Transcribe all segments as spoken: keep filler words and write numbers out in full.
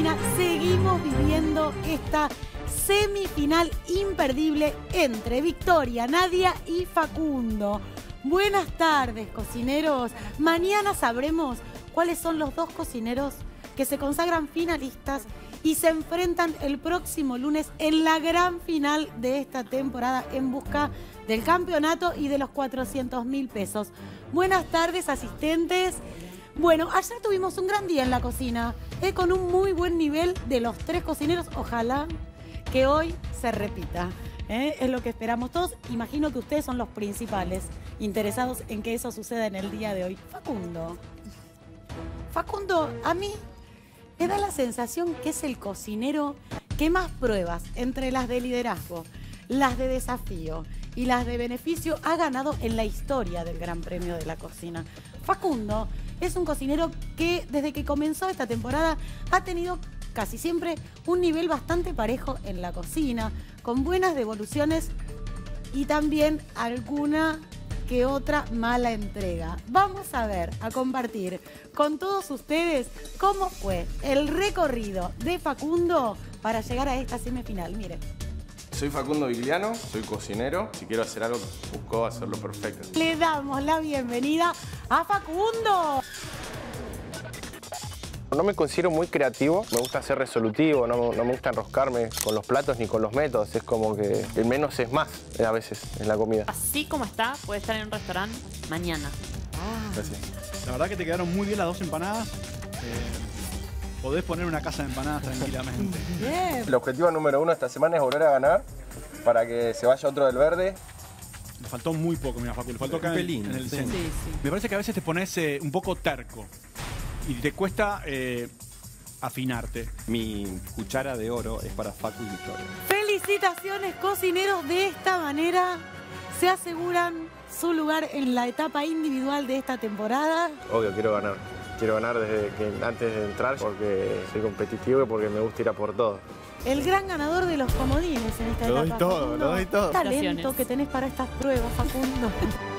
cocina seguimos viviendo esta semifinal imperdible entre Victoria, Nadia y Facundo. Buenas tardes, cocineros. Mañana sabremos cuáles son los dos cocineros que se consagran finalistas y se enfrentan el próximo lunes en la gran final de esta temporada en busca del campeonato y de los cuatrocientos mil pesos. Buenas tardes, asistentes. Bueno, ayer tuvimos un gran día en la cocina, eh, con un muy buen nivel de los tres cocineros. Ojalá que hoy se repita. ¿Eh? Es lo que esperamos todos. Imagino que ustedes son los principales interesados en que eso suceda en el día de hoy. Facundo. Facundo, a mí me da la sensación que es el cocinero que más pruebas entre las de liderazgo, las de desafío y las de beneficio ha ganado en la historia del Gran Premio de la Cocina. Facundo es un cocinero que desde que comenzó esta temporada ha tenido casi siempre un nivel bastante parejo en la cocina, con buenas devoluciones y también alguna que otra mala entrega. Vamos a ver, a compartir con todos ustedes cómo fue el recorrido de Facundo para llegar a esta semifinal. Miren. Soy Facundo Vigliano, soy cocinero. Si quiero hacer algo, busco hacerlo perfecto. Le damos la bienvenida a Facundo. No me considero muy creativo, me gusta ser resolutivo, no, no me gusta enroscarme con los platos ni con los métodos. Es como que el menos es más a veces en la comida. Así como está, puede estar en un restaurante mañana. Ah. Gracias. La verdad que te quedaron muy bien las dos empanadas. Eh, podés poner una casa de empanadas tranquilamente. Bien. El objetivo número uno esta semana es volver a ganar para que se vaya otro del verde. Le faltó muy poco, mira, Facu, le faltó acá en, en el centro. Sí, sí. Me parece que a veces te pones eh, un poco terco y te cuesta eh, afinarte. Mi cuchara de oro es para Facu y Victoria. Felicitaciones, cocineros. De esta manera se aseguran su lugar en la etapa individual de esta temporada. Obvio, quiero ganar. Quiero ganar desde que antes de entrar porque soy competitivo y porque me gusta ir a por todo. El gran ganador de los comodines en esta Lo etapa. doy todo, Facundo. lo doy todo. Talento Felicitaciones. que tenés para estas pruebas, Facundo.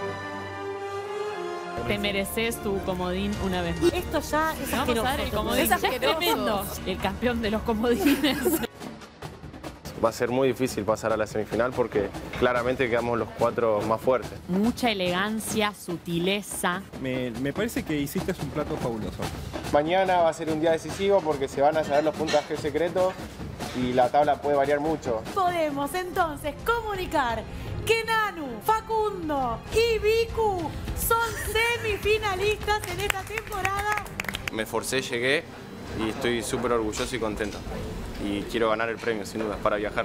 Te mereces tu comodín una vez más. Y esto ya es Vamos a ver el asqueroso. comodín. Es Ya es asqueroso. tremendo. El campeón de los comodines. Va a ser muy difícil pasar a la semifinal porque claramente quedamos los cuatro más fuertes. Mucha elegancia, sutileza. Me, me parece que hiciste un plato fabuloso. Mañana va a ser un día decisivo porque se van a saber los puntajes secretos y la tabla puede variar mucho. Podemos entonces comunicar que Nanu, Facundo y Vicu son semifinalistas en esta temporada. Me esforcé, llegué y estoy súper orgulloso y contento. Y quiero ganar el premio, sin duda, para viajar.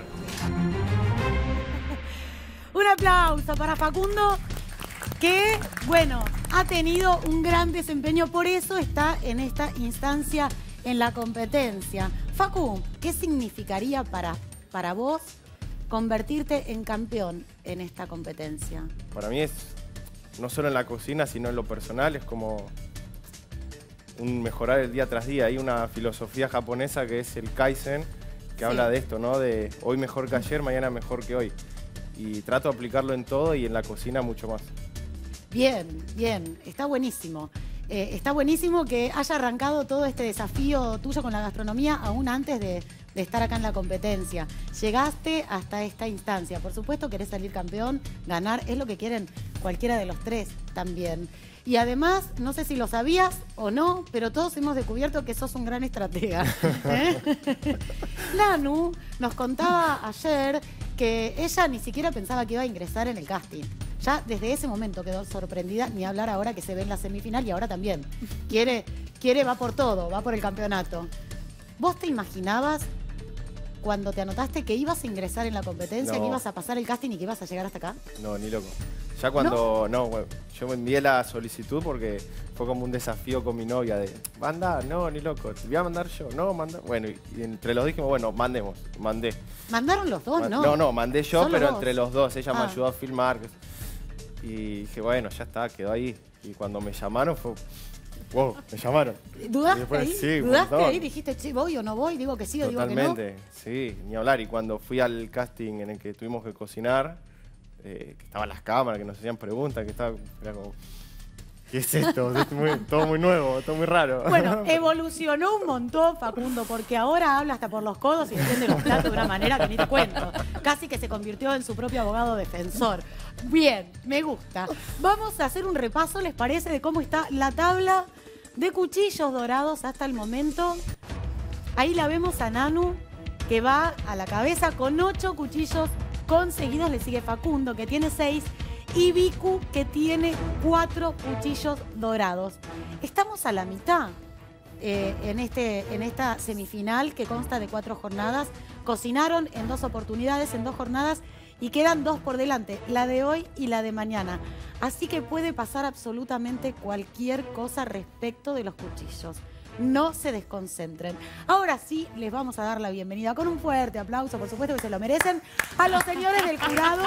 Un aplauso para Facundo, que, bueno, ha tenido un gran desempeño, por eso está en esta instancia en la competencia. Facu, ¿qué significaría para, para vos convertirte en campeón en esta competencia? Para mí es, no solo en la cocina, sino en lo personal, es como un mejorar el día tras día. Hay una filosofía japonesa que es el Kaizen, que Sí. habla de esto, ¿no? De hoy mejor que ayer, mañana mejor que hoy. Y trato de aplicarlo en todo y en la cocina mucho más. Bien, bien, está buenísimo. Eh, está buenísimo que haya arrancado todo este desafío tuyo con la gastronomía aún antes de, de estar acá en la competencia. Llegaste hasta esta instancia. Por supuesto querés salir campeón, ganar, es lo que quieren cualquiera de los tres también. Y además, no sé si lo sabías o no, pero todos hemos descubierto que sos un gran estratega. ¿Eh? Nanu nos contaba ayer que ella ni siquiera pensaba que iba a ingresar en el casting. Ya desde ese momento quedó sorprendida, ni hablar ahora que se ve en la semifinal y ahora también. Quiere, quiere, va por todo, va por el campeonato. ¿Vos te imaginabas cuando te anotaste que ibas a ingresar en la competencia, No. que ibas a pasar el casting y que ibas a llegar hasta acá? No, ni loco. Ya cuando, no, bueno, yo me envié la solicitud porque fue como un desafío con mi novia de, ¿va a andar? No, ni loco. ¿Te voy a mandar yo? No, manda. Bueno, y, y entre los dos dijimos, bueno, mandemos, mandé. ¿Mandaron los dos? Man- No, no, no, mandé yo, Solo pero vos. entre los dos. Ella Ah. me ayudó a filmar. Y dije, bueno, ya está, quedó ahí. Y cuando me llamaron fue, wow, me llamaron. ¿Dudaste Y después, ahí? sí, un ¿Dudaste montón. ahí? Dijiste, che, ¿voy o no voy? ¿Digo que sí o digo que no? Totalmente, sí, ni hablar. Y cuando fui al casting en el que tuvimos que cocinar, eh, que estaban las cámaras, que nos hacían preguntas, que estaba, era como... ¿qué es esto? Es muy- todo muy nuevo, todo muy raro. Bueno, evolucionó un montón, Facundo, porque ahora habla hasta por los codos y defiende los platos de una manera que ni te cuento. Casi que se convirtió en su propio abogado defensor. Bien, me gusta. Vamos a hacer un repaso, ¿les parece? De cómo está la tabla de cuchillos dorados hasta el momento. Ahí la vemos a Nanu, que va a la cabeza con ocho cuchillos conseguidos. Le sigue Facundo, que tiene seis. Y Vicu, que tiene cuatro cuchillos dorados. Estamos a la mitad eh, en, este, en esta semifinal que consta de cuatro jornadas. Cocinaron en dos oportunidades, en dos jornadas, y quedan dos por delante, la de hoy y la de mañana. Así que puede pasar absolutamente cualquier cosa respecto de los cuchillos. No se desconcentren. Ahora sí, les vamos a dar la bienvenida con un fuerte aplauso, por supuesto que se lo merecen, a los señores del jurado.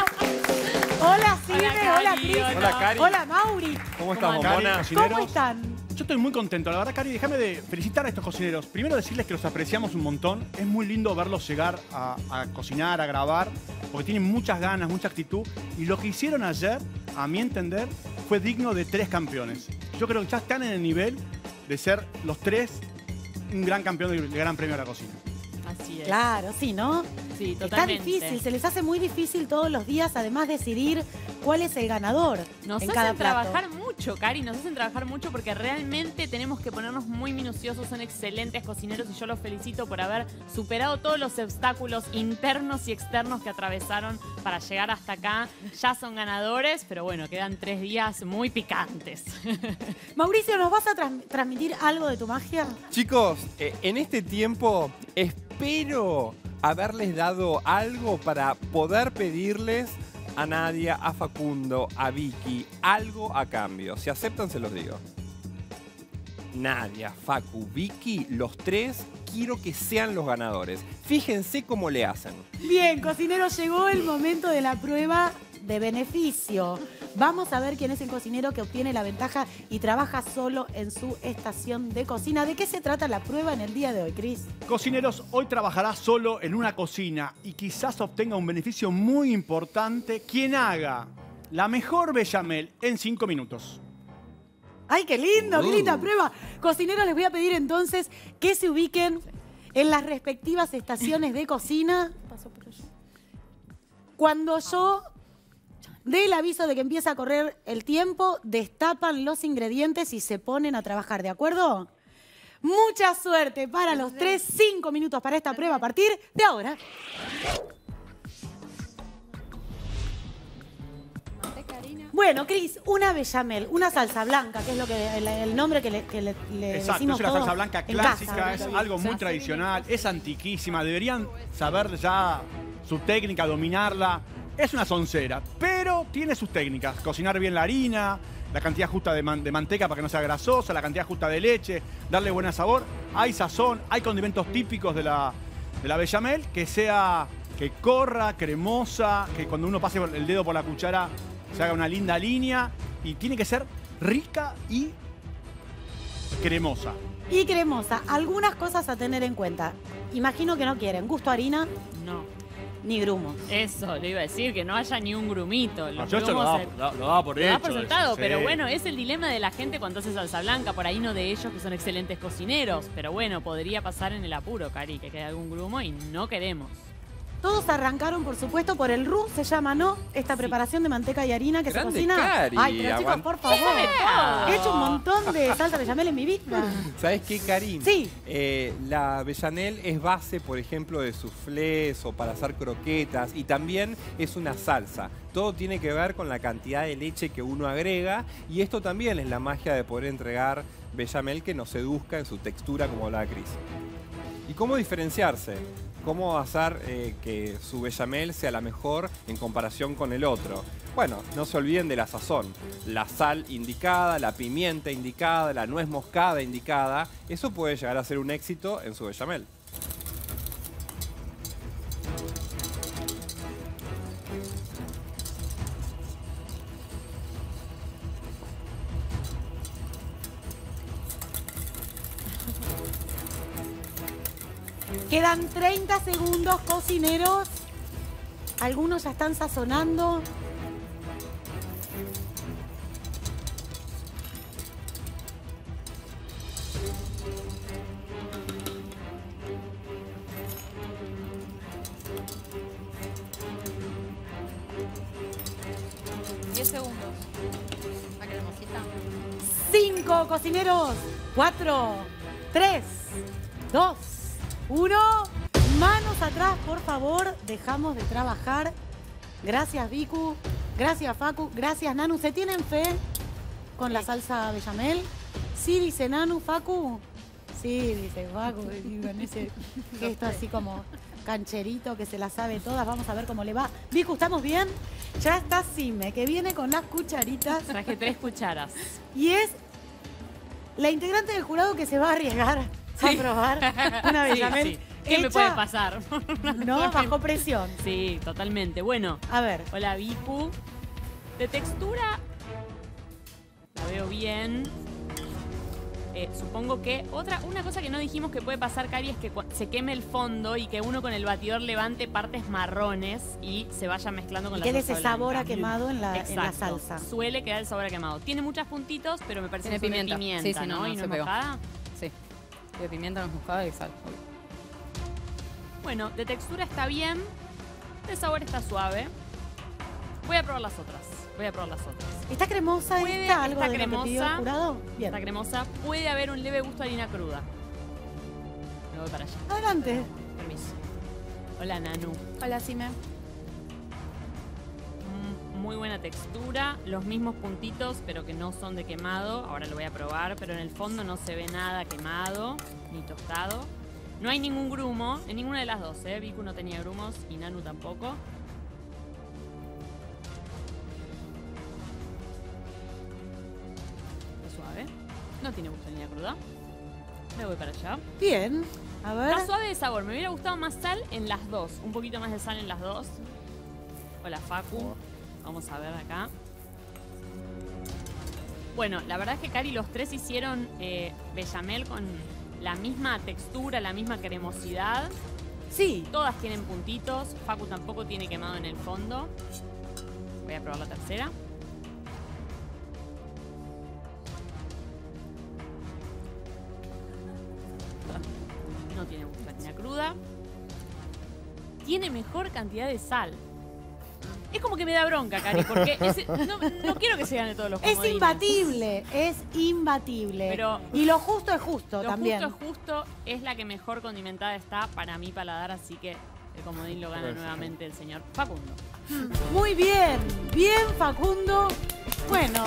Hola, Silve, Hola, hola, Cari, Cris. hola. Hola, Cari. Hola, Mauri. ¿Cómo estás, andan? bombona? ¿Cómo están? Yo estoy muy contento. La verdad, Cari, déjame de felicitar a estos cocineros. Primero decirles que los apreciamos un montón. Es muy lindo verlos llegar a, a cocinar, a grabar, porque tienen muchas ganas, mucha actitud. Y lo que hicieron ayer, a mi entender, fue digno de tres campeones. Yo creo que ya están en el nivel de ser los tres un gran campeón del Gran Premio de la Cocina. Así es. Claro, sí, ¿no? Sí, Está totalmente. difícil, se les hace muy difícil todos los días, además, decidir cuál es el ganador Nos en hacen cada plato. trabajar mucho, Cari, nos hacen trabajar mucho porque realmente tenemos que ponernos muy minuciosos, son excelentes cocineros y yo los felicito por haber superado todos los obstáculos internos y externos que atravesaron para llegar hasta acá. Ya son ganadores, pero bueno, quedan tres días muy picantes. Mauricio, ¿nos vas a trans- transmitir algo de tu magia? Chicos, eh, en este tiempo espero haberles dado algo para poder pedirles a Nadia, a Facundo, a Vicky, algo a cambio. Si aceptan, se los digo. Nadia, Facu, Vicky, los tres, quiero que sean los ganadores. Fíjense cómo le hacen. Bien, cocineros, llegó el momento de la prueba de beneficio. Vamos a ver quién es el cocinero que obtiene la ventaja y trabaja solo en su estación de cocina. ¿De qué se trata la prueba en el día de hoy, Cris? Cocineros, hoy trabajará solo en una cocina y quizás obtenga un beneficio muy importante quien haga la mejor bechamel en cinco minutos. ¡Ay, qué lindo! ¡Qué linda prueba! Cocineros, les voy a pedir entonces que se ubiquen en las respectivas estaciones de cocina. Cuando yo dé el aviso de que empieza a correr el tiempo, destapan los ingredientes y se ponen a trabajar, ¿de acuerdo? Mucha suerte para los tres, cinco minutos para esta prueba a partir de ahora. Bueno, Cris, una bechamel, una salsa blanca, que es lo que el, el nombre que le, que le, le Exacto, decimos es una todos salsa blanca en clásica, casa. es algo muy tradicional, es antiquísima, deberían saber ya su técnica, dominarla. Es una soncera, pero tiene sus técnicas. Cocinar bien la harina, la cantidad justa de, man- de manteca para que no sea grasosa, la cantidad justa de leche, darle buen sabor. Hay sazón, hay condimentos típicos de la, de la bechamel, que sea, que corra, cremosa, que cuando uno pase el dedo por la cuchara se haga una linda línea y tiene que ser rica y cremosa. Y cremosa, algunas cosas a tener en cuenta. Imagino que no quieren gusto a harina No, ni grumos. eso, le iba a decir, que no haya ni un grumito. Los Yo eso lo grumos daba, se- lo- lo daba por Lo da hecho. por eso, sentado, sí. pero bueno, es el dilema de la gente cuando hace salsa blanca, por ahí no de ellos que son excelentes cocineros, pero bueno, podría pasar en el apuro, Cari, que quede algún grumo y no queremos. Todos arrancaron, por supuesto, por el roux, se llama, ¿no? Esta preparación de manteca y harina que Grande se cocina. Cari, Ay, pero chicos, aguant- por favor. todo. He hecho un montón de salsa bechamel en mi vida. ¿Sabes qué, Karim? Sí. Eh, la bechamel es base, por ejemplo, de soufflés o para hacer croquetas y también es una salsa. Todo tiene que ver con la cantidad de leche que uno agrega y esto también es la magia de poder entregar bechamel que nos seduzca en su textura, como hablaba Cris. ¿Y cómo diferenciarse? ¿Cómo hacer eh, que su bechamel sea la mejor en comparación con el otro? Bueno, no se olviden de la sazón. La sal indicada, la pimienta indicada, la nuez moscada indicada. Eso puede llegar a ser un éxito en su bechamel. Quedan treinta segundos, cocineros. Algunos ya están sazonando. diez segundos. Ah, qué hermosita. Cinco, cocineros. Cuatro, tres, dos, uno. Manos atrás, por favor. Dejamos de trabajar. Gracias, Vicu. Gracias, Facu. Gracias, Nanu. ¿Se tienen fe con la salsa bechamel? Sí, dice Nanu. Facu. Sí, dice Facu. Con ese gesto así como cancherito que se la sabe todas. Vamos a ver cómo le va. Vicu, ¿estamos bien? Ya está Sime, que viene con las cucharitas. Traje tres cucharas. Y es la integrante del jurado que se va a arriesgar Sí. a probar una bechamel. Sí, sí. ¿Qué me hecha- puede pasar? No, bajo presión. Sí, totalmente. Bueno, A ver. hola Vicu. De textura la veo bien. Eh, supongo que otra, una cosa que no dijimos que puede pasar, Cari, es que cua- se queme el fondo y que uno con el batidor levante partes marrones y se vaya mezclando con Y la quede salsa ese sabor blanca. a quemado en la, en la Exacto. salsa. Suele quedar el sabor a quemado. Tiene muchos puntitos, pero me parece Tiene que son de pimienta. pimienta, Sí, sí, no, ¿no? no Y no se es pegó. moscada. Sí. De pimienta, nuez moscada y sal. Bueno, de textura está bien, de sabor está suave. Voy a probar las otras. Voy a probar las otras. ¿Está cremosa Puede- esta? ¿Algo está de lo que pidió el cremosa. jurado? Bien. Está cremosa. Puede haber un leve gusto de harina cruda. Me voy para allá. Adelante. Permiso. Hola, Nanu. Hola, Sime. Mm, Muy buena textura. Los mismos puntitos, pero que no son de quemado. Ahora lo voy a probar, pero en el fondo no se ve nada quemado ni tostado. No hay ningún grumo en ninguna de las dos, ¿eh? Vicu no tenía grumos y Nanu tampoco. Está suave. No tiene gusto ni la cruda. Me voy para allá. Bien. A ver. Está suave de sabor. Me hubiera gustado más sal en las dos. Un poquito más de sal en las dos. Hola, Facu. Vamos a ver acá. Bueno, la verdad es que Cari, los tres hicieron eh, bechamel con la misma textura, la misma cremosidad. Sí. Todas tienen puntitos. Facu tampoco tiene quemado en el fondo. Voy a probar la tercera. No tiene gusto de harina cruda. Tiene mejor cantidad de sal. Es como que me da bronca, Cari, porque ese- no, no quiero que se gane todos los Es comodines. imbatible. Es imbatible. Pero- y lo justo es justo Lo también. justo es justo, es la que mejor condimentada está para mi paladar, así que el comodín lo gana nuevamente el señor Facundo. Muy bien. Bien, Facundo. Bueno.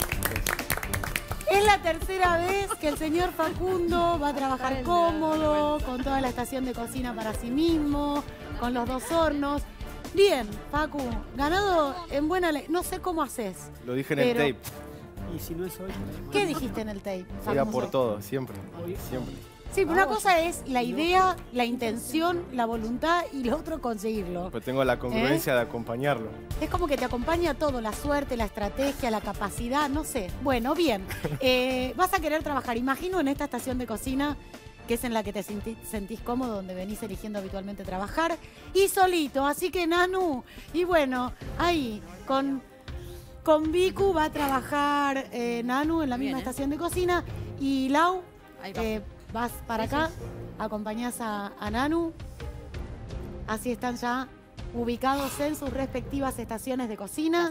Es la tercera vez que el señor Facundo va a trabajar cómodo, con toda la estación de cocina para sí mismo, con los dos hornos. Bien, Facu, ganado en buena ley. No sé cómo haces. Lo dije en Pero- el tape. Y si no es hoy, ¿Qué dijiste en el tape? Voy a Facundo? por todo, siempre. Siempre. Sí, pero una cosa es la idea, la intención, la voluntad y lo otro conseguirlo. Pues tengo la congruencia ¿Eh? de acompañarlo. Es como que te acompaña todo, la suerte, la estrategia, la capacidad, no sé. Bueno, bien. Eh, vas a querer trabajar, imagino, en esta estación de cocina, que es en la que te senti- sentís cómodo, donde venís eligiendo habitualmente trabajar, y solito. Así que, Nanu, y bueno, ahí, con, con Vicu va a trabajar eh, Nanu en la misma Bien, ¿eh? estación de cocina, y Lau, Ahí va. eh, vas para acá, acompañás a, a Nanu. Así están ya ubicados en sus respectivas estaciones de cocina.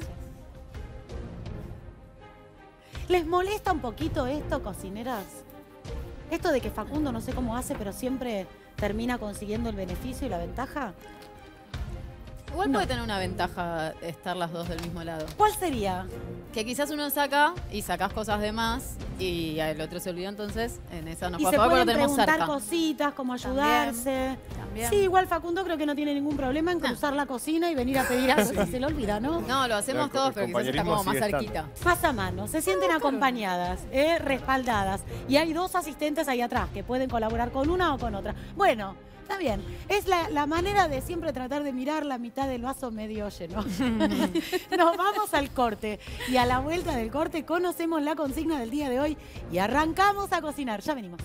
¿Les molesta un poquito esto, cocineras? Esto de que Facundo no sé cómo hace, pero siempre termina consiguiendo el beneficio y la ventaja. Igual No. puede tener una ventaja estar las dos del mismo lado. ¿Cuál sería? Que quizás uno saca y sacás cosas de más y el otro se olvidó, entonces en esa nos Y puede se jugar porque pueden lo tenemos preguntar cerca. cositas, como ayudarse. También. Sí, igual Facundo creo que no tiene ningún problema en No. cruzar la cocina y venir a pedir algo si se le olvida, ¿no? No, lo hacemos El todos, pero quizás está compañerismo como más sigue cerquita. Más a mano, se sienten acompañadas, eh, respaldadas. Y hay dos asistentes ahí atrás que pueden colaborar con una o con otra. Bueno, está bien. Es la, la manera de siempre tratar de mirar la mitad del vaso medio lleno. Nos vamos al corte. Y a la vuelta del corte conocemos la consigna del día de hoy y arrancamos a cocinar. Ya venimos.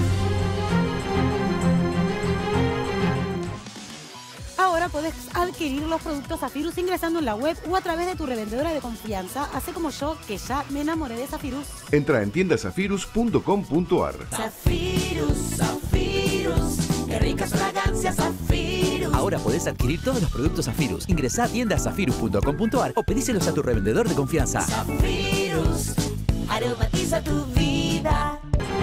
Ahora podés adquirir los productos Zafirus ingresando en la web o a través de tu revendedora de confianza. Hace como yo, que ya me enamoré de Zafirus. Entra en tienda zafirus punto com punto ar. Zafirus, Zafirus, qué ricas fragancias Zafirus. Ahora podés adquirir todos los productos Zafirus. Ingresá a tienda zafirus punto com punto ar o pedíselos a tu revendedor de confianza. Zafirus, aromatiza tu vida.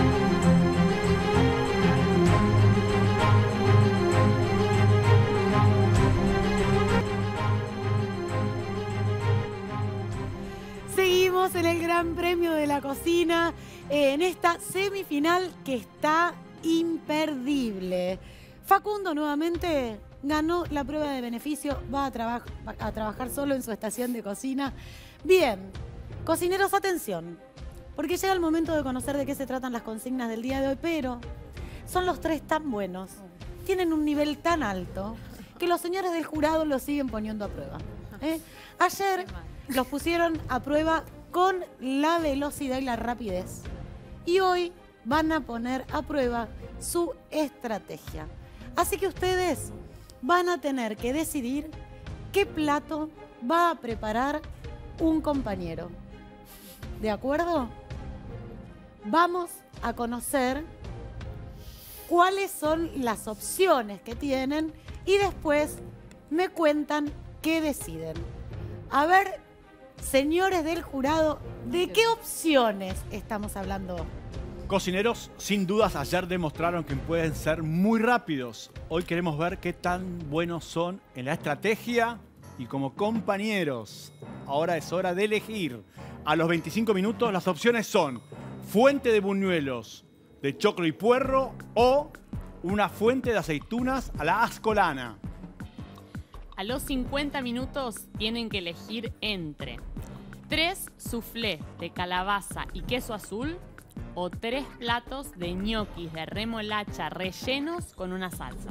Seguimos en el Gran Premio de la Cocina, eh, en esta semifinal que está imperdible. Facundo nuevamente ganó la prueba de beneficio, va a, traba a trabajar solo en su estación de cocina. Bien, cocineros, atención, porque llega el momento de conocer de qué se tratan las consignas del día de hoy, pero son los tres tan buenos, tienen un nivel tan alto, que los señores del jurado los siguen poniendo a prueba. ¿eh? Ayer los pusieron a prueba con la velocidad y la rapidez. Y hoy van a poner a prueba su estrategia. Así que ustedes van a tener que decidir qué plato va a preparar un compañero. ¿De acuerdo? Vamos a conocer cuáles son las opciones que tienen y después me cuentan qué deciden. A ver, señores del jurado, ¿de qué opciones estamos hablando? Cocineros, sin dudas, ayer demostraron que pueden ser muy rápidos. Hoy queremos ver qué tan buenos son en la estrategia y como compañeros. Ahora es hora de elegir. A los veinticinco minutos las opciones son fuente de buñuelos de choclo y puerro o una fuente de aceitunas a la ascolana. A los cincuenta minutos tienen que elegir entre tres soufflés de calabaza y queso azul o tres platos de ñoquis de remolacha rellenos con una salsa.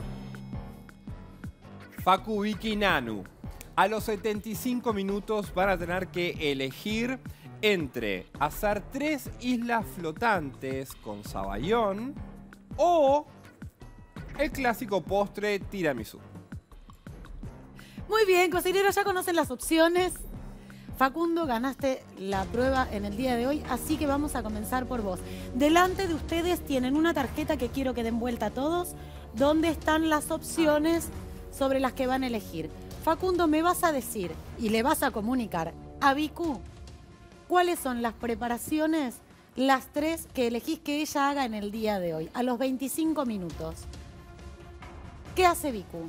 Facu, Vicky, Nanu. A los setenta y cinco minutos van a tener que elegir entre hacer tres islas flotantes con saballón o el clásico postre tiramisú. Muy bien, cocineros, ya conocen las opciones. Facundo, ganaste la prueba en el día de hoy, así que vamos a comenzar por vos. Delante de ustedes tienen una tarjeta que quiero que den vuelta a todos, donde están las opciones sobre las que van a elegir. Facundo, me vas a decir y le vas a comunicar a Vicu cuáles son las preparaciones, las tres que elegís que ella haga en el día de hoy, a los veinticinco minutos. ¿Qué hace Vicu?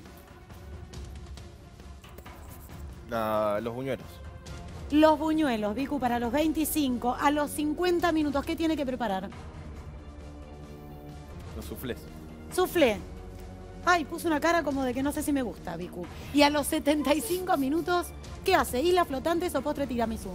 La- los buñuelos. Los buñuelos, Vicu, para los veinticinco, a los cincuenta minutos, ¿qué tiene que preparar? Los soufflés. Soufflé. Ay, puse una cara como de que no sé si me gusta, Vicu. Y a los setenta y cinco minutos, ¿qué hace? ¿Islas flotantes o postre tiramisú?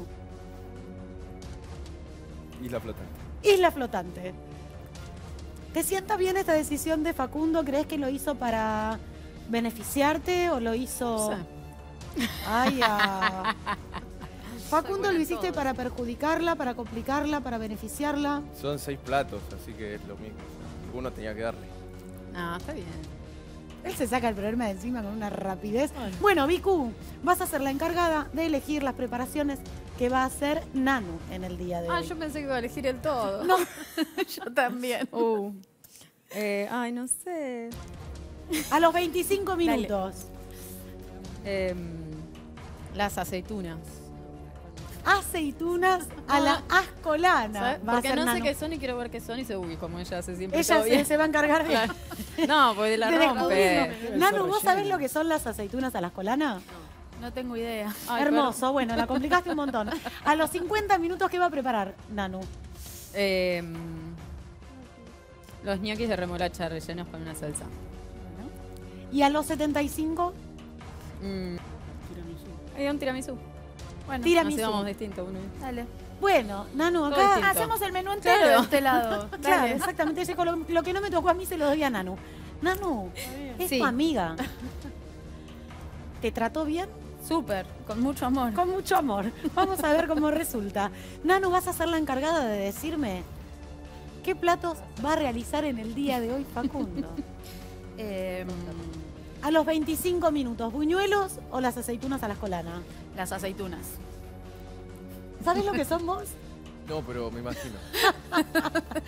Isla flotante. Isla flotante. ¿Te sienta bien esta decisión de Facundo? ¿Crees que lo hizo para beneficiarte o lo hizo...? Sí. Ay, ah. Facundo, Bueno, ¿lo hiciste todo. para perjudicarla, para complicarla, para beneficiarla? Son seis platos, así que es lo mismo. Uno tenía que darle. Ah, está bien. Él se saca el problema de encima con una rapidez. Bueno, Vicu, vas a ser la encargada de elegir las preparaciones que va a hacer Nanu en el día de Ah, hoy. yo pensé que iba a elegir el todo. No. Yo también. Uh. Eh, ay, no sé. A los veinticinco minutos. Em, las aceitunas. Aceitunas a la ascolana. ¿Sabes? Va a Porque ser no sé Nanu. qué son y quiero ver qué son y se uy, como ella hace siempre Ella todo se, bien. se va a encargar de... Claro. No, porque la de rompe. descubrirlo. Nanu, ¿vos sabés lo que son las aceitunas a la ascolana? No tengo idea. Hermoso, bueno, la complicaste un montón. A los cincuenta minutos, ¿qué va a preparar Nanu? Em, los ñoquis de remolacha rellenos con una salsa. Y a los setenta y cinco, Mm. Hay un tiramisú. Bueno, Tiramisú. nos íbamos distinto uno. Dale. bueno, Nanu, Todo acá... distinto. Hacemos el menú entero Claro. de este lado. Claro, Dale. exactamente. Ese, lo, lo que no me tocó a mí se lo doy a Nanu. Nanu, es Sí. tu amiga. ¿Te trató bien? Súper, con mucho amor. Con mucho amor. Vamos a ver cómo resulta. Nanu, vas a ser la encargada de decirme qué platos va a realizar en el día de hoy Facundo. Em, A los veinticinco minutos, ¿buñuelos o las aceitunas a la ascolana? las aceitunas. ¿Sabes lo que son vos? No, pero me imagino.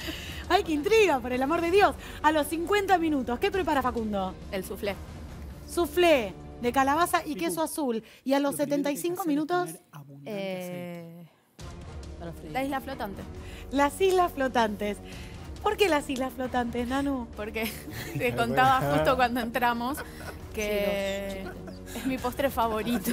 ¡Ay, qué intriga, por el amor de Dios! A los cincuenta minutos, ¿qué prepara Facundo? El soufflé. soufflé de calabaza y queso azul. Y a los setenta y cinco minutos, Eh, la isla flotante. las islas flotantes. ¿Por qué las islas flotantes, Nanu? Porque te contaba justo cuando entramos que es mi postre favorito.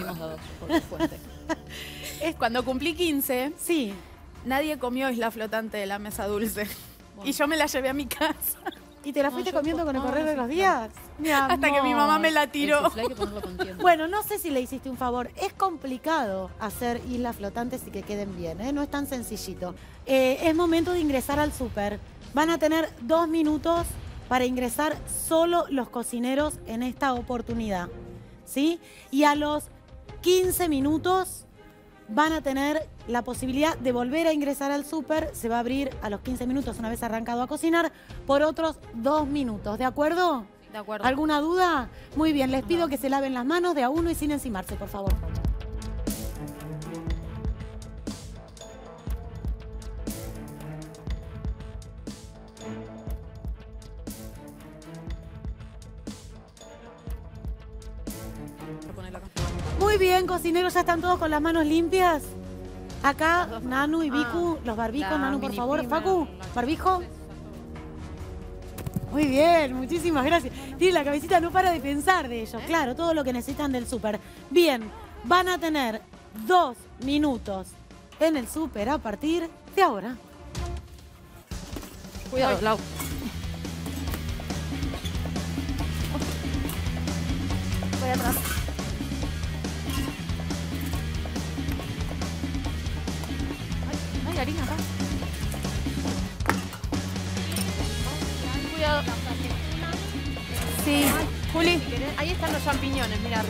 Es cuando cumplí quince, Sí. nadie comió isla flotante de la mesa dulce. Y yo me la llevé a mi casa. ¿Y te la No, fuiste yo comiendo po- con el no, correr de sí, los no. días? Mi Hasta que mi mamá me la tiró. El soufflé hay que ponerlo con tiempo. Bueno, no sé si le hiciste un favor. Es complicado hacer islas flotantes y que queden bien, ¿eh? No es tan sencillito. Eh, es momento de ingresar al súper. Van a tener dos minutos para ingresar solo los cocineros en esta oportunidad, ¿sí? Y a los quince minutos van a tener la posibilidad de volver a ingresar al súper. Se va a abrir a los quince minutos una vez arrancado a cocinar por otros dos minutos, ¿de acuerdo? De acuerdo. ¿Alguna duda? Muy bien, les pido que se laven las manos de a uno y sin encimarse, por favor. Muy bien, cocineros, ¿ya están todos con las manos limpias? Acá, Nanu y Vicu, los barbijos, la Nanu, por mini favor. prima, Facu, barbijo. Muy bien, muchísimas gracias. Tiene la cabecita, no para de pensar de ellos. Claro, todo lo que necesitan del súper. Bien, van a tener dos minutos en el súper a partir de ahora. Cuidado, Lau. Voy atrás. Ay, harina acá. Cuidado. Sí, Juli. Ahí están los champiñones, mira,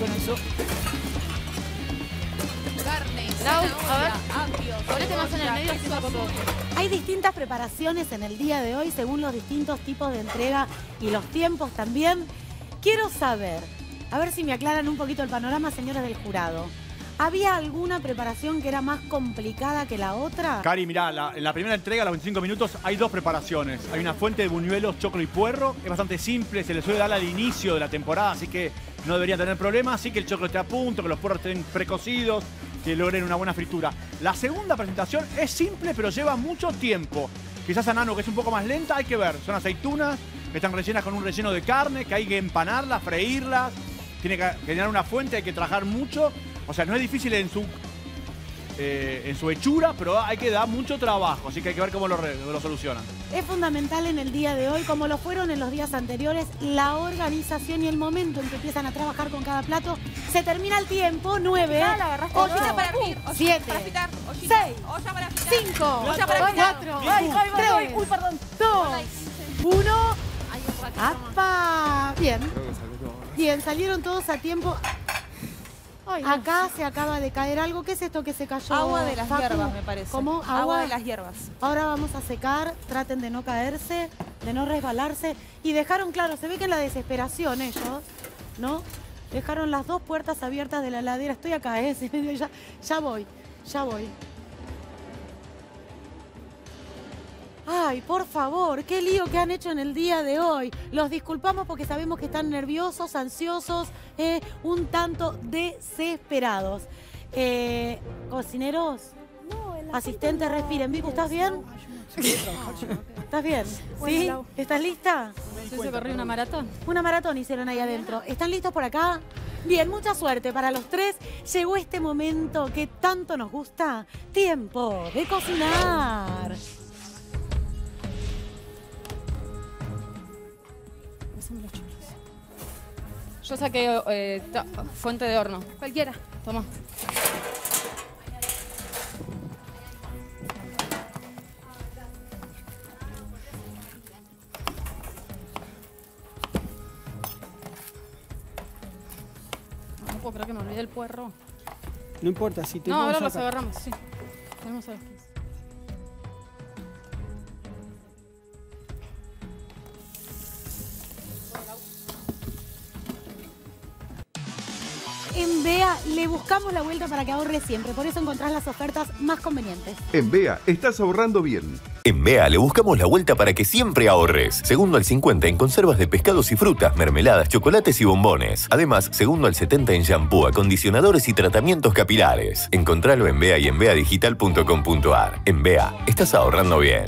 Lau, a ver. Ponete más en el medio y se sacó todo. Hay distintas preparaciones en el día de hoy según los distintos tipos de entrega y los tiempos también. Quiero saber, a ver si me aclaran un poquito el panorama, señores del jurado. ¿Había alguna preparación que era más complicada que la otra? Cari, mirá, la- en la primera entrega, a los veinticinco minutos, hay dos preparaciones. Hay una fuente de buñuelos, choclo y puerro. Es bastante simple, se le suele dar al inicio de la temporada, así que no deberían tener problemas. Así que el choclo esté a punto, que los puerros estén precocidos, que logren una buena fritura. La segunda presentación es simple, pero lleva mucho tiempo. Quizás a Nano, que es un poco más lenta, hay que ver. Son aceitunas que están rellenas con un relleno de carne, que hay que empanarlas, freírlas. Tiene que generar una fuente, hay que trabajar mucho. O sea, no es difícil en su, eh, en su hechura, pero hay que dar mucho trabajo. Así que hay que ver cómo lo, re- lo solucionan. Es fundamental en el día de hoy, como lo fueron en los días anteriores, la organización y el momento en que empiezan a trabajar con cada plato. Se termina el tiempo, nueve, ocho, siete, seis, cinco, cuatro, tres, dos, uno. ¡Apa! Bien. Bien, salieron todos a tiempo. Acá se acaba de caer algo. ¿Qué es esto que se cayó? Agua de las Facu? hierbas, me parece. ¿Cómo? Agua de las hierbas. Ahora vamos a secar, traten de no caerse, de no resbalarse. Y dejaron, claro, se ve que en la desesperación ellos, ¿no? Dejaron las dos puertas abiertas de la heladera. Estoy acá, ¿eh? Ya, ya voy, ya voy. Ay, por favor, qué lío que han hecho en el día de hoy. Los disculpamos porque sabemos que están nerviosos, ansiosos, eh, un tanto desesperados. Eh, cocineros, asistentes, respiren. Vicu, ¿estás bien? ¿Estás bien? ¿Sí? ¿Estás lista? ¿Sí se corrió una maratón? Una maratón hicieron ahí adentro. ¿Están listos por acá? Bien, mucha suerte para los tres. Llegó este momento que tanto nos gusta. Tiempo de cocinar. Yo saqué eh, ta- fuente de horno. Cualquiera. Toma. No puedo creer que me olvidé el puerro. No importa, si No, tenemos ahora los acá. agarramos, sí. Tenemos a los quince. En B E A le buscamos la vuelta para que ahorre siempre. Por eso encontrás las ofertas más convenientes. En B E A estás ahorrando bien. En B E A le buscamos la vuelta para que siempre ahorres. Segundo al cincuenta en conservas de pescados y frutas, mermeladas, chocolates y bombones. Además, segundo al setenta en shampoo, acondicionadores y tratamientos capilares. Encontralo en B E A y en bea digital punto com punto ar. En B E A, estás ahorrando bien.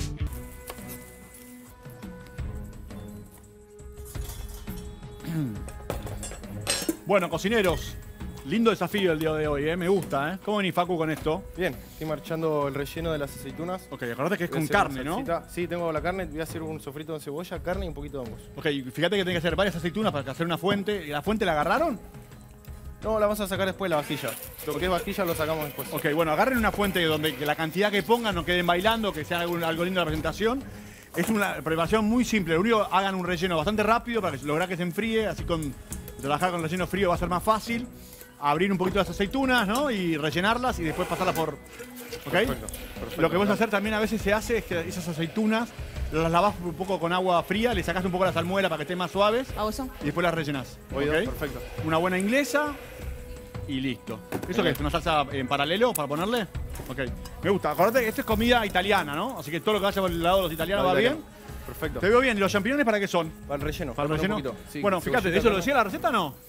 Bueno, cocineros, lindo desafío el día de hoy, ¿eh? Me gusta, ¿eh? ¿Cómo venís, Facu, con esto? Bien, estoy marchando el relleno de las aceitunas. Ok, acordate que es Voy a con hacer carne, una ¿no? salsita. Sí, tengo la carne. Voy a hacer un sofrito de cebolla, carne y un poquito de hummus. Ok, fíjate que tenés que hacer varias aceitunas para hacer una fuente. ¿La fuente la agarraron? No, la vamos a sacar después de la vajilla. Lo que es vajilla lo sacamos después. Ok, bueno, agarren una fuente donde que la cantidad que pongan no queden bailando, que sea algo, algo lindo de la presentación. Es una preparación muy simple. Lo único, hagan un relleno bastante rápido para que lograr que se enfríe. Así con trabajar con relleno frío va a ser más fácil. Abrir un poquito las aceitunas, ¿no? Y rellenarlas y después pasarlas por... ¿Ok? Perfecto, perfecto. Lo que vas a hacer también a veces se hace es que esas aceitunas las lavas un poco con agua fría, le sacas un poco la salmuera para que estén más suaves. ¿Hago eso? Y después las rellenás. Oído, ¿Ok? perfecto. Una buena inglesa y listo. ¿Eso qué es? ¿Una salsa en paralelo para ponerle? Ok. Me gusta. Acordate que esto es comida italiana, ¿no? Así que todo lo que vaya por el lado de los italianos va bien. Perfecto. Te veo bien. ¿Y los champiñones para qué son? Para el relleno. ¿Para el relleno? Un poquito. Sí, bueno, fíjate, cebollita, ¿eso lo ¿no? decía la receta o no?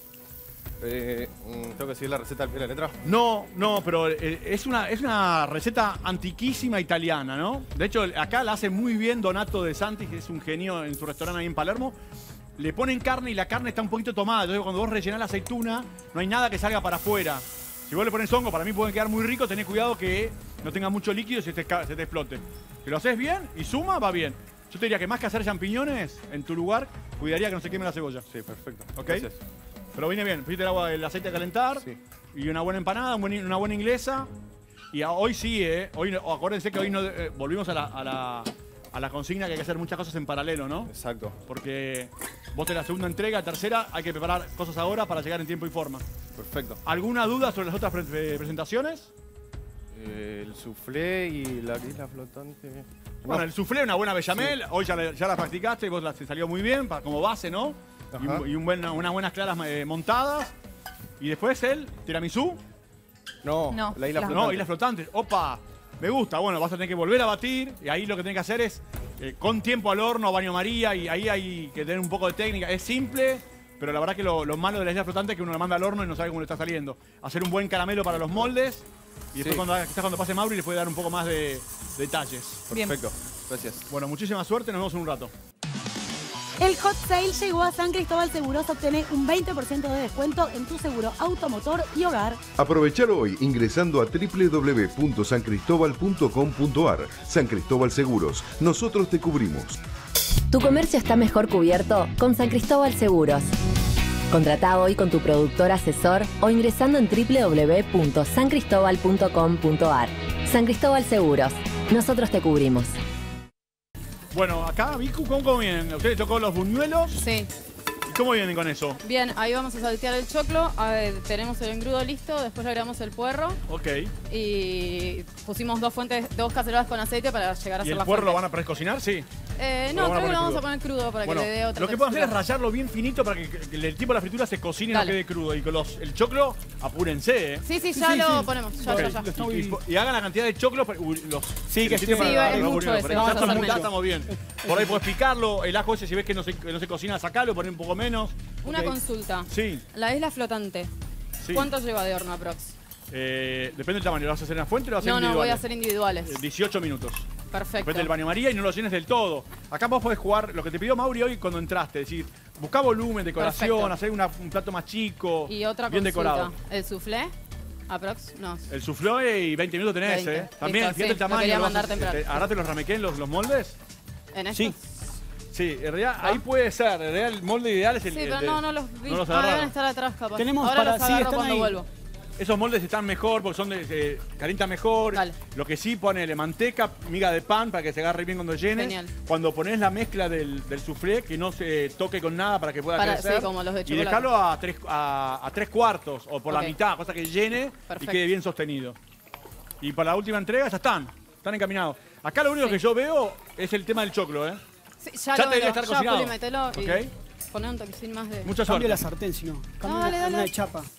Eh, ¿Tengo que seguir la receta al pie de la letra? No, no, pero eh, es, una, es una receta antiquísima italiana, ¿no? De hecho, acá la hace muy bien Donato De Santis, que es un genio en su restaurante ahí en Palermo. Le ponen carne y la carne está un poquito tomada. Entonces, cuando vos rellenás la aceituna, no hay nada que salga para afuera. Si vos le pones hongo, para mí pueden quedar muy ricos. Tenés cuidado que no tenga mucho líquido y se te, se te explote. Si lo haces bien y suma, va bien. Yo te diría que más que hacer champiñones en tu lugar, cuidaría que no se queme la cebolla. Sí, perfecto. ¿Ok? Gracias. Pero viene bien. Pusiste el agua, el aceite a calentar. Sí. Y una buena empanada, un buen- una buena inglesa. Y a- hoy sí, ¿eh? Hoy, no- acuérdense que hoy no, eh, volvimos a la, a, la, a la consigna que hay que hacer muchas cosas en paralelo, ¿no? Exacto. Porque vos tenés la segunda entrega, tercera, hay que preparar cosas ahora para llegar en tiempo y forma. Perfecto. ¿Alguna duda sobre las otras pre- pre- presentaciones? Eh, el soufflé y la isla flotante. Bueno, No. el soufflé, una buena bechamel. Hoy ya, la- ya la practicaste y vos la, te salió muy bien pa- como base, ¿no? Y, Ajá. un- y un buen- unas buenas claras eh, montadas. Y después el tiramisú. No, No, la isla la- flotante. No, islas flotantes. Opa, me gusta. Bueno, vas a tener que volver a batir. Y ahí lo que tenés que hacer es eh, con tiempo al horno, baño María. Y ahí hay que tener un poco de técnica. Es simple, pero la verdad que lo, lo malo de la isla flotante es que uno la manda al horno y no sabe cómo le está saliendo. Hacer un buen caramelo para los moldes. Y después Sí. cuando, quizás cuando pase Mauri le puede dar un poco más de detalles. Bien. Perfecto. Gracias. Bueno, muchísima suerte. Nos vemos en un rato. El Hot Sale llegó a San Cristóbal Seguros. Obtenés un veinte por ciento de descuento en tu seguro automotor y hogar. Aprovechalo hoy ingresando a doble u doble u doble u punto san cristóbal punto com punto ar. San Cristóbal Seguros. Nosotros te cubrimos. Tu comercio está mejor cubierto con San Cristóbal Seguros. Contratá hoy con tu productor asesor o ingresando en doble u doble u doble u punto san cristóbal punto com punto ar. San Cristóbal Seguros. Nosotros te cubrimos. Bueno, acá, Vicu, ¿cómo, cómo vienen? ¿Ustedes tocó los buñuelos? Sí. ¿Y cómo vienen con eso? Bien, ahí vamos a saltear el choclo. A ver, tenemos el engrudo listo, después le agregamos el puerro Ok. y pusimos dos fuentes, dos cacerolas con aceite para llegar a ¿Y hacer el la puerro lo fuente. van a precocinar? Sí. Eh, ¿O lo no, van a creo que lo poner vamos crudo? a poner crudo para Bueno, que le dé otra lo que puedo hacer es textura. rallarlo bien finito para que, que el tipo de la fritura se cocine y no Dale. quede crudo. Y con los, el choclo, apúrense, ¿eh? Sí, sí, ya lo ponemos. Ya, Ok. ya, ya. Y, y hagan la cantidad de choclo. pero- uy, los, Sí, que el sí, sitio sí, para- es para los mucho buñuelos, ese, pero vamos ya a hacer estamos, ya mucho. estamos bien. Por ahí podés picarlo. El ajo ese, si ves que no se, que no se cocina, sacalo, poner un poco menos. Una Ok. consulta. Sí, La isla flotante. sí. ¿Cuánto lleva de horno aprox? Eh, depende del tamaño. ¿Lo vas a hacer en la fuente o lo vas a hacer No, no, voy a individuales? hacer individuales. Eh, dieciocho minutos. Perfecto. Depende del baño María y no lo llenes del todo. Acá vos podés jugar lo que te pidió Mauri hoy cuando entraste. Es decir, buscá volumen, decoración, Perfecto. hacer una- un plato más chico. Y otra bien consulta. decorado. ¿El soufflé? Aprox, no. El soufflé y veinte minutos tenés, veinte. ¿eh? También, Listo, fíjate sí, el tamaño. lo quería lo vas a- mandar temprano. te- ¿Agarraste los ramequén, los, los moldes? ¿En esto? Sí. Sí, en realidad ahí puede ser. En realidad el molde ideal es el Sí, el pero de- no, no los vi. no los ah, agarraron. deben estar atrás, capaz. Tenemos Ahora para- los sí, agarro están cuando ahí. vuelvo. Esos moldes están mejor porque son de, eh, calientan mejor. Dale. Lo que sí, ponele manteca, miga de pan para que se agarre bien cuando llenes. Genial. Cuando pones la mezcla del, del soufflé, que no se toque con nada para que pueda Para- crecer. sí, como los de y chocolate. dejarlo a tres, a, a tres cuartos o por la Ok. mitad, cosa que llene Perfecto. y quede bien sostenido. Y para la última entrega ya están, están encaminados. Acá lo único Sí. que yo veo es el tema del choclo, ¿eh? Sí, Ya ya, lo te debería veo. estar Ya, cocinado. Puli, metelo y Ok. poné un toquecín más de... Mucha Cambia suerte. la sartén, si no. Cambia dale, la dale. harina de chapa.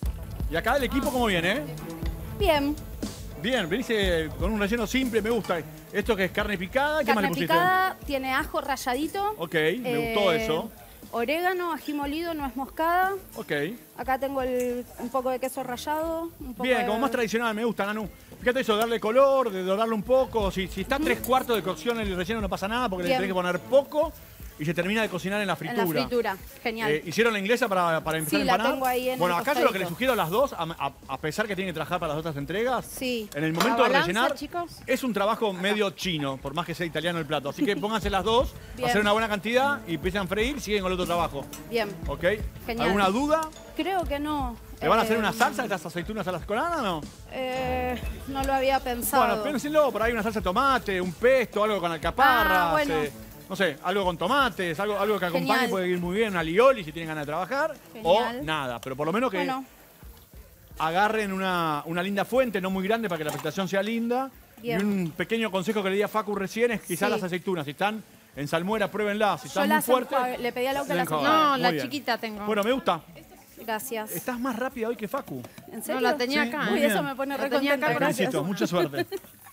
Y acá el equipo, ¿cómo viene? Bien. Bien, venís eh, con un relleno simple, me gusta. Esto que es carne picada, ¿qué más le Carne pusiste? picada, tiene ajo ralladito. Ok, me gustó eh, eso. Orégano, ají molido, nuez moscada. Ok. Acá tengo el- un poco de queso rallado. Un poco Bien, de- como más tradicional, me gusta, Nanu. Fíjate eso, darle color, de dorarlo un poco. Si, si está tres cuartos de cocción en el relleno no pasa nada porque Bien. le tenés que poner poco y se termina de cocinar en la En fritura. la fritura, genial. Eh, ¿Hicieron la inglesa para, para empezar Sí, a la empanar? tengo ahí en Bueno, el acá yo lo que costadito. les sugiero a las dos, a, a- a pesar que tienen que trabajar para las otras entregas, Sí. en el ¿La momento de balanza, rellenar, chicos? es un trabajo medio chino, por más que sea italiano el plato. Así que pónganse las dos, Bien. hacer una buena cantidad y empiezan a freír, siguen con el otro trabajo. Bien. ¿Ok? Genial. ¿Alguna duda? Creo que no. ¿Le van a hacer Eh, una salsa de estas aceitunas a las colanas o no? Eh, no lo había pensado. Bueno, pénsenlo, por ahí una salsa de tomate, un pesto, algo con alcaparras, Ah, bueno. eh, no sé, algo con tomates, algo, algo que acompañe, Genial. puede ir muy bien, una alioli si tienen ganas de trabajar, Genial. o nada, pero por lo menos que Bueno, agarren una, una linda fuente, no muy grande para que la presentación sea linda. Bien. Y un pequeño consejo que le di a Facu recién es quizás Sí. las aceitunas, si están en salmuera, pruébenlas, si yo están muy las fuertes. enjuague- le pedí a Lauca se las enjuagan. enjuague. No, Muy la bien. chiquita tengo. Bueno, me gusta. Gracias. Estás más rápida hoy que Facu. ¿En serio? No, la tenía Sí, acá. muy Uy, bien. eso me pone La re tenía contenta. acá, Te Gracias. felicito, mucha suerte.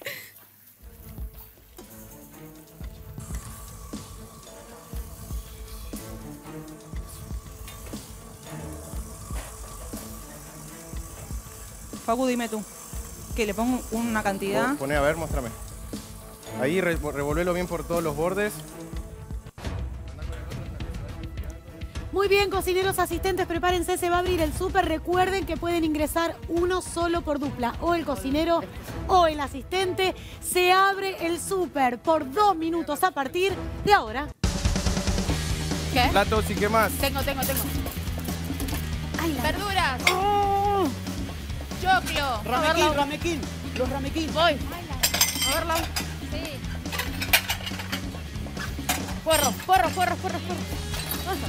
Facu, dime tú. Que le pongo una cantidad. Poné, a ver, muéstrame. Ahí re- revolvelo bien por todos los bordes. Muy bien, cocineros asistentes, prepárense, se va a abrir el súper. Recuerden que pueden ingresar uno solo por dupla, o el cocinero o el asistente. Se abre el súper por dos minutos a partir de ahora. ¿Qué? Platos y qué más. Tengo, tengo, tengo. Verduras. Oh. Choclo. Ramequín, ramequín. Los ramequín. Voy. A verla. Sí. Porro, porro, porro, porro, porro. Vamos.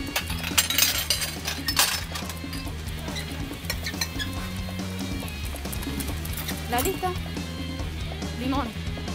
¿La lista? Limón.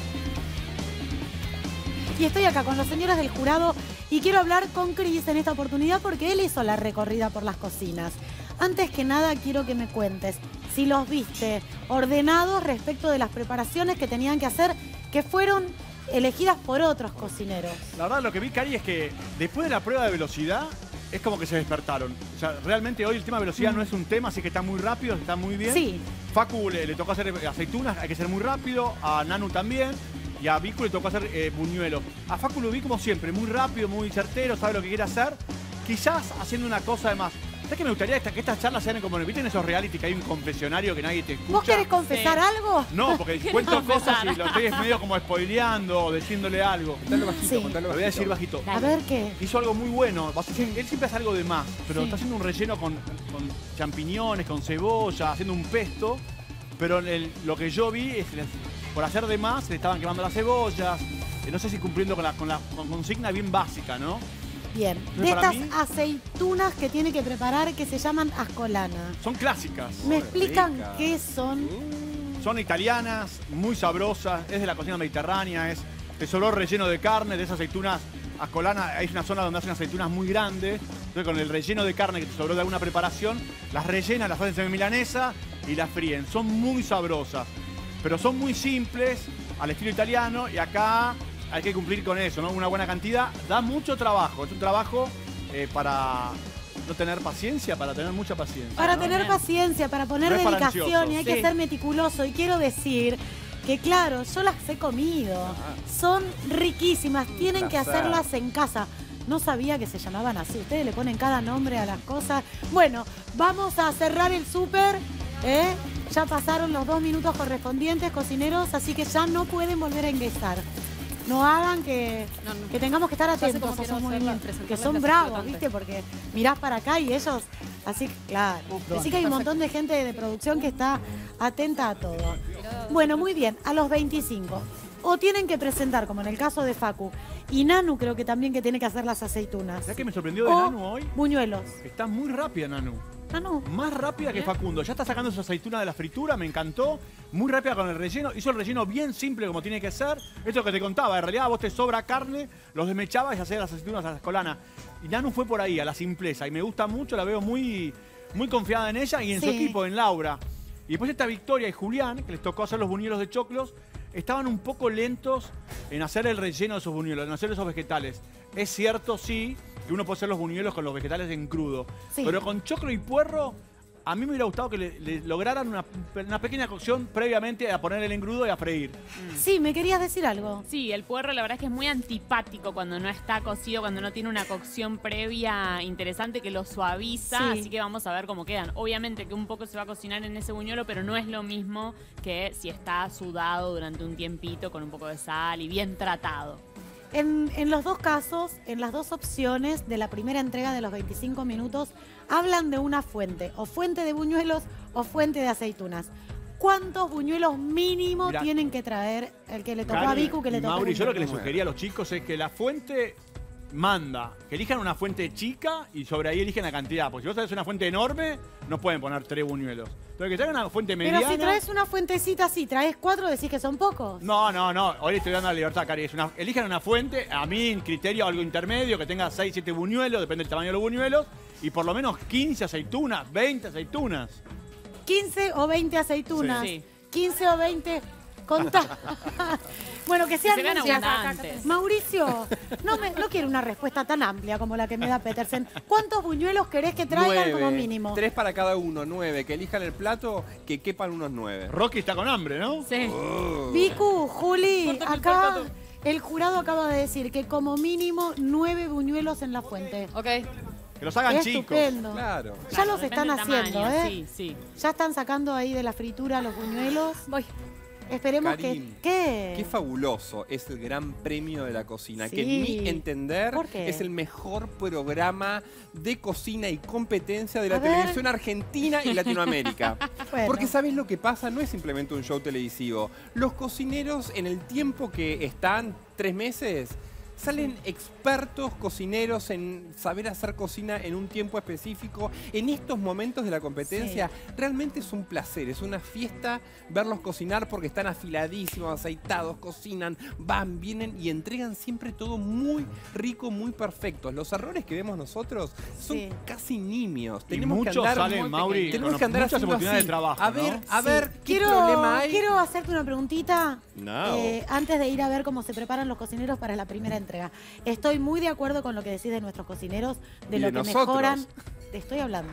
Y estoy acá con los señores del jurado y quiero hablar con Cris en esta oportunidad porque él hizo la recorrida por las cocinas. Antes que nada quiero que me cuentes si los viste ordenados respecto de las preparaciones que tenían que hacer, que fueron elegidas por otros cocineros. La verdad, lo que vi, Cari, es que después de la prueba de velocidad, es como que se despertaron. O sea, realmente hoy el tema de velocidad Mm. no es un tema, así que están muy rápidos, están muy bien. Sí. Facu le, le tocó hacer aceitunas, hay que ser muy rápido. A Nanu también. Y a Vicu le tocó hacer eh, buñuelos. A Facu lo vi como siempre, muy rápido, muy certero, sabe lo que quiere hacer. Quizás haciendo una cosa de más. ¿Sabes que me gustaría esta- que estas charlas sean como, ¿viste en esos reality que hay un confesionario que nadie te escucha? ¿Vos querés confesar algo? No, porque ¿Querés cuento cosas confesar? y lo estoy medio como spoileando o diciéndole algo. Contalo bajito, Sí. contalo Lo voy a decir bajito. A ver qué. Hizo algo muy bueno. Vas a decir, él siempre hace algo de más, pero Sí. está haciendo un relleno con, con champiñones, con cebolla, haciendo un pesto. Pero el- lo que yo vi es que por hacer de más se le estaban quemando las cebollas. Eh, No sé si cumpliendo con la, con la con consigna bien básica, ¿no? Bien. Entonces, De para estas mí- aceitunas que tiene que preparar que se llaman ascolana. Son clásicas. ¿Me explican qué son? Son italianas, muy sabrosas, es de la cocina mediterránea, es de solo relleno de carne, de esas aceitunas ascolana. Hay una zona donde hacen aceitunas muy grandes, entonces con el relleno de carne que te sobró de alguna preparación, las rellenan, las hacen en milanesa y las fríen. Son muy sabrosas, pero son muy simples, al estilo italiano, y acá hay que cumplir con eso, ¿no? Una buena cantidad, da mucho trabajo, es un trabajo eh, para no tener paciencia, para tener mucha paciencia. Para ¿no? tener paciencia, para poner No es para dedicación ansiosos. y hay que Sí. ser meticuloso. Y quiero decir que, claro, yo las he comido. Son riquísimas, tienen que placer. hacerlas en casa. No sabía que se llamaban así. Ustedes le ponen cada nombre a las cosas. Bueno, vamos a cerrar el súper. ¿eh? Ya pasaron los dos minutos correspondientes, cocineros, así que ya no pueden volver a ingresar. No hagan que, No, no. que tengamos que estar Ya sé atentos cómo a quiero esos hacerla, movimientos. Que presentarme son el bravos, flotante. ¿viste? Porque mirás para acá y ellos, así que, claro. Así que hay un montón de gente de producción que está atenta a todo. Bueno, muy bien, a los veinticinco. O tienen que presentar, como en el caso de Facu. Y Nanu creo que también que tiene que hacer las aceitunas. ¿Sabes qué me sorprendió de O Nanu hoy? buñuelos. Está muy rápida, Nanu. Nanu. Más rápida que Facundo. Ya está sacando esa aceituna de la fritura, me encantó. Muy rápida con el relleno. Hizo el relleno bien simple como tiene que ser. Esto que te contaba, en realidad a vos te sobra carne, los desmechabas y hacías las aceitunas a la escolana. Y Nanu fue por ahí, a la simpleza. Y me gusta mucho, la veo muy, muy confiada en ella y en su Sí. equipo, en Laura. Y después está Victoria y Julián, que les tocó hacer los buñuelos de choclos, estaban un poco lentos en hacer el relleno de esos buñuelos, en hacer esos vegetales. Es cierto, sí, que uno puede hacer los buñuelos con los vegetales en crudo. Sí. Pero con choclo y puerro, a mí me hubiera gustado que le, le lograran una, una pequeña cocción previamente a poner el engrudo y a freír. Sí, me querías decir algo. Sí, el puerro la verdad es que es muy antipático cuando no está cocido, cuando no tiene una cocción previa interesante que lo suaviza, Sí. así que vamos a ver cómo quedan. Obviamente que un poco se va a cocinar en ese buñuelo, pero no es lo mismo que si está sudado durante un tiempito con un poco de sal y bien tratado. En, en los dos casos, en las dos opciones de la primera entrega de los veinticinco minutos, hablan de una fuente, o fuente de buñuelos o fuente de aceitunas. ¿Cuántos buñuelos mínimo Mirá, tienen que traer el que le tocó a Cari Vicu, que le y tocó Mauri, a yo lo que le Vicu? sugería a los chicos es que la fuente manda, que elijan una fuente chica y sobre ahí eligen la cantidad. Porque si vos tenés una fuente enorme, no pueden poner tres buñuelos. Entonces que traigan una fuente mediana. Pero si traes una fuentecita así, traes cuatro, decís que son pocos. No, no, no. Hoy le estoy dando la libertad, Cari. Es una, elijan una fuente, a mí, en criterio algo intermedio, que tenga seis, siete buñuelos, depende del tamaño de los buñuelos, y por lo menos quince aceitunas, veinte aceitunas. quince o veinte aceitunas. Sí. quince o veinte. Contá. Bueno, que sean Que sean muchas. abundantes. Mauricio, no, me, no quiero una respuesta tan amplia como la que me da Petersen. ¿Cuántos buñuelos querés que traigan como mínimo? Tres para cada uno, nueve. Que elijan el plato, que quepan unos nueve. Rocky está con hambre, ¿no? Sí. Oh. Vicu, Juli, Córtame el acá plato. el jurado acaba de decir que como mínimo nueve buñuelos en la fuente. Ok. Que los hagan chicos. Estupendo. Claro. Ya Claro, los depende están del tamaño, haciendo, ¿eh? Sí, sí. Ya están sacando ahí de la fritura los buñuelos. Voy. Esperemos Karin, que... ¿Qué? Qué fabuloso es el Gran Premio de la Cocina, Sí. que en mi entender ¿Por qué? es el mejor programa de cocina y competencia de la A ver. televisión argentina y Latinoamérica. Bueno. Porque ¿sabes lo que pasa? No es simplemente un show televisivo. Los cocineros en el tiempo que están, tres meses, salen expertos cocineros en saber hacer cocina en un tiempo específico. En estos momentos de la competencia, realmente es un placer, es una fiesta verlos cocinar porque están afiladísimos, aceitados, cocinan, van, vienen y entregan siempre todo muy rico, muy perfecto. Los errores que vemos nosotros son Sí. casi nimios. Y Tenemos muchos que andar salen, muy Mauri, pequeños. Tenemos con que andar muchas haciendo oportunidades así. de trabajo, A ver, ¿no? a Sí. ver, ¿qué quiero, problema hay? Quiero hacerte una preguntita No. eh, antes de ir a ver cómo se preparan los cocineros para la primera entrega. Estoy muy de acuerdo con lo que decís de nuestros cocineros, de Y lo de que nosotros. mejoran. Te estoy hablando.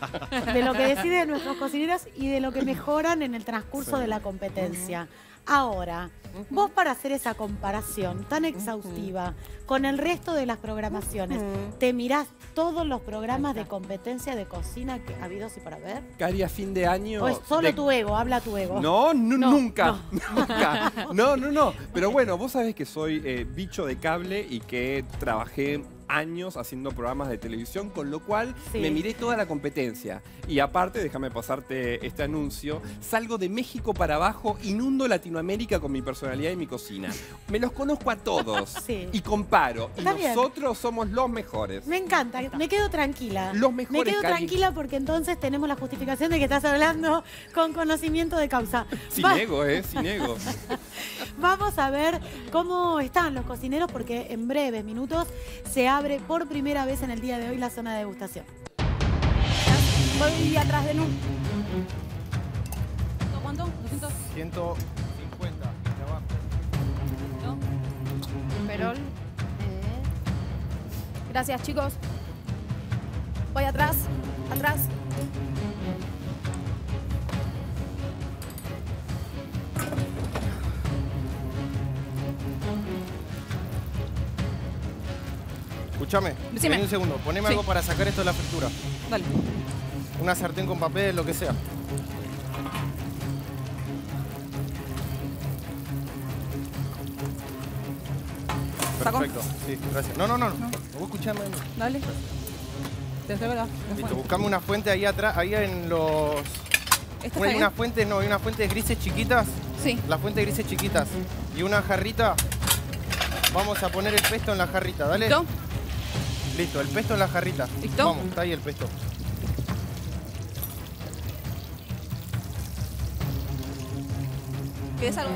De lo que deciden nuestros cocineros y de lo que mejoran en el transcurso de la competencia. Ahora, vos para hacer esa comparación tan exhaustiva con el resto de las programaciones, ¿te mirás todos los programas de competencia de cocina que ha habido y para ver? Cari, a fin de año... ¿O es solo de- tu ego? Habla tu ego. No, nu- No, nunca, nunca. No, no, no. Pero bueno, vos sabés que soy eh, bicho de cable y que trabajé años haciendo programas de televisión, con lo cual Sí. me miré toda la competencia. Y aparte, déjame pasarte este anuncio, salgo de México para abajo, inundo Latinoamérica con mi personalidad y mi cocina. Me los conozco a todos Sí. y comparo. Y Está bien. nosotros somos los mejores. Me encanta, me quedo tranquila. Los Me mejores, quedo Cari. tranquila porque entonces tenemos la justificación de que estás hablando con conocimiento de causa. Sin Va- ego, ¿eh? Sin ego. Vamos a ver cómo están los cocineros porque en breves minutos se abre por primera vez en el día de hoy la zona de degustación. Voy atrás de Nu. ¿Cuánto? ¿doscientos? ciento cincuenta de abajo. Perol. Gracias, chicos. Voy atrás, atrás. Escúchame, Decime. vení un segundo, poneme Sí. algo para sacar esto de la fritura. Dale. Una sartén con papel, lo que sea. ¿Sacó? Perfecto, sí, gracias. No, no, no, no. Vos escuchame. Dale. Te estoy acá. Listo, buscame una fuente ahí atrás, ahí en los... ¿Esta Una, está una bien? fuente, no, hay una fuente de grises chiquitas. Sí. La fuente de grises chiquitas. Y una jarrita. Vamos a poner el pesto en la jarrita, dale. ¿Listo? Listo, el pesto en la jarrita. ¿Listo? Vamos, está ahí el pesto. ¿Quieres algo?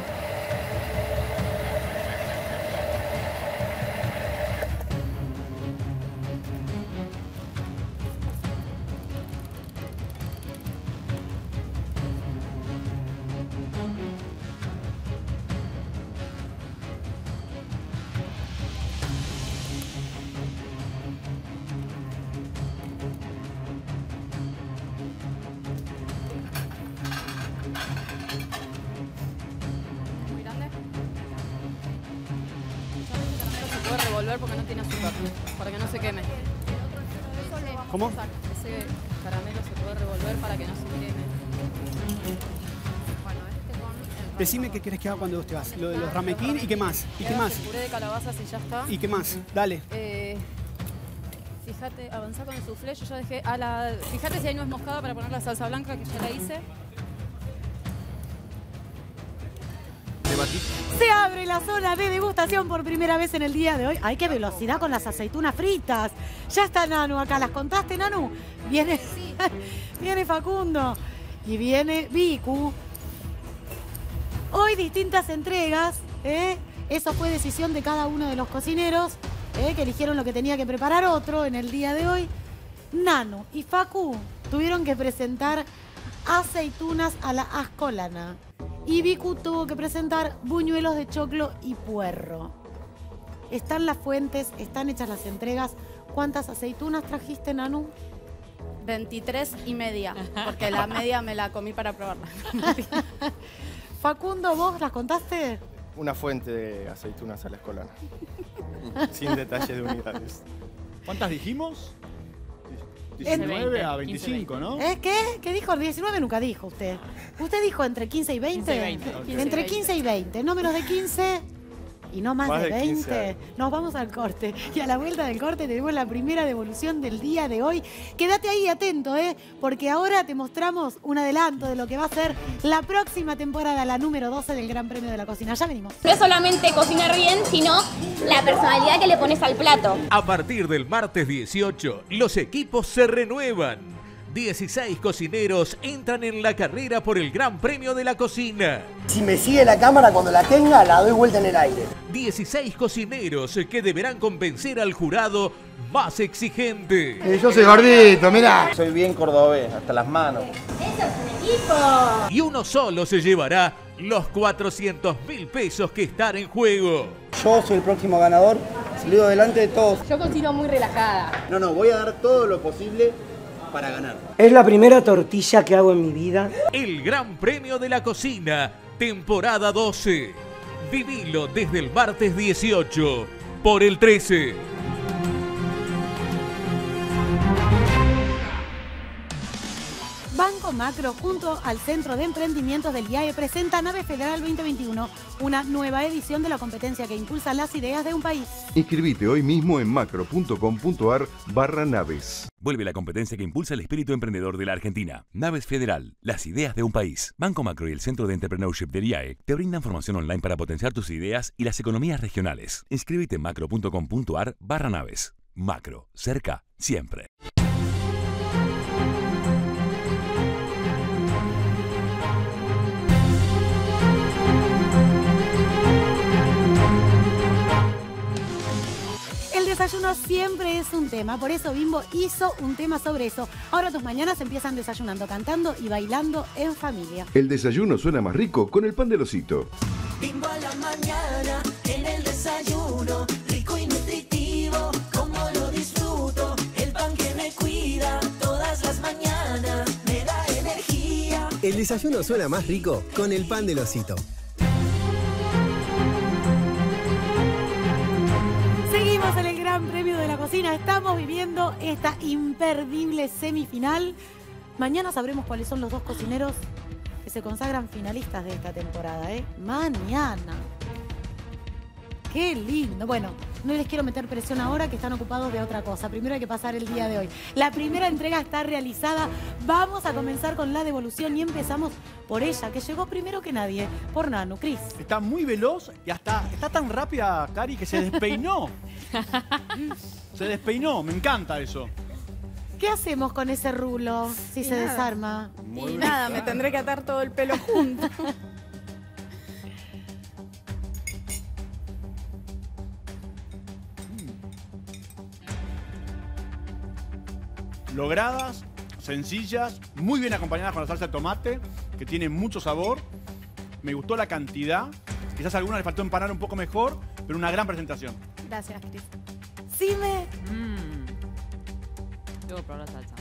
revolver porque no tiene azúcar, para que no se queme. ¿Cómo? Ese caramelo se puede revolver para que no se queme. Bueno, este con el Decime qué querés que haga cuando vos te vas. Lo de los ramequín y qué más. ¿Y qué más? puré de calabazas y ya está. ¿Y qué más? Dale. Eh, fíjate, avanzá con el soufflé. Yo ya dejé a la... Fíjate si hay nuez moscada para poner la salsa blanca, que ya la hice. Se abre la zona de degustación por primera vez en el día de hoy. ¡Ay, qué velocidad con las aceitunas fritas! Ya está Nanu acá. ¿Las contaste, Nanu? Viene, viene Facundo y viene Vicu. Hoy distintas entregas. ¿eh? Eso fue decisión de cada uno de los cocineros ¿eh? que eligieron lo que tenía que preparar otro en el día de hoy. Nanu y Facu tuvieron que presentar aceitunas a la ascolana. Y Vicu tuvo que presentar buñuelos de choclo y puerro. Están las fuentes, están hechas las entregas. ¿Cuántas aceitunas trajiste, Nanu? veintitrés y media, porque la media me la comí para probarla. Facundo, ¿vos las contaste? Una fuente de aceitunas a la escolana. Sin detalles de unidades. ¿Cuántas dijimos? diecinueve a veinticinco, ¿no? ¿Eh? ¿Qué? ¿Qué dijo? diecinueve nunca dijo usted. ¿Usted dijo entre quince y veinte? quince y veinte. Okay. Entre quince y veinte. No menos de quince y no más, Más de de veinte. quince. Nos vamos al corte. Y a la vuelta del corte tenemos la primera devolución del día de hoy. Quédate ahí atento, ¿eh? Porque ahora te mostramos un adelanto de lo que va a ser la próxima temporada, la número doce del Gran Premio de la Cocina. Ya venimos. No es solamente cocinar bien, sino la personalidad que le pones al plato. A partir del martes dieciocho, los equipos se renuevan. dieciséis cocineros entran en la carrera por el Gran Premio de la Cocina. Si me sigue la cámara, cuando la tenga, la doy vuelta en el aire. dieciséis cocineros que deberán convencer al jurado más exigente. Eh, yo soy gordito, mirá. Soy bien cordobés, hasta las manos. ¡Eso es un equipo! Y uno solo se llevará los cuatrocientos mil pesos que están en juego. Yo soy el próximo ganador, salido delante de todos. Yo cocino muy relajada. No, no, voy a dar todo lo posible para ganar. Es la primera tortilla que hago en mi vida. El Gran Premio de la Cocina, temporada doce. Vivilo desde el martes dieciocho por el trece. Banco Macro, junto al Centro de Emprendimientos del I A E, presenta Naves Federal veinte veintiuno, una nueva edición de la competencia que impulsa las ideas de un país. Inscribite hoy mismo en macro.com.ar barra naves. Vuelve la competencia que impulsa el espíritu emprendedor de la Argentina. Naves Federal, las ideas de un país. Banco Macro y el Centro de Entrepreneurship del I A E te brindan formación online para potenciar tus ideas y las economías regionales. Inscríbete en macro.com.ar barra naves. Macro, cerca, siempre. El desayuno siempre es un tema, por eso Bimbo hizo un tema sobre eso. Ahora tus mañanas empiezan desayunando, cantando y bailando en familia. El desayuno suena más rico con el pan del osito. Bimbo a la mañana, en el desayuno, rico y nutritivo, como lo disfruto, el pan que me cuida todas las mañanas, me da energía. El desayuno suena más rico con el pan del osito. Seguimos en el Gran Premio de la Cocina. Estamos viviendo esta imperdible semifinal. Mañana sabremos cuáles son los dos cocineros que se consagran finalistas de esta temporada, ¿eh? Mañana. Qué lindo. Bueno, no les quiero meter presión ahora que están ocupados de otra cosa. Primero hay que pasar el día de hoy. La primera entrega está realizada. Vamos a comenzar con la devolución y empezamos por ella, que llegó primero que nadie, por Nanu. Cris. Está muy veloz y hasta está tan rápida, Cari, que se despeinó. Se despeinó, me encanta eso. ¿Qué hacemos con ese rulo si Y se nada. desarma? Y nada, me tendré que atar todo el pelo junto. Logradas, sencillas, muy bien acompañadas con la salsa de tomate, que tiene mucho sabor. Me gustó la cantidad. Quizás a alguna le faltó empanar un poco mejor, pero una gran presentación. Gracias, Cris. Sí me... Mmm. Debo probar la salsa.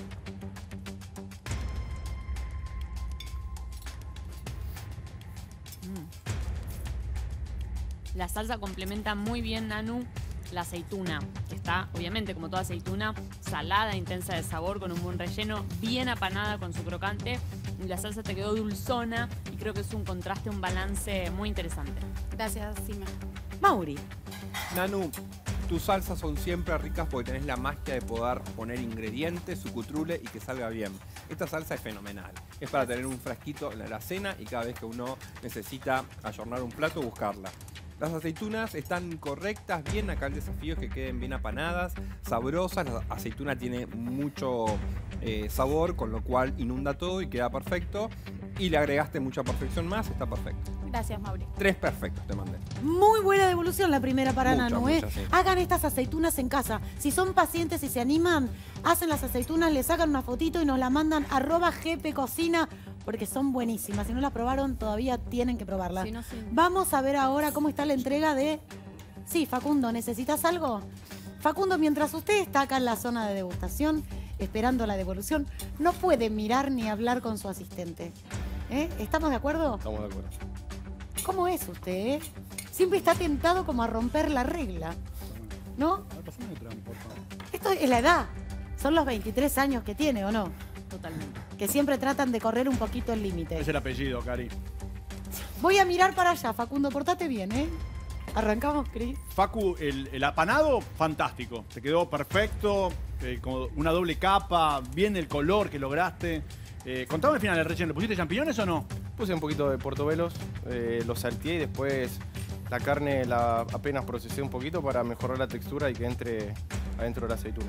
Mm. La salsa complementa muy bien, Nanu, la aceituna, que está, obviamente, como toda aceituna, salada, intensa de sabor, con un buen relleno, bien apanada con su crocante. Y la salsa te quedó dulzona y creo que es un contraste, un balance muy interesante. Gracias, Sime. Mauri. Nanu, tus salsas son siempre ricas porque tenés la magia de poder poner ingredientes, sucutrule y que salga bien. Esta salsa es fenomenal. Es para tener un frasquito en la alacena y cada vez que uno necesita ayornar un plato, buscarla. Las aceitunas están correctas, bien, acá el desafío es que queden bien apanadas, sabrosas. La aceituna tiene mucho eh, sabor, con lo cual inunda todo y queda perfecto. Y le agregaste mucha perfección más, está perfecto. Gracias, Mauri. Tres perfectos te mandé. Muy buena devolución la primera para Mucha, Nanu, ¿eh? mucha, sí. Hagan estas aceitunas en casa. Si son pacientes y se animan, hacen las aceitunas, le sacan una fotito y nos la mandan arroba gpcocina porque son buenísimas. Si no las probaron, todavía tienen que probarlas. Sí, no, sí. Vamos a ver ahora cómo está la entrega de... Sí, Facundo, ¿necesitas algo? Facundo, mientras usted está acá en la zona de degustación, esperando la devolución, no puede mirar ni hablar con su asistente. ¿Eh? ¿Estamos de acuerdo? Estamos de acuerdo. ¿Cómo es usted, eh? Siempre está tentado como a romper la regla, ¿no? Esto es la edad. Son los veintitrés años que tiene, ¿o no? Totalmente. Que siempre tratan de correr un poquito el límite. Es el apellido, Cari. Voy a mirar para allá, Facundo, portate bien, ¿eh? Arrancamos, Cris. Facu, el, el apanado, fantástico. Te quedó perfecto, eh, con una doble capa, bien el color que lograste. Eh, contame al final el relleno, ¿le pusiste champiñones o no? Puse un poquito de portobelos, eh, lo salteé y después la carne la apenas procesé un poquito para mejorar la textura y que entre adentro de la aceituna.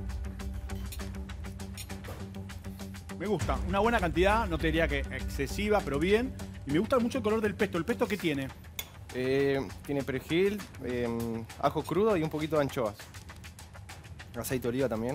Me gusta, una buena cantidad, no te diría que excesiva, pero bien. Y me gusta mucho el color del pesto. ¿El pesto qué tiene? Eh, tiene perejil, eh, ajo crudo y un poquito de anchoas. Aceite de oliva también.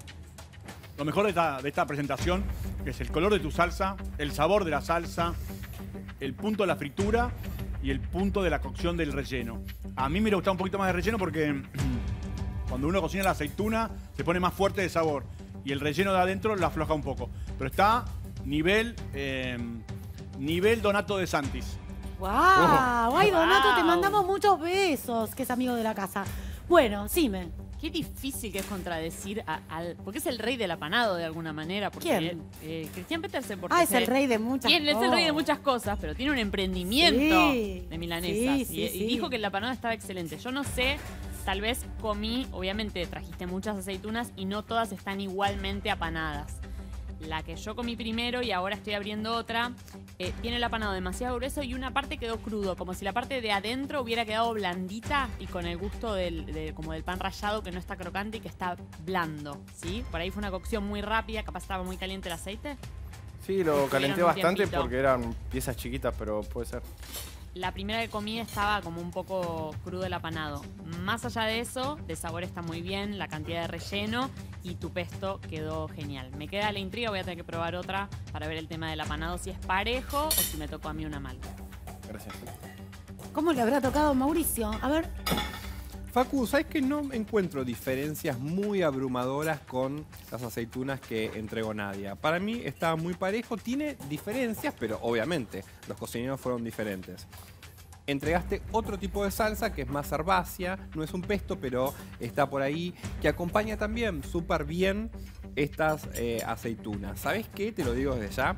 Lo mejor de esta, de esta presentación es el color de tu salsa, el sabor de la salsa, el punto de la fritura y el punto de la cocción del relleno. A mí me hubiera gustado un poquito más de relleno porque cuando uno cocina la aceituna se pone más fuerte de sabor y el relleno de adentro lo afloja un poco. Pero está nivel, eh, nivel Donato de Santis. ¡Wow! ¡Ay, Donato, Wow. te mandamos muchos besos! Que es amigo de la casa. Bueno, Sime. Qué difícil que es contradecir a- al... Porque es el rey del apanado de alguna manera. Porque, ¿Quién? Eh, Cristian Petersen. Porque Ah, es el rey de muchas ¿Quién? Es cosas. el rey de muchas cosas, pero tiene un emprendimiento Sí, de milanesas. sí, sí, y, y sí. dijo que el apanado estaba excelente. Yo no sé, tal vez comí, obviamente trajiste muchas aceitunas y no todas están igualmente apanadas. La que yo comí primero y ahora estoy abriendo otra, eh, tiene el apanado demasiado grueso y una parte quedó crudo, como si la parte de adentro hubiera quedado blandita y con el gusto del, de- como del pan rallado que no está crocante y que está blando, ¿sí? Por ahí fue una cocción muy rápida, capaz estaba muy caliente el aceite. Sí, lo calenté un bastante tiempito. porque eran piezas chiquitas, pero puede ser. La primera que comí estaba como un poco crudo el apanado. Más allá de eso, de sabor está muy bien, la cantidad de relleno y tu pesto quedó genial. Me queda la intriga, voy a tener que probar otra para ver el tema del apanado, si es parejo o si me tocó a mí una mal. Gracias. ¿Cómo le habrá tocado a Mauricio? A ver. Facu, ¿sabes que no encuentro diferencias muy abrumadoras con las aceitunas que entregó Nadia? Para mí está muy parejo, tiene diferencias, pero obviamente los cocineros fueron diferentes. Entregaste otro tipo de salsa que es más herbácea, no es un pesto, pero está por ahí, que acompaña también súper bien estas eh, aceitunas. ¿Sabes qué? Te lo digo desde ya.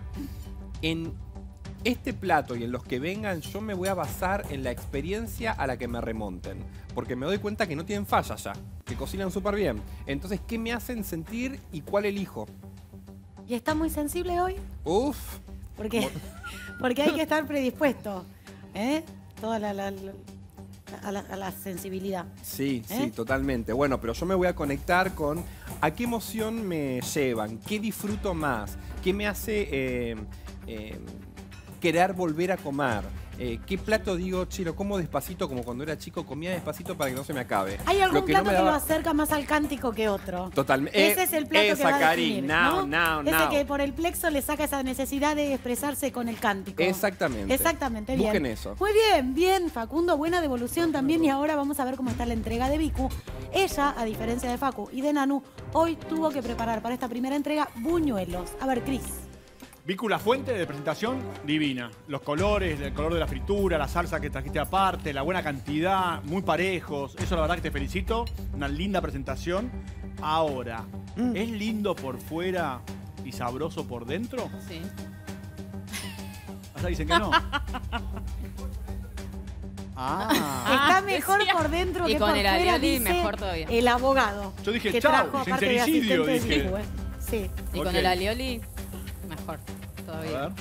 En este plato y en los que vengan, yo me voy a basar en la experiencia a la que me remonten. Porque me doy cuenta que no tienen falla ya, que cocinan súper bien. Entonces, ¿qué me hacen sentir y cuál elijo? ¿Y está muy sensible hoy? Uf. Porque, porque hay que estar predispuesto, ¿eh? Toda la, la- la- a, la, a la sensibilidad. Sí, ¿Eh? sí, totalmente. Bueno, pero yo me voy a conectar con a qué emoción me llevan, qué disfruto más, qué me hace eh, eh, querer volver a comer. Eh, ¿Qué plato digo, che, lo como despacito como cuando era chico, comía despacito para que no se me acabe? ¿Hay algún Lo que no plato me que lo daba- acerca más al cántico que otro? Totalmente. Ese es el plato esa, que va a Cari, definir, now, ¿no? now, Ese now. que por el plexo le saca esa necesidad de expresarse con el cántico. Exactamente. Exactamente, bien. Busquen eso. Muy bien, bien, Facundo, buena devolución también. Y ahora vamos a ver cómo está la entrega de Vicu. Ella, a diferencia de Facu y de Nanu, hoy tuvo que preparar para esta primera entrega buñuelos. A ver, Cris. Vicu, la fuente de presentación divina. Los colores, el color de la fritura, la salsa que trajiste aparte, la buena cantidad, muy parejos. Eso la verdad que te felicito. Una linda presentación. Ahora, mm. ¿es lindo por fuera y sabroso por dentro? Sí. Allá dicen que no. Ah. Está mejor decía. por dentro Y que con por el fuera, alioli dice mejor todavía. el abogado. Yo dije, que chau, trajo aparte de sincericidio, asistente de dije. Vicu, ¿eh? Sí. Y Ok. con el alioli, mejor todavía. A ver.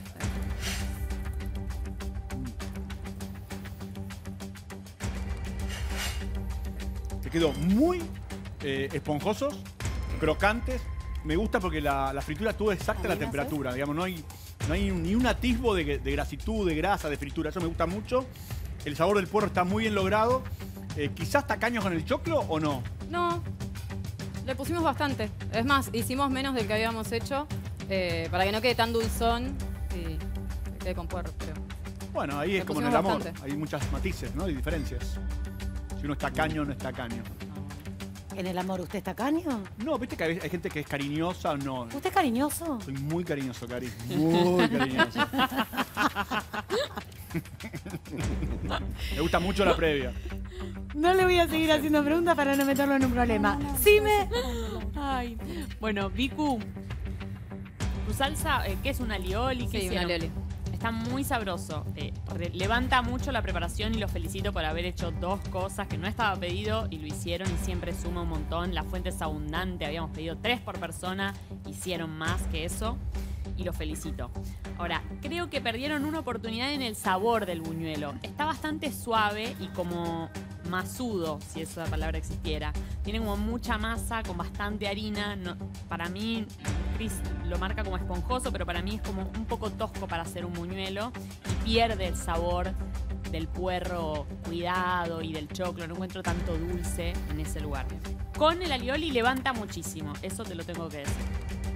Te quedó muy eh, esponjosos, crocantes. Me gusta porque la, la fritura estuvo exacta a la temperatura. Digamos, no hay, no hay ni un atisbo de, de grasitud, de grasa, de fritura. Eso me gusta mucho. El sabor del puerro está muy bien logrado. Eh, ¿Quizás tacaños con el choclo o no? No, le pusimos bastante. Es más, hicimos menos del que habíamos hecho eh, para que no quede tan dulzón y que quede con puerro. Pero Bueno, ahí le es como en el pusimos amor. bastante. Hay muchas matices, ¿no? Y diferencias. Si uno es tacaño o no es tacaño. ¿En el amor usted es tacaño? No, viste que hay, hay gente que es cariñosa o no. ¿Usted es cariñoso? Soy muy cariñoso, Cari. Muy cariñoso. Me gusta mucho la previa. No le voy a seguir haciendo preguntas para no meterlo en un problema. Sí me... Ay. Bueno, Vicu, tu salsa, eh, ¿qué es? ¿Un alioli? ¿Qué Sí, un hicieron? alioli. Está muy sabroso. Eh, re- levanta mucho la preparación y los felicito por haber hecho dos cosas que no estaba pedido y lo hicieron y siempre suma un montón. La fuente es abundante, habíamos pedido tres por persona, hicieron más que eso y los felicito. Ahora, creo que perdieron una oportunidad en el sabor del buñuelo. Está bastante suave y como masudo, si esa palabra existiera. Tiene como mucha masa con bastante harina. No, para mí, Chris lo marca como esponjoso, pero para mí es como un poco tosco para hacer un buñuelo y pierde el sabor del puerro cuidado y del choclo. No encuentro tanto dulce en ese lugar. Con el alioli levanta muchísimo, eso te lo tengo que decir.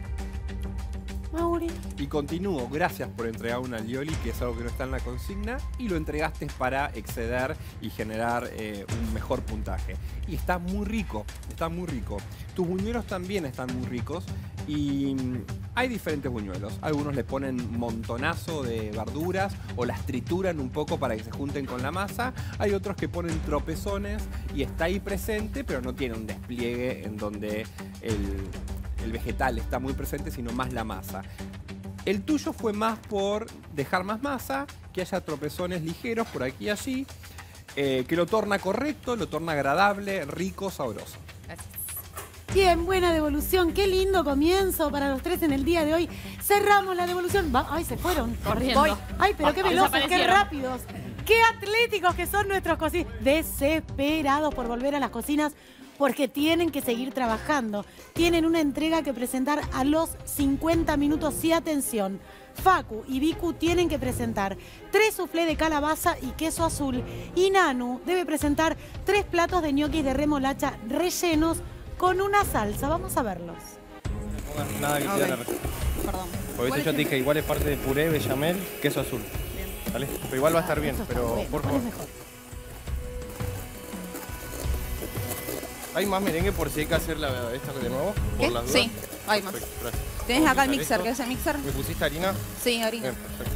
Mauri. Y continúo, gracias por entregar un alioli, que es algo que no está en la consigna, y lo entregaste para exceder y generar eh, un mejor puntaje. Y está muy rico, está muy rico. Tus buñuelos también están muy ricos y mm, hay diferentes buñuelos. Algunos le ponen montonazo de verduras o las trituran un poco para que se junten con la masa. Hay otros que ponen tropezones y está ahí presente, pero no tiene un despliegue en donde el... el vegetal está muy presente, sino más la masa. El tuyo fue más por dejar más masa, que haya tropezones ligeros por aquí y allí, eh, que lo torna correcto, lo torna agradable, rico, sabroso. Bien, buena devolución. Qué lindo comienzo para los tres en el día de hoy. Cerramos la devolución. Va- Ay, se fueron. Corriendo. Voy. Ay, pero qué veloces, qué Desaparecieron. rápidos. Qué atléticos que son nuestros cocineros. Desesperados por volver a las cocinas porque tienen que seguir trabajando. Tienen una entrega que presentar a los cincuenta minutos y atención. Facu y Vicu tienen que presentar tres soufflés de calabaza y queso azul. Y Nanu debe presentar tres platos de ñoquis de remolacha rellenos con una salsa. Vamos a verlos. Nada que Ok. tiene la receta. Perdón. Porque eso yo te dije, igual es parte de puré, bechamel, queso azul. ¿Vale? Pero igual va a estar bien, Eso está pero bien, por ¿cuál es favor. mejor? ¿Hay más merengue por si hay que hacer la, esta de nuevo? ¿Qué? Por las dudas. Sí, hay más. Perfecto, gracias. ¿Tienes Vamos acá a el quitar mixer? esto. ¿Qué es el mixer? ¿Me pusiste harina? Sí, harina. Bien, perfecto.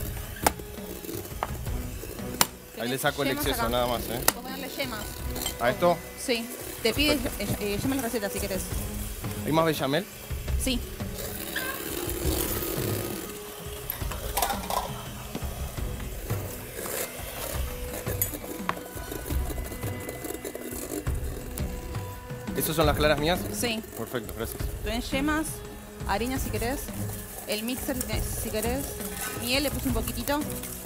Ahí le saco el yemas exceso, acá. nada más, ¿eh? Puedo ponerle yemas. ¿A esto? Sí. Te pides, eh, eh, llama la receta si querés. ¿Hay más bechamel? Sí. ¿Esas son las claras mías? Sí. Perfecto, gracias. Tenés yemas, harina si querés, el mixer si tenés- si querés, miel le puse un poquitito.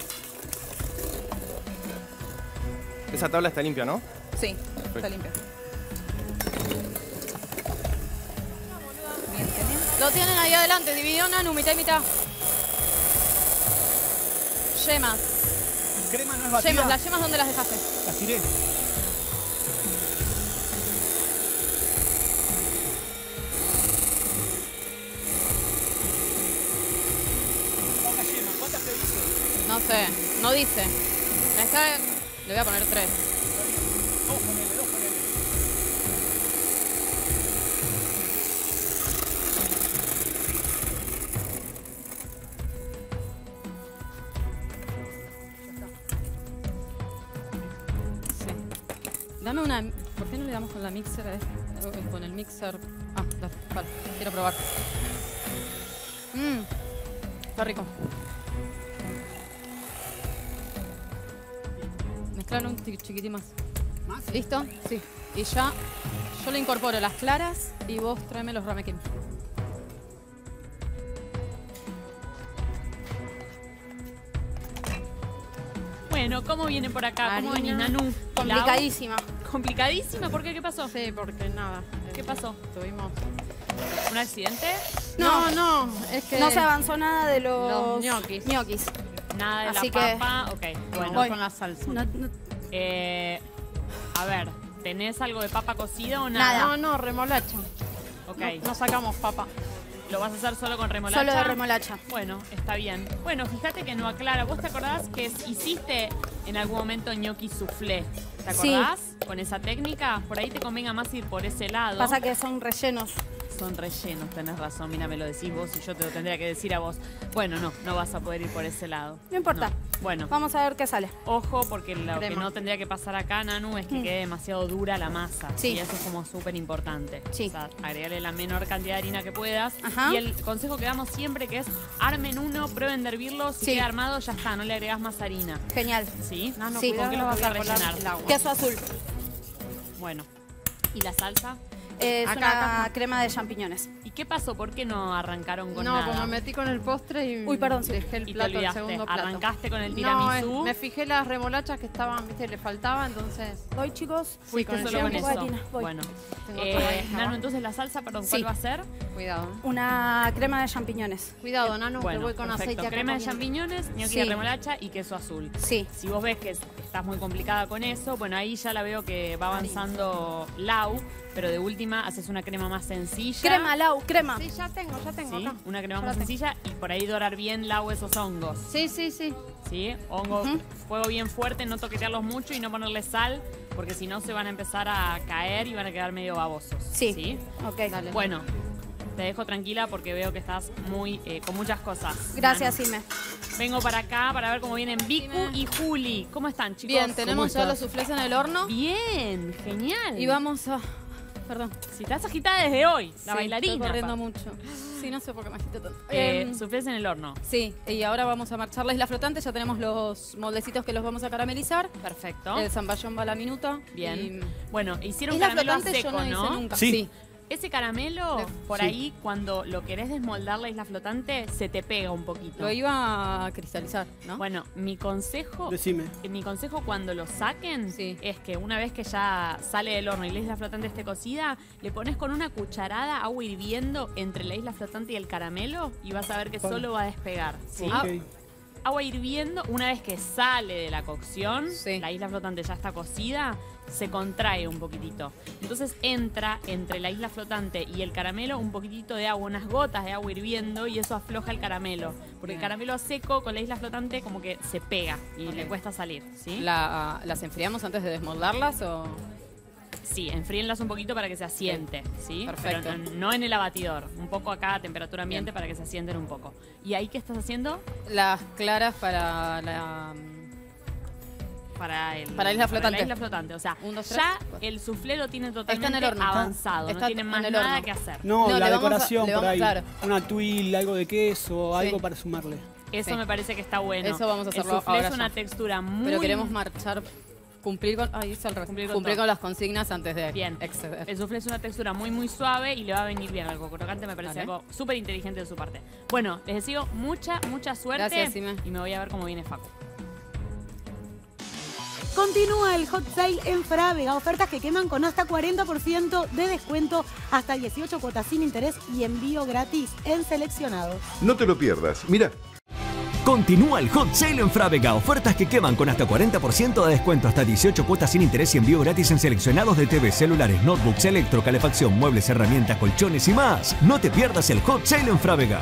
Esa tabla está limpia, ¿no? Sí, está limpia. Bien, ¿tenés? Lo tienen ahí adelante, dividido Nanu, mitad y mitad. Yemas. Crema no es batida. Yemas, las yemas, ¿dónde las dejaste? Las tiré. No sé, no dice. Está- le voy a poner tres. Dame una... ¿Por qué no le damos con la mixer a este? Con el mixer... Ah, dale, para, quiero probar. Mmm, está rico. Mezclarlo un chiquitín más. ¿Más? ¿Listo? Sí. Y ya yo le incorporo las claras y vos tráeme los ramekin. Bueno, ¿cómo viene por acá? ¿Cómo venís, Harina. Nanu? Complicadísima. ¿Lau? ¿Complicadísima? ¿Por qué? ¿Qué pasó? Sí, porque nada. ¿Qué pasó? Tuvimos... ¿Un accidente? No, no, es que... No se avanzó nada de los... Los ñoquis. ñoquis. Nada de Así la que- papa. Ok, bueno. Voy. Con la salsa. No, no- Eh, a ver, ¿tenés algo de papa cocida o nada? Nada. No, no, remolacha. Ok. No, no sacamos papa. ¿Lo vas a hacer solo con remolacha? Solo de remolacha. Bueno, está bien. Bueno, fíjate que no aclara. ¿Vos te acordás que hiciste en algún momento ñoqui soufflé? ¿Te Sí. acordás? Con esa técnica, por ahí te convenga más ir por ese lado. Pasa que son rellenos. Son rellenos, tenés razón. Mira, me lo decís vos y yo te lo tendría que decir a vos. Bueno, no, no vas a poder ir por ese lado. No importa. No. Bueno. Vamos a ver qué sale. Ojo, porque lo que Crema. no tendría que pasar acá, Nanu, es que Mm. quede demasiado dura la masa. Sí. Y eso es como súper importante. Sí. O sea, agregarle la menor cantidad de harina que puedas. Ajá. Y el consejo que damos siempre que es armen uno, prueben de hervirlo. Si Sí. queda armado, ya está, no le agregás más harina. Genial. ¿Sí? Nano, Sí. cuidado, ¿Con qué lo vas que a voy a colar rellenar? el agua. Queso azul. Bueno. ¿Y la salsa? Es Acá, una acá. crema de champiñones. ¿Y qué pasó? ¿Por qué no arrancaron con No, nada? como Me metí con el postre y Uy, perdón, sí. dejé el Y te plato, el olvidaste. segundo plato. Arrancaste con el No, tiramisú. eh, me fijé las remolachas que estaban, viste, le faltaba, entonces... Voy, chicos. Fui con el solo con tiempo. eso. Bueno. Tengo Eh, toda hija, Nano, ¿va? entonces la salsa, perdón, Sí. ¿cuál va a ser? Cuidado. Una crema de champiñones. Cuidado, Nano, Bueno, que voy con perfecto. aceite acá Crema de comiendo. champiñones, ñoqui Sí. de remolacha y queso azul. Sí. Si vos ves que es- estás muy complicada con eso, bueno, ahí ya la veo que va avanzando Lau, pero de última haces una crema más sencilla. Crema, Lau, crema. Sí, ya tengo, ya tengo ¿Sí? acá. Una crema Ya más la tengo. sencilla y por ahí dorar bien, Lau, esos hongos. Sí, sí, sí. ¿Sí? Hongo, Ujú. fuego bien fuerte, no toquetearlos mucho y no ponerle sal, porque si no se van a empezar a caer y van a quedar medio babosos. Sí. ¿Sí? Ok. Dale. Bueno, te dejo tranquila porque veo que estás muy eh, con muchas cosas. Gracias, Nano. Ime. Vengo para acá para ver cómo vienen Vicu y Juli. ¿Cómo están, chicos? Bien, tenemos ya los soufflés en el horno. Bien, genial. Y vamos a... Perdón. Si estás agitada desde hoy, la Sí, bailarina. estoy corriendo pa. mucho. Sí, no sé por qué me agité tanto. Eh, Em, soufflés en el horno. Sí, y ahora vamos a marchar la isla flotante. Ya tenemos los moldecitos que los vamos a caramelizar. Perfecto. El zamballón va a la minuta. Bien. Y- Bueno, hicieron Isla caramelo flotante seco, yo no hice ¿no? nunca. Sí. Sí. Ese caramelo, por Sí. ahí, cuando lo querés desmoldar la isla flotante, se te pega un poquito. Lo iba a cristalizar, ¿no? Bueno, mi consejo, Decime. eh, mi consejo cuando lo saquen Sí. es que una vez que ya sale del horno y la isla flotante esté cocida, le pones con una cucharada agua hirviendo entre la isla flotante y el caramelo y vas a ver que Bueno. solo va a despegar. ¿sí? Ok. Agua hirviendo, una vez que sale de la cocción, Sí. la isla flotante ya está cocida, se contrae un poquitito. Entonces entra entre la isla flotante y el caramelo un poquitito de agua, unas gotas de agua hirviendo y eso afloja el caramelo. Porque el Bien. caramelo seco con la isla flotante como que se pega y Ok. le cuesta salir, ¿sí? La- ¿Las enfriamos antes de desmoldarlas o...? Sí, enfríenlas un poquito para que se asiente, ¿sí? Perfecto. Pero no, no en el abatidor, un poco acá a temperatura ambiente Bien. para que se asienten un poco. ¿Y ahí qué estás haciendo? Las claras para la... Para, el, Para la isla flotante. la isla flotante. O sea, Un, dos, tres, ya cuatro. el soufflé lo tiene totalmente Está en el horno. avanzado. Está no tienen en más el nada horno. que hacer. No, No, la le vamos a- decoración le por vamos- ahí. claro. Una tuile, algo de queso, Sí. algo para sumarle. Eso Sí. me parece que está bueno. Eso vamos a El hacerlo soufflé ahora es una ya. textura muy... Pero queremos marchar, cumplir con... Ay, es al revés. Cumplir Cumplir, con con, todo. las consignas antes de Bien. exceder. El soufflé es una textura muy, muy suave y le va a venir bien. Algo crocante me parece Dale. algo súper inteligente de su parte. Bueno, les deseo mucha, mucha suerte. Gracias, Ime. Y me voy a ver cómo viene Facu. Continúa el hot sale en Frávega. Ofertas que queman con hasta cuarenta por ciento de descuento, hasta dieciocho cuotas sin interés y envío gratis en seleccionados. No te lo pierdas. Mira. Continúa el hot sale en Frávega. Ofertas que queman con hasta cuarenta por ciento de descuento, hasta dieciocho cuotas sin interés y envío gratis en seleccionados de T V, celulares, notebooks, electro, calefacción, muebles, herramientas, colchones y más. No te pierdas el hot sale en Frávega.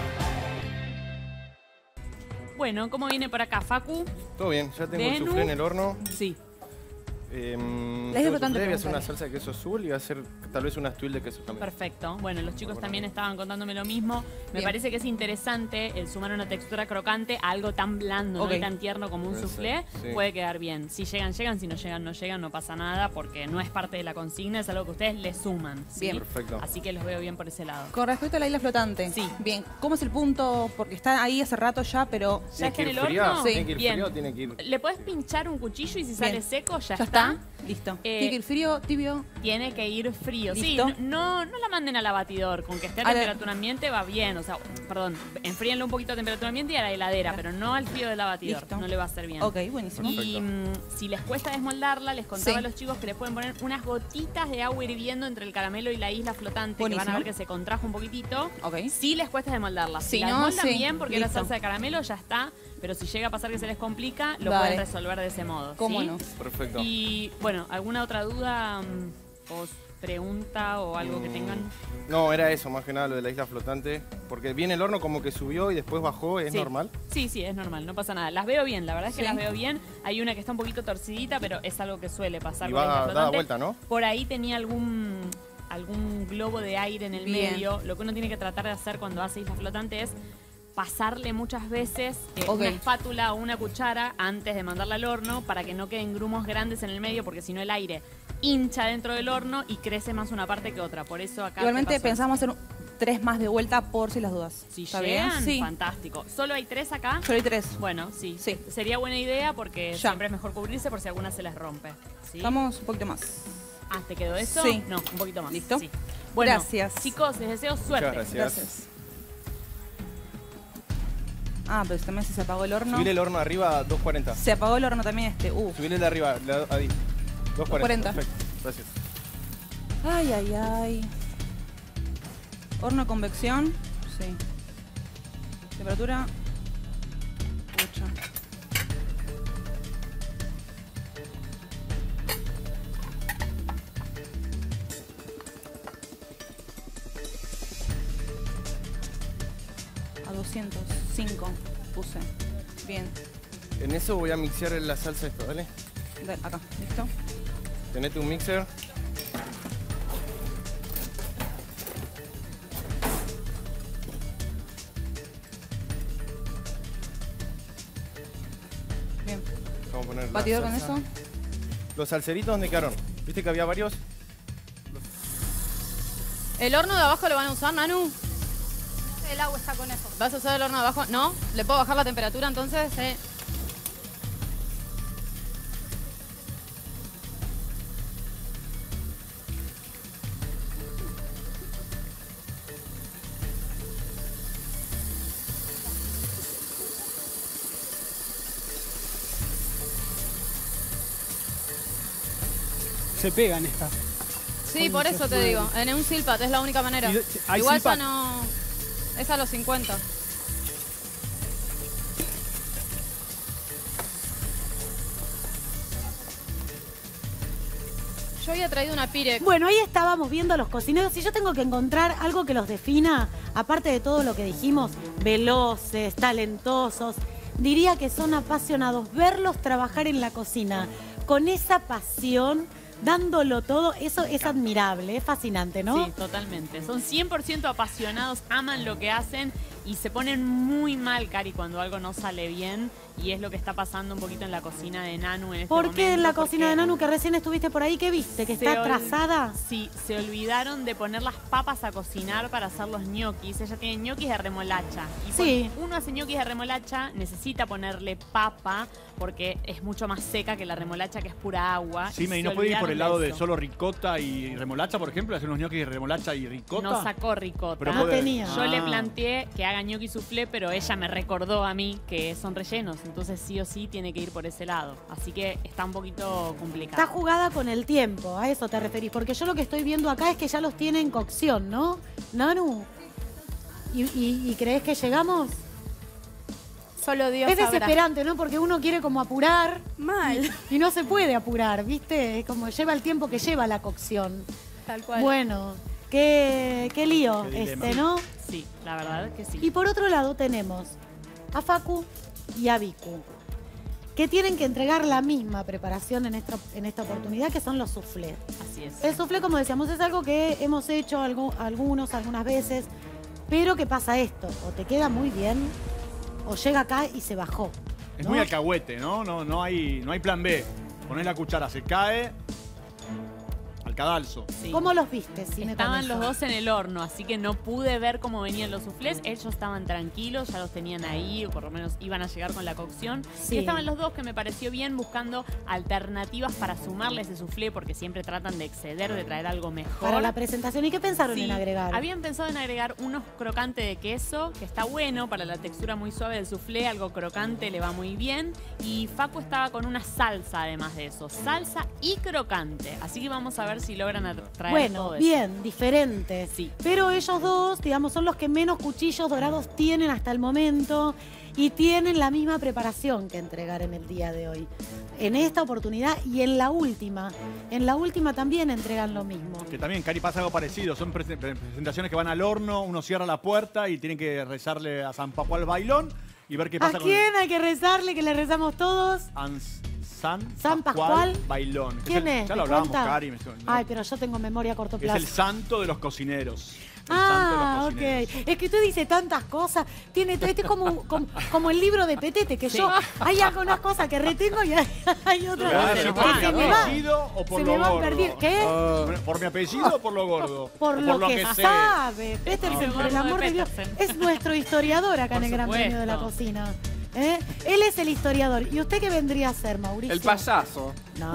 Bueno, ¿cómo viene por acá, Facu? Todo bien, ya tengo el Denu. soufflé en el horno. Sí. Eh, La isla yo flotante, voy a hacer preguntale. una salsa de queso azul y voy a hacer tal vez unas tuiles de queso también. Perfecto. Bueno, los chicos también estaban contándome lo mismo. Me Bien. parece que es interesante el sumar una textura crocante a algo tan blando, Ok. ¿no? Y tan tierno como un Puede soufflé. ser, sí. Puede quedar bien. Si llegan, llegan. Si no llegan, no llegan. No pasa nada porque no es parte de la consigna. Es algo que ustedes le suman. ¿sí? Bien. Perfecto. Así que los veo bien por ese lado. Con respecto a la isla flotante. Sí. Bien, ¿cómo es el punto? Porque está ahí hace rato ya, pero... ¿Ya está en el frío? horno? ¿Tiene que ir Bien. frío o tiene que ir...? Le puedes pinchar un cuchillo y si sale Bien. seco, ya, ¿Ya está. está? Listo. Eh, ¿Tiene que ir frío, tibio? Tiene que ir frío. ¿Listo? Sí, no, no la manden al abatidor. Con que esté a A la- temperatura ambiente va bien. O sea, perdón, enfríenlo un poquito a temperatura ambiente y a la heladera, pero no al frío del abatidor. Listo. No le va a hacer bien. Ok, buenísimo. Y mm, si les cuesta desmoldarla, les contaba Sí. a los chicos que le pueden poner unas gotitas de agua hirviendo entre el caramelo y la isla flotante, que van Buenísimo. a ver que se contrajo un poquito. Ok. Si les cuesta desmoldarla. Si Si la no, desmoldan sí. bien, porque la Listo. salsa de caramelo ya está. Pero si llega a pasar que se les complica, lo Dale. pueden resolver de ese modo. ¿Cómo ¿sí? no? Perfecto. Y bueno, ¿alguna otra duda mm, o pregunta o algo que tengan? No, era eso, más que nada, lo de la isla flotante. Porque viene el horno como que subió y después bajó, ¿es Sí. normal? Sí, sí, es normal, no pasa nada. Las veo bien, la verdad es que Sí. las veo bien. Hay una que está un poquito torcidita, pero es algo que suele pasar Y con la va isla dada flotante. vuelta, ¿no? Por ahí tenía algún algún globo de aire en el Bien. medio. Lo que uno tiene que tratar de hacer cuando hace isla flotante es pasarle muchas veces eh, Ok. una espátula o una cuchara antes de mandarla al horno para que no queden grumos grandes en el medio, porque si no el aire hincha dentro del horno y crece más una parte que otra. Por eso acá Igualmente te paso- pensamos hacer un- tres más de vuelta por si las dudas. Si ¿Está llegan, bien? Sí. fantástico. ¿Solo hay tres acá? Solo hay tres. Bueno, sí. Sí. Sería buena idea porque Ya. siempre es mejor cubrirse por si alguna se les rompe. ¿sí? Vamos un poquito más. Ah, ¿te quedó eso? Sí. No, un poquito más. ¿Listo? Sí. Bueno, Gracias. chicos, les deseo suerte. Muchas gracias. Ah, pero también se apagó el horno. Subir el horno arriba a doscientos cuarenta. Se apagó el horno también este. Uh. Subir el de arriba, la- ahí. doscientos cuarenta. cuarenta. Perfecto, gracias. Ay, ay, ay. Horno a convección. Sí. Temperatura. ocho. A doscientos cinco puse. Bien. En eso voy a mixear la salsa esto, ¿vale? Dale, acá. ¿Listo? Tenete un mixer. Bien. Vamos a poner la ¿Batidor con salsa. eso? ¿Los salseritos dónde quedaron? ¿Viste que había varios? ¿El horno de abajo lo van a usar, Manu? El agua está con eso. ¿Vas a usar el horno de abajo? ¿No? ¿Le puedo bajar la temperatura entonces? Sí. Se pegan esta. Sí, Con por muchas eso te flores. digo. En un silpat es la única manera. Y de- ¿hay Igual ya silpat? no... Es a los cincuenta. Yo había traído una Pirex. Bueno, ahí estábamos viendo a los cocineros y yo tengo que encontrar algo que los defina, aparte de todo lo que dijimos, veloces, talentosos. Diría que son apasionados. Verlos trabajar en la cocina con esa pasión, dándolo todo, eso es admirable, es fascinante, ¿no? Sí, totalmente. Son cien por ciento apasionados, aman lo que hacen y se ponen muy mal, Cari, cuando algo no sale bien. Y es lo que está pasando un poquito en la cocina de Nanu en este ¿Por momento. qué en la cocina porque de Nanu, que recién estuviste por ahí, qué viste? ¿Que se está ol- atrasada? Sí, se olvidaron de poner las papas a cocinar para hacer los ñoquis. Ella tiene ñoquis de remolacha. Y Sí. cuando uno hace ñoquis de remolacha, necesita ponerle papa porque es mucho más seca que la remolacha, que es pura agua. Sí, me, y ¿y se no puede ir por el olvidaron lado de eso. solo ricota y remolacha, por ejemplo? ¿Hacer unos ñoquis de remolacha y ricota? No sacó ricota. Pero No puede- tenía. Yo le Ah. planteé que haga ñoqui soufflé, pero ella me recordó a mí que son rellenos. Entonces sí o sí tiene que ir por ese lado. Así que está un poquito complicado. Está jugada con el tiempo, a eso te referís. Porque yo lo que estoy viendo acá es que ya los tiene en cocción, ¿no? Nanu. ¿Y, y- y crees que llegamos? Solo Dios Es sabrá. desesperante, ¿no? Porque uno quiere como apurar. Mal. Y, y no se puede apurar, ¿viste? Es como lleva el tiempo que lleva la cocción. Tal cual. Bueno, qué, qué lío Qué dilema. este, ¿no? Sí, la verdad que sí. Y por otro lado tenemos a Facu y a Vicu. que tienen que entregar la misma preparación en esta, en esta oportunidad, que son los soufflés. Así es. El soufflé, como decíamos, es algo que hemos hecho algo, algunos, algunas veces, pero ¿qué pasa esto? O te queda muy bien, o llega acá y se bajó. Es ¿no? muy alcahuete, ¿no? No, no, hay, no hay plan B. Ponés la cuchara, se cae al cadalso. Sí. ¿Cómo los viste? Sí, me Estaban contestó. los dos en el horno, así que no pude ver cómo venían los soufflés. Ellos estaban tranquilos, ya los tenían ahí, o por lo menos iban a llegar con la cocción. Sí. Y estaban los dos, que me pareció bien, buscando alternativas para sumarle ese soufflé, porque siempre tratan de exceder, de traer algo mejor. Para la presentación. ¿Y qué pensaron Sí, en agregar? Habían pensado en agregar unos crocantes de queso, que está bueno para la textura muy suave del soufflé, algo crocante le va muy bien. Y Facu estaba con una salsa además de eso, salsa y crocante. Así que vamos a ver si logran traer Bueno, todo eso. bien, diferente. Sí. Pero ellos dos, digamos, son los que menos cuchillos dorados tienen hasta el momento y tienen la misma preparación que entregar en el día de hoy. En esta oportunidad y en la última. En la última también entregan lo mismo. Que también, Cari, pasa algo parecido. Son pre- presentaciones que van al horno, uno cierra la puerta y tienen que rezarle a San Pascual Bailón y ver qué ¿A pasa con quién hay que rezarle, que le rezamos todos? Ans- San, San Pascual, Pascual Bailón. que ¿Quién el- es? Ya ¿Me lo hablábamos, cuenta? Cari. me- Ay, pero yo tengo memoria a corto Es plazo. el santo de los cocineros. El santo de Ah, los ok. cocineros. Es que usted dice tantas cosas. Tiene, este es como, como, como el libro de Petete, que Sí. yo hay algunas cosas que retengo y hay, hay otras Claro, que si se por mi me van. apellido o por Se lo me van gordo. perdiendo. ¿Qué? Ah, ¿Por mi apellido o por lo gordo? Por O lo, que, sé. sabe. Petersen, Ah, por el ok. amor de Dios. Es nuestro historiador acá en el Gran Premio de la Cocina. ¿Eh? Él es el historiador. ¿Y usted qué vendría a ser, Mauricio? El payaso. No.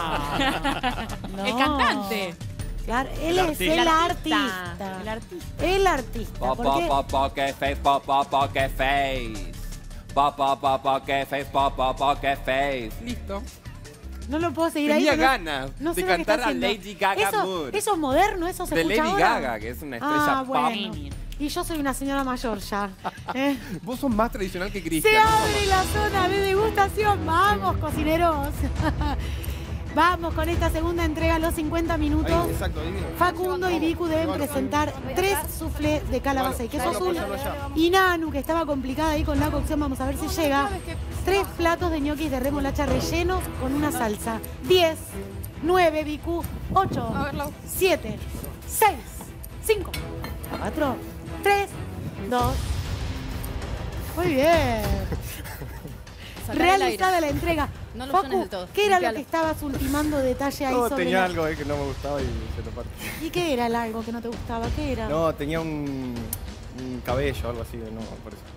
No. El cantante. Claro, él El es el artista. artista. El artista. El artista. Po, ¿Por po, qué? po, poker face, po, po, poker face. Po, po, po, poker face, po, po, poker face. Listo. No lo puedo seguir Tenía ahí. pero ganas no sé de lo que está cantar a haciendo. Lady Gaga eso, Mood. Eso es moderno, eso se De escucha Lady ahora. Gaga, que es una estrella Ah, pop. bueno. Y yo soy una señora mayor ya. ¿eh? Vos sos más tradicional que Se Cristian. abre la zona de degustación. Vamos, cocineros. Vamos con esta segunda entrega a los cincuenta minutos. Ahí, exacto, divino. Facundo y Vicu deben presentar tres soufflés de calabaza y queso Bueno, azul. apoyarlo ya. Y Nanu, que estaba complicada ahí con la cocción, vamos a ver si llega. Tres platos de ñoquis de remolacha rellenos con una salsa. Diez, nueve, Vicu, ocho, siete, seis, cinco, cuatro, tres, dos. Muy bien. Sacar el Realizada aire. la entrega. No lo Facu, llenes del todo. ¿qué era lo Limpialo. que estabas ultimando detalle ahí No, sobre tenía la- algo ahí que no me gustaba y se lo partí. ¿Y qué era el algo que no te gustaba? ¿Qué era? No, tenía un, un cabello o algo así, no, por eso.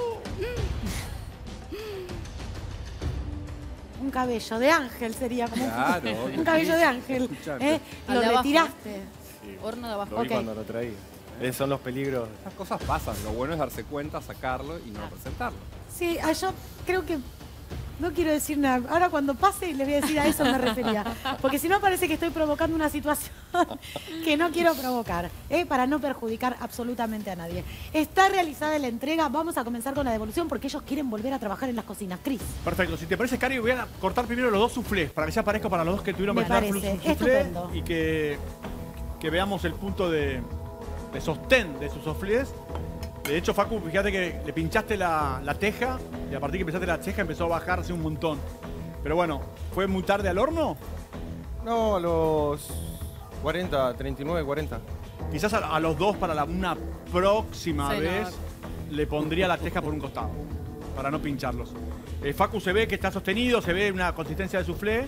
Un cabello de ángel sería como un- Claro, un, obvio. cabello de ángel. Escuchame. ¿eh? Al Lo de abajo. retiraste. Horno de abajo. Lo vi Ok. cuando lo traía. Esos son los peligros. Esas cosas pasan. Lo bueno es darse cuenta, sacarlo y no presentarlo. Sí, ah, yo creo que no quiero decir nada. Ahora cuando pase les voy a decir a eso me refería. Porque si no parece que estoy provocando una situación que no quiero provocar, ¿eh? Para no perjudicar absolutamente a nadie. Está realizada la entrega, vamos a comenzar con la devolución porque ellos quieren volver a trabajar en las cocinas. Cris. Perfecto. Si te parece, Cari, voy a cortar primero los dos soufflés para que ya aparezca para los dos que tuvieron Me que estar parece su soufflé estupendo. y que, que veamos el punto de, de sostén de sus soufflés. De hecho, Facu, fíjate que le pinchaste la, la teja y a partir que pinchaste la teja empezó a bajarse un montón. Pero bueno, ¿fue muy tarde al horno? No, a los cuarenta, treinta y nueve, cuarenta. Quizás a, a los dos para la- una próxima Sí, no. vez le pondría la teja por un costado para no pincharlos. Eh, Facu se ve que está sostenido, se ve una consistencia de soufflé.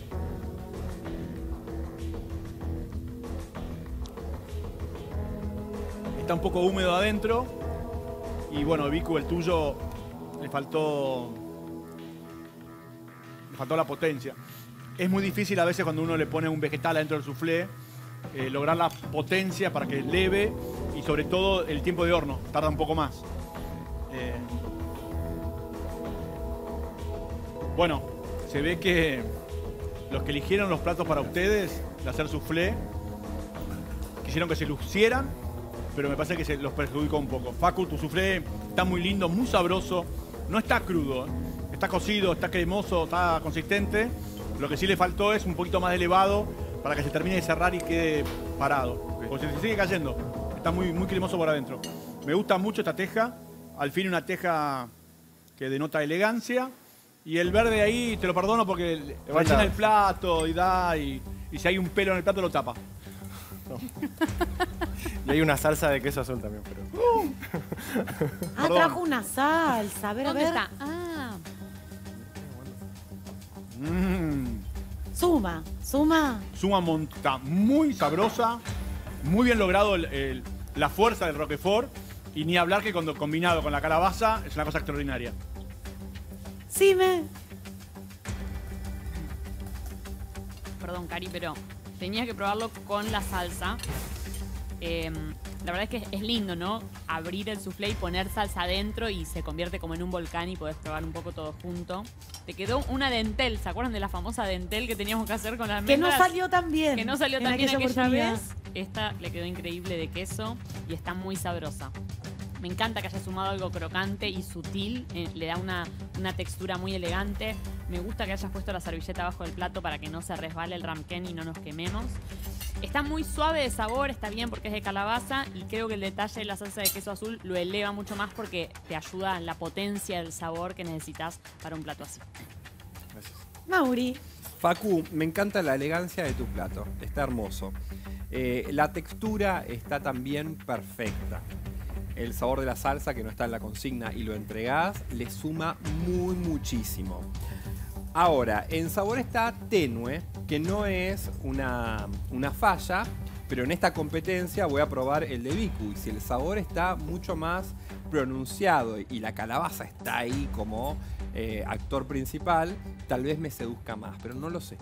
Está un poco húmedo adentro. Y bueno, Vicu, el tuyo le faltó. Le faltó la potencia. Es muy difícil a veces cuando uno le pone un vegetal adentro del soufflé eh, lograr la potencia para que leve y sobre todo el tiempo de horno. Tarda un poco más. Eh, bueno, se ve que los que eligieron los platos para ustedes de hacer soufflé quisieron que se lucieran, pero me parece que se los perjudicó un poco. Facu, tu soufflé está muy lindo, muy sabroso. No está crudo, ¿eh? Está cocido, está cremoso, está consistente. Lo que sí le faltó es un poquito más de elevado para que se termine de cerrar y quede parado. Porque se sigue cayendo. Está muy, muy cremoso por adentro. Me gusta mucho esta teja. Al fin una teja que denota elegancia. Y el verde ahí te lo perdono porque le rellena el plato y da, y, y si hay un pelo en el plato lo tapa. No. Y hay una salsa de queso azul también, pero... Uh. Ah, trajo una salsa. A ver, a ¿Dónde ver. está? Ah. Mm. Suma, suma. Suma monta, muy sabrosa, muy bien logrado el, el, la fuerza del Roquefort, y ni hablar que cuando combinado con la calabaza es una cosa extraordinaria. Sí, me... Perdón, Cari, pero tenía que probarlo con la salsa. Eh, la verdad es que es lindo, ¿no? Abrir el soufflé y poner salsa adentro y se convierte como en un volcán y podés probar un poco todo junto. Te quedó una dentel, ¿se acuerdan de la famosa dentel que teníamos que hacer con las Que no almendras? salió tan bien. Que no salió en tan bien aquella aquella oportunidad. vez. Esta le quedó increíble de queso y está muy sabrosa. Me encanta que haya sumado algo crocante y sutil, eh, le da una, una textura muy elegante. Me gusta que hayas puesto la servilleta abajo del plato para que no se resbale el ramquén y no nos quememos. Está muy suave de sabor, está bien porque es de calabaza, y creo que el detalle de la salsa de queso azul lo eleva mucho más porque te ayuda en la potencia del sabor que necesitas para un plato así. Gracias. Mauri. Facu, me encanta la elegancia de tu plato, está hermoso. Eh, la textura está también perfecta. El sabor de la salsa que no está en la consigna y lo entregás, le suma muy muchísimo. Ahora, en sabor está tenue, que no es una, una falla, pero en esta competencia voy a probar el de Vicu. Y si el sabor está mucho más pronunciado y la calabaza está ahí como eh, actor principal, tal vez me seduzca más, pero no lo sé.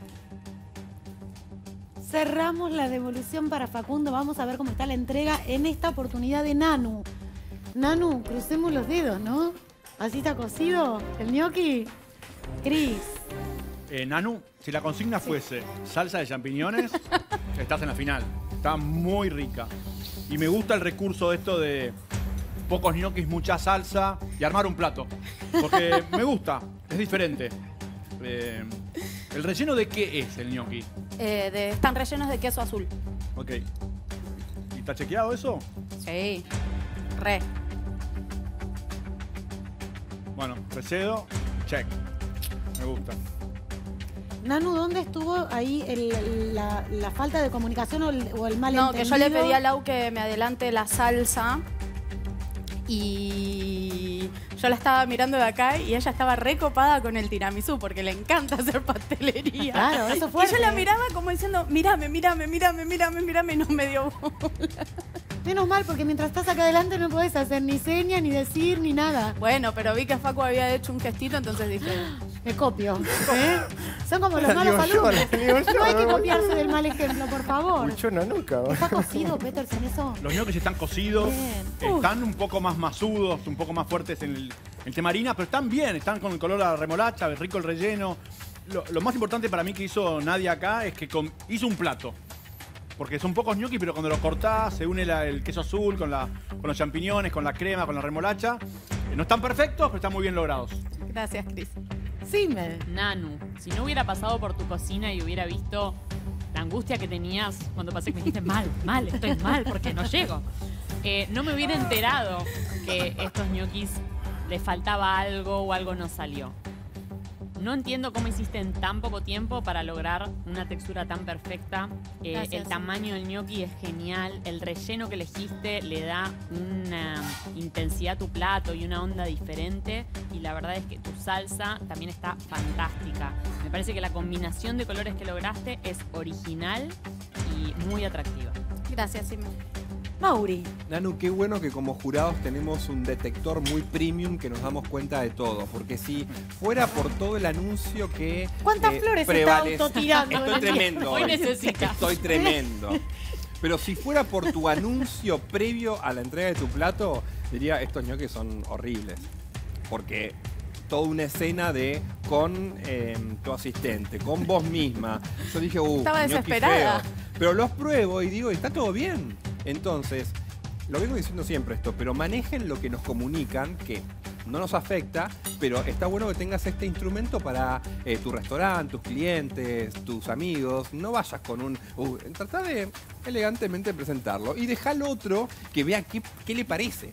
Cerramos la devolución para Facundo. Vamos a ver cómo está la entrega en esta oportunidad de Nanu. Nanu, crucemos los dedos, ¿no? ¿Así está cocido el gnocchi? Cris. Eh, Nanu, si la consigna fuese salsa de champiñones, estás en la final. Está muy rica. Y me gusta el recurso de esto de pocos ñoquis, mucha salsa y armar un plato. Porque me gusta, es diferente. Eh, ¿El relleno de qué es el gnocchi? Eh, de- están rellenos de queso azul. Ok. ¿Y está chequeado eso? Sí. Re. Bueno, recedo, check. Me gusta. Nanu, ¿dónde estuvo ahí el- la, la falta de comunicación o el, o el No, malentendido? que yo le pedí a Lau que me adelante la salsa y yo la estaba mirando de acá y ella estaba recopada con el tiramisú porque le encanta hacer pastelería. Claro, eso Y fuerte. yo la miraba como diciendo, mírame, mírame, mírame, mírame, mírame, y no me dio bola. Menos mal, porque mientras estás acá adelante no podés hacer ni señas, ni decir, ni nada. Bueno, pero vi que Facu había hecho un gestito, entonces dije... Me copio. ¿eh? Son como los malos Digo yo, alumnos. digo yo, No hay que ¿no? copiarse del mal ejemplo, por favor. Mucho no nunca. ¿Está cocido, Peterson, eso? Los ñoquis están cocidos, Bien. están un poco más masudos, un poco más fuertes en el, el tema harina, pero están bien, están con el color a la remolacha, rico el relleno. Lo, lo más importante para mí que hizo Nadia acá es que com- hizo un plato. Porque son pocos ñoquis, pero cuando los cortás se une la- el queso azul con, la, con los champiñones, con la crema, con la remolacha. Eh, no están perfectos, pero están muy bien logrados. Gracias, Cris. Sí, me... Nanu, si no hubiera pasado por tu cocina y hubiera visto la angustia que tenías cuando pasé que me dijiste mal, mal, estoy mal porque no llego, eh, no me hubiera enterado que estos ñoquis les faltaba algo o algo no salió. No entiendo cómo hiciste en tan poco tiempo para lograr una textura tan perfecta. Eh, Gracias. el tamaño del gnocchi es genial. El relleno que elegiste le da una intensidad a tu plato y una onda diferente. Y la verdad es que tu salsa también está fantástica. Me parece que la combinación de colores que lograste es original y muy atractiva. Gracias, Sime. Mauri. Nanu, qué bueno que como jurados tenemos un detector muy premium que nos damos cuenta de todo. Porque si fuera por todo el anuncio que. ¿Cuántas eh, flores está prevalece- autotirando? Estoy tremendo. Hoy necesitas. Estoy tremendo. Pero si fuera por tu anuncio previo a la entrega de tu plato, diría: estos ñoquis son horribles. Porque toda una escena de con eh, tu asistente, con vos misma. Yo dije, uh, Estaba ñoqui desesperada. feo. Pero los pruebo y digo, está todo bien. Entonces, lo vengo diciendo siempre esto, pero manejen lo que nos comunican, que no nos afecta, pero está bueno que tengas este instrumento para eh, tu restaurante, tus clientes, tus amigos. No vayas con un... Uh, trata de elegantemente presentarlo y deja al otro que vea qué, qué le parece.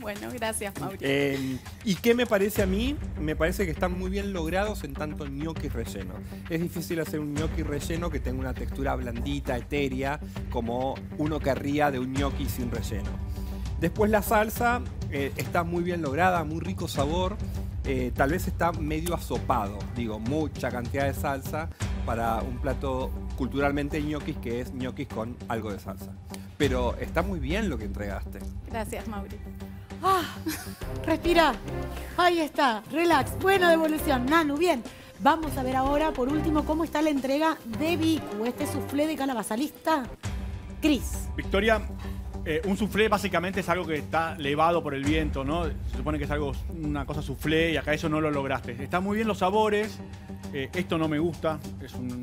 Bueno, gracias, Mauricio. Eh, ¿Y qué me parece a mí? Me parece que están muy bien logrados en tanto ñoquis rellenos. Es difícil hacer un ñoqui relleno que tenga una textura blandita, etérea, como uno querría de un ñoqui sin relleno. Después la salsa eh, está muy bien lograda, muy rico sabor. Eh, tal vez está medio asopado, digo, mucha cantidad de salsa para un plato culturalmente ñoquis que es ñoquis con algo de salsa. Pero está muy bien lo que entregaste. Gracias, Mauri. Ah, respira. Ahí está, relax. Buena devolución. Nanu, bien. Vamos a ver ahora, por último, cómo está la entrega de Vicu. Este soufflé de calabaza. ¿Lista? Cris. Victoria, eh, un soufflé básicamente es algo que está levado por el viento, ¿no? Se supone que es algo, una cosa soufflé y acá eso no lo lograste. Están muy bien los sabores. Eh, esto no me gusta. Es un...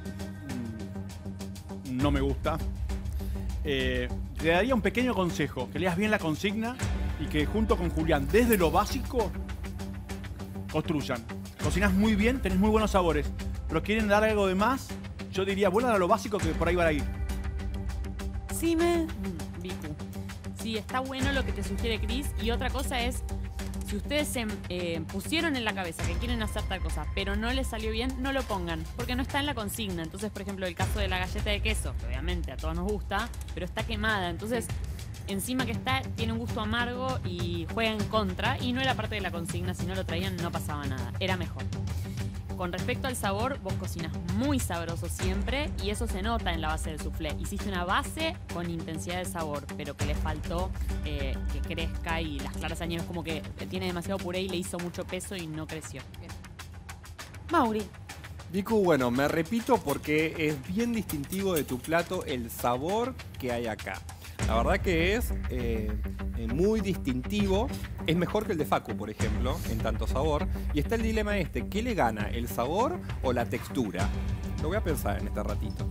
un no me gusta. Eh, te daría un pequeño consejo. Que leas bien la consigna y que junto con Julián, desde lo básico, construyan. Cocinas muy bien, tenés muy buenos sabores, pero quieren dar algo de más, yo diría, vuelvan a lo básico que por ahí van a ir. Sí, me... Mm, Vicu. Sí, está bueno lo que te sugiere Cris. Y otra cosa es, si ustedes se eh, pusieron en la cabeza que quieren hacer tal cosa, pero no les salió bien, no lo pongan, porque no está en la consigna. Entonces, por ejemplo, el caso de la galleta de queso, que obviamente a todos nos gusta, pero está quemada. Entonces... encima que está, tiene un gusto amargo y juega en contra. Y no era parte de la consigna, si no lo traían no pasaba nada, era mejor. Con respecto al sabor, vos cocinas muy sabroso siempre y eso se nota en la base del soufflé. Hiciste una base con intensidad de sabor, pero que le faltó eh, que crezca y las claras añadas como que tiene demasiado puré y le hizo mucho peso y no creció. Bien. Mauri. Vicu, bueno, me repito porque es bien distintivo de tu plato el sabor que hay acá. La verdad que es eh, muy distintivo. Es mejor que el de Facu, por ejemplo, en tanto sabor. Y está el dilema este, ¿qué le gana? ¿El sabor o la textura? Lo voy a pensar en este ratito.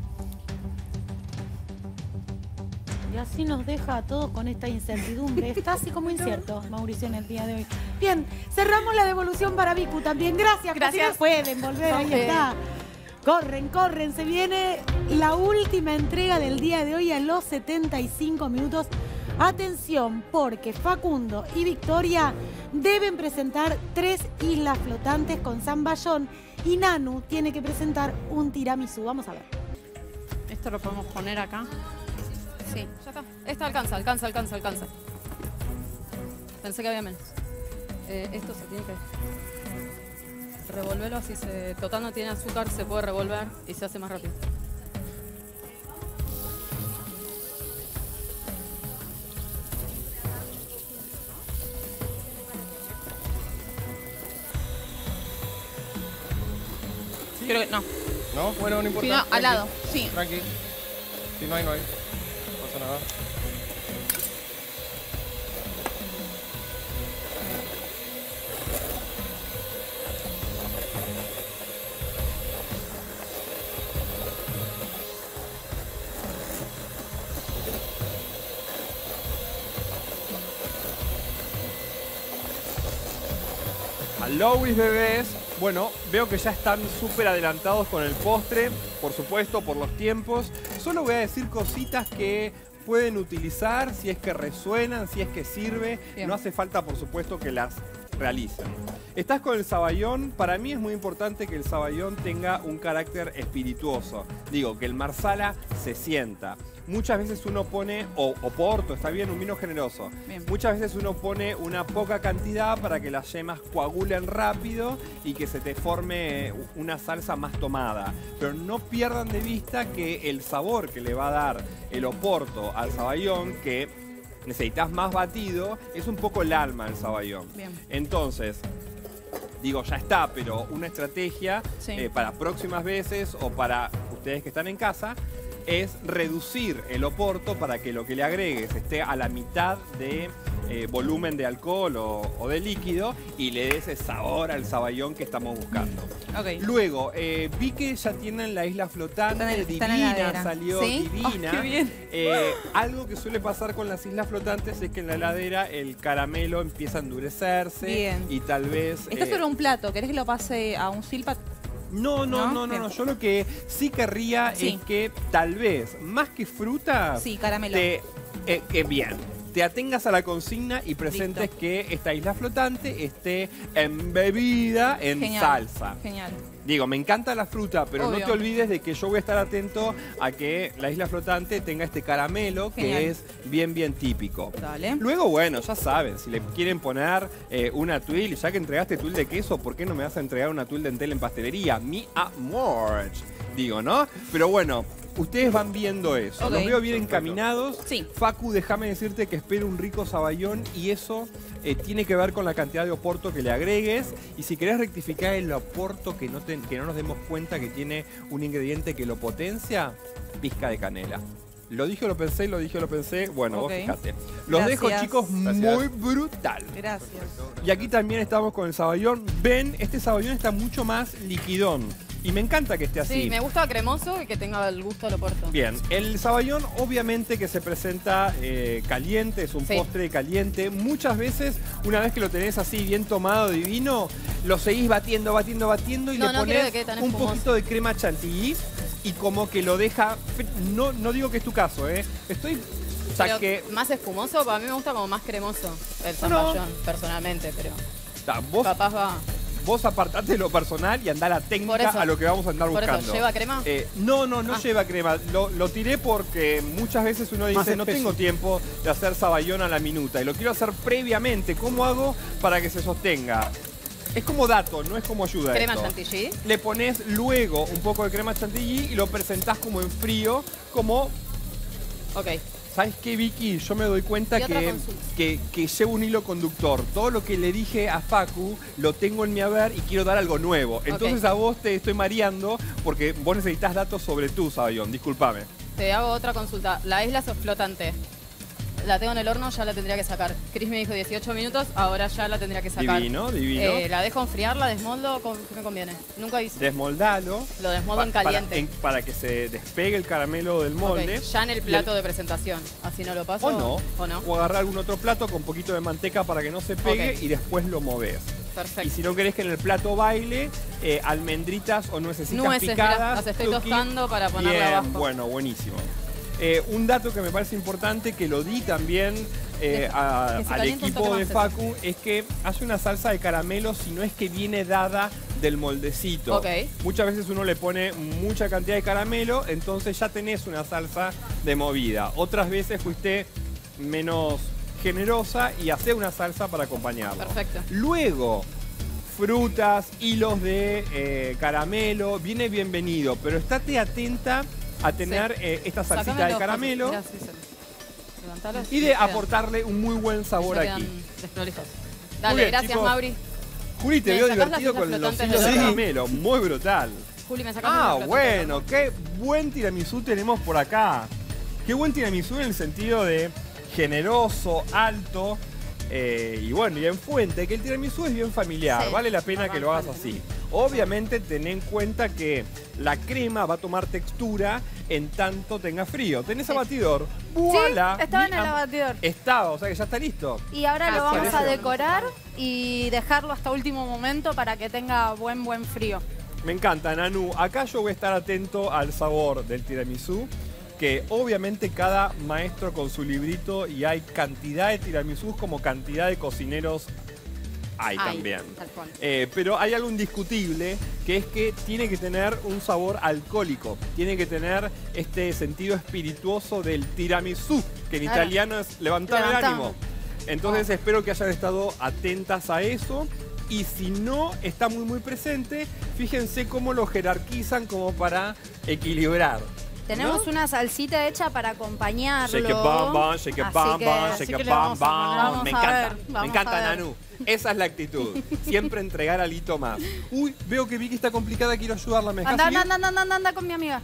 Y así nos deja a todos con esta incertidumbre. Está así como incierto, Mauricio, en el día de hoy. Bien, cerramos la devolución para Vicu también. Gracias, gracias. Pueden volver, ahí está. Corren, corren, se viene la última entrega del día de hoy a los setenta y cinco minutos. Atención, porque Facundo y Victoria deben presentar tres islas flotantes con zamballón y Nanu tiene que presentar un tiramisú. Vamos a ver. Esto lo podemos poner acá. Sí, ya está. Esta alcanza, alcanza, alcanza, alcanza. Pensé que había menos. Eh, esto se tiene que... revolverlo así se... total no tiene azúcar, se puede revolver y se hace más rápido. Creo que no. ¿No? Bueno, no importa. Si no, Tranqui. al lado, sí. Tranqui. Si no hay, no hay. No pasa nada. Hello, mis bebés. Bueno, veo que ya están súper adelantados con el postre, por supuesto, por los tiempos. Solo voy a decir cositas que pueden utilizar, si es que resuenan, si es que sirve. Bien. No hace falta, por supuesto, que las realicen. Estás con el saballón. Para mí es muy importante que el saballón tenga un carácter espirituoso. Digo, que el marsala se sienta. Muchas veces uno pone, o oporto, está bien, un vino generoso. Bien. Muchas veces uno pone una poca cantidad para que las yemas coagulen rápido y que se te forme una salsa más tomada. Pero no pierdan de vista que el sabor que le va a dar el oporto al saballón, que necesitas más batido, es un poco el alma del saballón. Bien. Entonces, digo, ya está, pero una estrategia Sí. eh, para próximas veces o para ustedes que están en casa es reducir el oporto para que lo que le agregues esté a la mitad de eh, volumen de alcohol o, o de líquido y le des ese sabor al saballón que estamos buscando. Ok. Luego, eh, vi que ya tienen la isla flotante, Está en- está en la divina, heladera. salió ¿Sí? divina. Oh, qué bien. Eh, algo que suele pasar con las islas flotantes es que en la heladera el caramelo empieza a endurecerse Bien. y tal vez... Está eh, sobre un plato. ¿Querés que lo pase a un silpa? No, no, ¿No? no, no, Bien. no. Yo lo que sí querría Sí. es que tal vez, más que fruta, Sí, caramelo. te- eh, que bien. te atengas a la consigna y presentes Listo. que esta isla flotante esté embebida en Genial. salsa. Genial. Digo, me encanta la fruta, pero Obvio. no te olvides de que yo voy a estar atento a que la isla flotante tenga este caramelo Genial. que es bien, bien típico. Dale. Luego, bueno, ya saben, si le quieren poner eh, una tuile, ya que entregaste tuile de queso, ¿por qué no me vas a entregar una tuile de entel en pastelería? Mi amor, digo, ¿no? Pero bueno, ustedes van viendo eso. Ok. Los veo bien encaminados. Sí. Facu, déjame decirte que espero un rico saballón y eso eh, tiene que ver con la cantidad de oporto que le agregues. Y si querés rectificar el oporto, que no, te- que no nos demos cuenta que tiene un ingrediente que lo potencia, pizca de canela. Lo dije, lo pensé, lo dije, lo pensé. Bueno, Ok. vos fijate. Los Gracias. dejo, chicos, Gracias. muy brutal. Gracias. Y aquí también estamos con el saballón. Ven, este saballón está mucho más liquidón. Y me encanta que esté así. Sí, me gusta cremoso y que tenga el gusto del oporto. Bien, el saballón obviamente que se presenta eh, caliente, es un Sí. postre caliente. Muchas veces, una vez que lo tenés así bien tomado, divino, lo seguís batiendo, batiendo, batiendo y No, le no quiero pones que quede tan un espumoso. poquito de crema chantilly y como que lo deja... fr- No, no digo que es tu caso, ¿eh? Estoy... O sea Pero que... más espumoso, para mí me gusta como más cremoso el No, no. zapallón, personalmente, pero ta, vos, capaz va. vos apartate de lo personal y andá a la técnica Por eso. a lo que vamos a andar Por eso, buscando. ¿lleva crema? Eh, no, no, no Ah. lleva crema. Lo, lo tiré porque muchas veces uno Más dice, no espeso. tengo tiempo de hacer saballón a la minuta y lo quiero hacer previamente. ¿Cómo hago para que se sostenga? Es como dato, no es como ayuda Crema esto. chantilly. Le pones luego un poco de crema chantilly y lo presentás como en frío, como... Ok. ¿Sabes qué, Vicky? Yo me doy cuenta Y otra que, consulta. que, que llevo un hilo conductor. Todo lo que le dije a Facu lo tengo en mi haber y quiero dar algo nuevo. Entonces a vos te estoy mareando porque vos necesitas datos sobre tu saballón. Discúlpame. Te hago otra consulta. La isla flotante. La tengo en el horno, ya la tendría que sacar. Chris me dijo dieciocho minutos, ahora ya la tendría que sacar. Divino, divino. Eh, ¿La dejo enfriar, la desmoldo? ¿Cómo- ¿Qué me conviene? Nunca hice. Desmoldalo. Lo desmoldo en pa- para- caliente. en- Para, que se despegue el caramelo del molde. Ok, ya en el plato de presentación. Así no lo paso. O no. ¿O no? O agarrar algún otro plato con un poquito de manteca para que no se pegue Ok. y después lo movés. Perfecto. Y si no querés que en el plato baile, eh, almendritas o nuecesitas Nueces, mirá, picadas. las estoy tuki. tostando para ponerle Bien, abajo. bueno, buenísimo. Eh, un dato que me parece importante, que lo di también eh, a- que se al caliente un equipo toque de más Facu, es que hace una salsa de caramelo, si no es que viene dada del moldecito. Ok. Muchas veces uno le pone mucha cantidad de caramelo, entonces ya tenés una salsa de movida. Otras veces fuiste menos generosa y hace una salsa para acompañarlo. Perfecto. Luego, frutas, hilos de eh, caramelo, viene bienvenido, pero estate atenta a tener Sí. eh, esta salsita Sácame de los caramelo pasos. Mirá, sí, sí. Levantalo. y de Quedan- aportarle un muy buen sabor no quedan aquí. desprolijos. Muy Dale, bien, gracias, chicos. Mauri. Juli, te ¿Me veo sacás las divertido islas con los flotantes hilos de del horno? caramelo, muy brutal. Juli, me sacas Ah, una bueno, qué buen tiramisú tenemos por acá. Qué buen tiramisú en el sentido de generoso, alto eh, y bueno, y en fuente, que el tiramisú es bien familiar, Sí, vale la pena que lo hagas así. Obviamente ten en cuenta que la crema va a tomar textura en tanto tenga frío. ¿Tenés abatidor? ¡Voilà! Sí, estaba en Mi el am- abatidor. Estaba, o sea que ya está listo. Y ahora lo Gracias. vamos a decorar y dejarlo hasta último momento para que tenga buen, buen frío. Me encanta, Nanu. Acá yo voy a estar atento al sabor del tiramisú, que obviamente cada maestro con su librito y hay cantidad de tiramisús como cantidad de cocineros hay Hay, también. tal cual. Eh, pero hay algo indiscutible, que es que tiene que tener un sabor alcohólico, tiene que tener este sentido espirituoso del tiramisú, que en Claro. italiano es levantar el Levantamos. ánimo. Entonces espero que hayan estado atentas a eso. Y si no está muy muy presente, fíjense cómo lo jerarquizan como para equilibrar. Tenemos ¿no? una salsita hecha para acompañarlo. Shake it bam bam, shake it Así bam que- bam, así shake que it le bam vamos a poner- bam. vamos Me a encanta, ver, me vamos encanta, a ver. Nanu. Esa es la actitud. Siempre entregar alito más. Uy, veo que Vicky está complicada, quiero ayudarla. ¿Me dejás Anda, seguir? anda, anda, anda, anda, anda con mi amiga.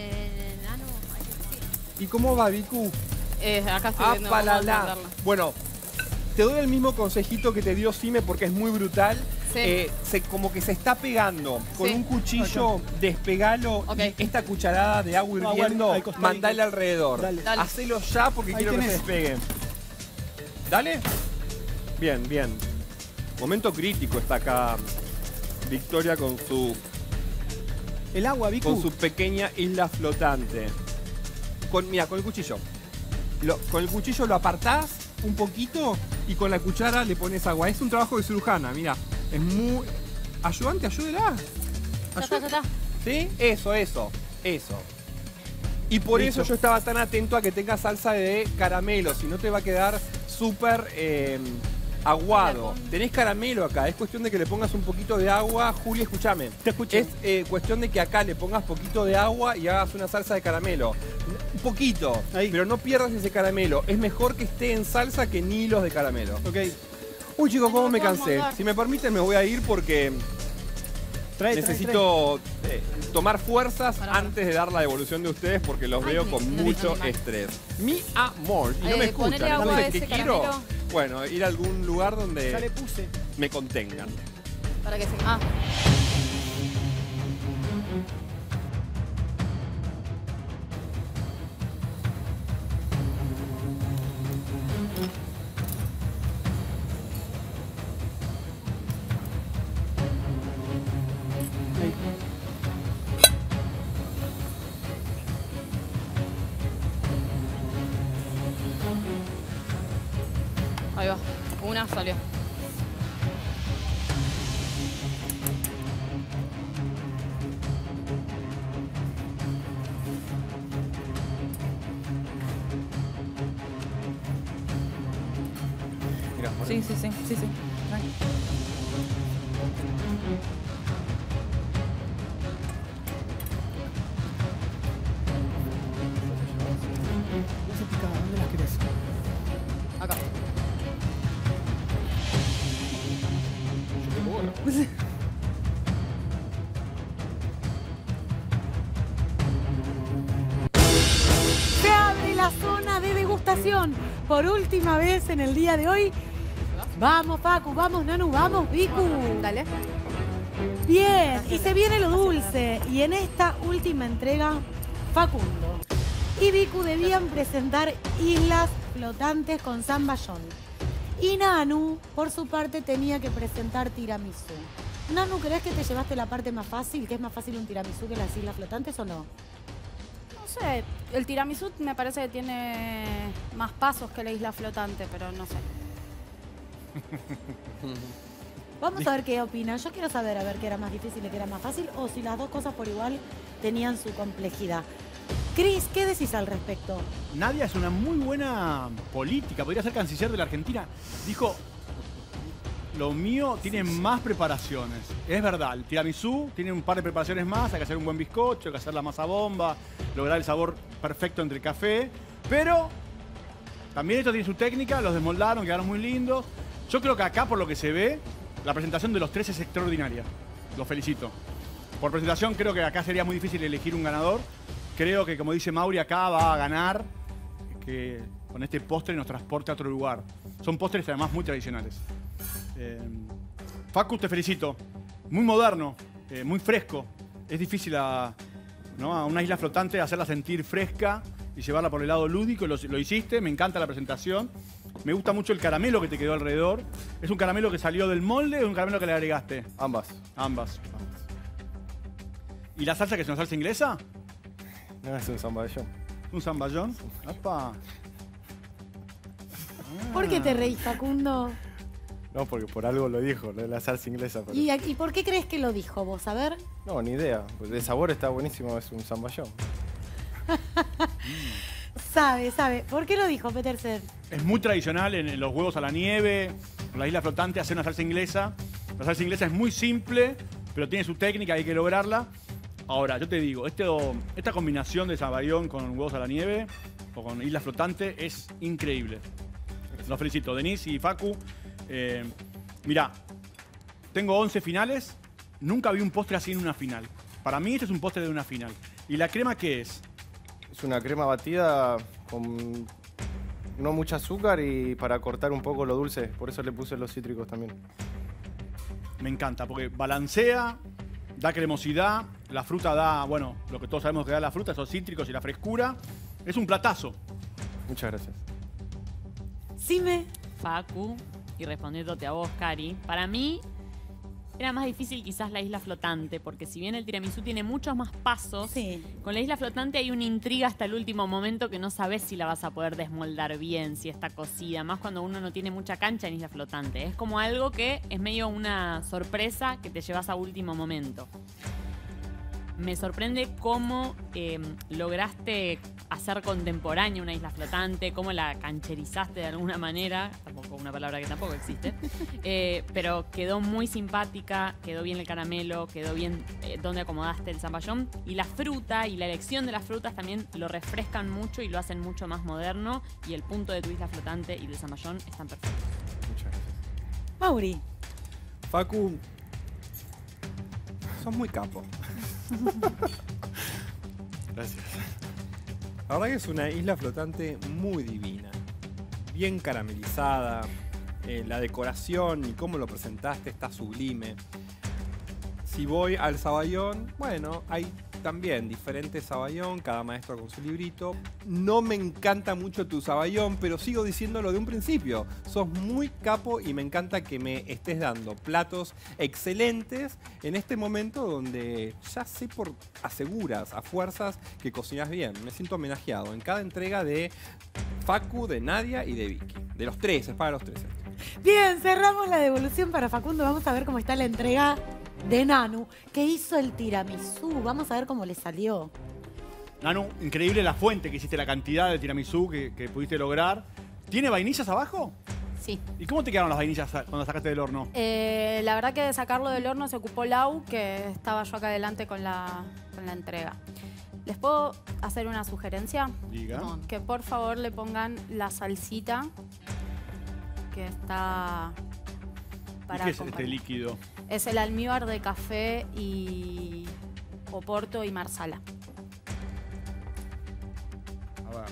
¿Y cómo va, Vicu? Eh, acá estoy viendo Ah, cómo palala. atenderla. Bueno, te doy el mismo consejito que te dio Sime porque es muy brutal. Sí. Eh, se, como que se está pegando. Con Sí. un cuchillo, despegalo. Ok. Y esta cucharada de agua Agua hirviendo, al costadito. mandale alrededor. Dale. Dale. Hacelo ya porque Ahí quiero que se tenés. despegue. Dale. Bien, bien. Momento crítico está acá Victoria con su, El agua, Vicu. con su pequeña isla flotante. Con, mira, con el cuchillo. Lo- con el cuchillo lo apartás un poquito y con la cuchara le pones agua. Es un trabajo de cirujana, mira. Es muy... Ayudante, ayúdela. Ya está, ya está. ¿Sí? Eso, eso, eso. Y por Listo. eso yo estaba tan atento a que tenga salsa de caramelo, si no te va a quedar súper eh, aguado. Tenés caramelo acá, es cuestión de que le pongas un poquito de agua. Juli, escúchame. Te escucho. Es eh, cuestión de que acá le pongas poquito de agua y hagas una salsa de caramelo. Un poquito, Ahí. pero no pierdas ese caramelo. Es mejor que esté en salsa que en hilos de caramelo. Ok. Uy, chicos, cómo me puedo cansé. mover. Si me permiten, me voy a ir porque Trae, trae, necesito eh, tomar fuerzas Pará. antes de dar la devolución de ustedes porque los Ay, veo mi- con no mucho animal. estrés. Mi amor, y no Eh, me ponele escuchan. agua a Entonces, ¿qué ese quiero? caramelo. Bueno, ir a algún lugar Ya le donde puse. me contengan. Para que se... Ah, Ahí. ahí va. Una salió. Mirá, por Sí, sí, sí, sí, sí. Tranqui. No se pica, ¿dónde las querés? Acá. Se abre la zona de degustación por última vez en el día de hoy. Vamos, Facu, vamos, Nanu, vamos, Vicu. Dale. Bien, y se viene lo dulce. Y en esta última entrega, Facundo y Vicu debían presentar islas flotantes con zamballón. Y Nanu, por su parte, tenía que presentar tiramisú. Nanu, ¿crees que te llevaste la parte más fácil? ¿Que es más fácil un tiramisú que las islas flotantes o no? No sé, el tiramisú me parece que tiene más pasos que la isla flotante, pero no sé. Vamos a ver qué opinan. Yo quiero saber a ver qué era más difícil y qué era más fácil, o si las dos cosas por igual tenían su complejidad. Cris, ¿qué decís al respecto? Nadia es una muy buena política, podría ser canciller de la Argentina. Dijo, lo mío tiene más preparaciones. Es verdad, el tiramisú tiene un par de preparaciones más, hay que hacer un buen bizcocho, hay que hacer la masa bomba, lograr el sabor perfecto entre el café, pero también esto tiene su técnica, los desmoldaron, quedaron muy lindos. Yo creo que acá, por lo que se ve, la presentación de los tres es extraordinaria. Los felicito. Por presentación creo que acá sería muy difícil elegir un ganador. Creo que, como dice Mauri, acá va a ganar, que con este postre nos transporte a otro lugar. Son postres además muy tradicionales. Eh, Facu, te felicito. Muy moderno, eh, muy fresco. Es difícil a, ¿no? a una isla flotante hacerla sentir fresca y llevarla por el lado lúdico. Lo, lo hiciste, me encanta la presentación. Me gusta mucho el caramelo que te quedó alrededor. ¿Es un caramelo que salió del molde o un caramelo que le agregaste? Ambas. Ambas. ¿Y la salsa que es una salsa inglesa? No, es un zamballón. ¿Un zamballón? ¡Apa! ¿Por qué te reís, Facundo? No, porque por algo lo dijo, lo de la salsa inglesa. Pero... ¿Y, ¿Y por qué crees que lo dijo vos? A ver. No, ni idea. Pues de sabor está buenísimo, es un zamballón. Sabe, sabe. ¿Por qué lo dijo, Petersen? Es muy tradicional en, en los huevos a la nieve, en la isla flotante, hacer una salsa inglesa. La salsa inglesa es muy simple, pero tiene su técnica, hay que lograrla. Ahora, yo te digo, esto, esta combinación de zamballón con huevos a la nieve o con isla flotante es increíble. Los felicito, Denise y Facu. Eh, mirá, tengo once finales, nunca vi un postre así en una final. Para mí este es un postre de una final. ¿Y la crema qué es? Es una crema batida con no mucho azúcar y para cortar un poco lo dulce. Por eso le puse los cítricos también. Me encanta, porque balancea, da cremosidad, la fruta da, bueno, lo que todos sabemos que da la fruta, esos cítricos y la frescura. Es un platazo. Muchas gracias. Sime. Facu, y respondiéndote a vos, Cari, para mí era más difícil quizás la isla flotante, porque si bien el tiramisú tiene muchos más pasos, Sí. con la isla flotante hay una intriga hasta el último momento que no sabes si la vas a poder desmoldar bien, si está cocida, más cuando uno no tiene mucha cancha en isla flotante. Es como algo que es medio una sorpresa que te llevas a último momento. Me sorprende cómo eh, lograste hacer contemporánea una isla flotante, cómo la cancherizaste de alguna manera, tampoco una palabra que tampoco existe, eh, pero quedó muy simpática, quedó bien el caramelo, quedó bien eh, donde acomodaste el zamballón, y la fruta y la elección de las frutas también lo refrescan mucho y lo hacen mucho más moderno, y el punto de tu isla flotante y del zamballón están perfectos. Muchas gracias. Mauri. Facu, sos muy capo. Gracias. La verdad que es una isla flotante muy divina, bien caramelizada, eh, la decoración y cómo lo presentaste está sublime. Si voy al Saballón, bueno, hay también diferentes Saballón, cada maestro con su librito. No me encanta mucho tu Saballón, pero sigo diciéndolo de un principio. Sos muy capo y me encanta que me estés dando platos excelentes en este momento donde ya sé por aseguras, a fuerzas, que cocinas bien. Me siento homenajeado en cada entrega de Facu, de Nadia y de Vicky. De los tres, es para los tres. Bien, cerramos la devolución para Facundo. Vamos a ver cómo está la entrega de Nanu, que hizo el tiramisú. Vamos a ver cómo le salió. Nanu, increíble la fuente que hiciste, la cantidad de tiramisú que, que pudiste lograr. ¿Tiene vainillas abajo? Sí. ¿Y cómo te quedaron las vainillas cuando las sacaste del horno? Eh, la verdad que de sacarlo del horno se ocupó Lau, que estaba yo acá adelante con la, con la entrega. ¿Les puedo hacer una sugerencia? Diga. Que por favor le pongan la salsita que está para ¿Y qué es acompañar. este líquido? Es el almíbar de café y oporto y marsala. A ver.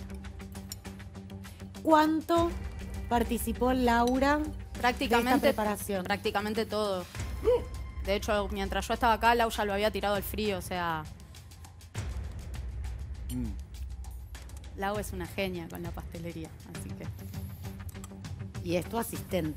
¿Cuánto participó Laura Prácticamente, de esta preparación? Prácticamente todo. De hecho, mientras yo estaba acá, Lau ya lo había tirado al frío, o sea... Mm. Lau es una genia con la pastelería, así que... Y es tu asistente.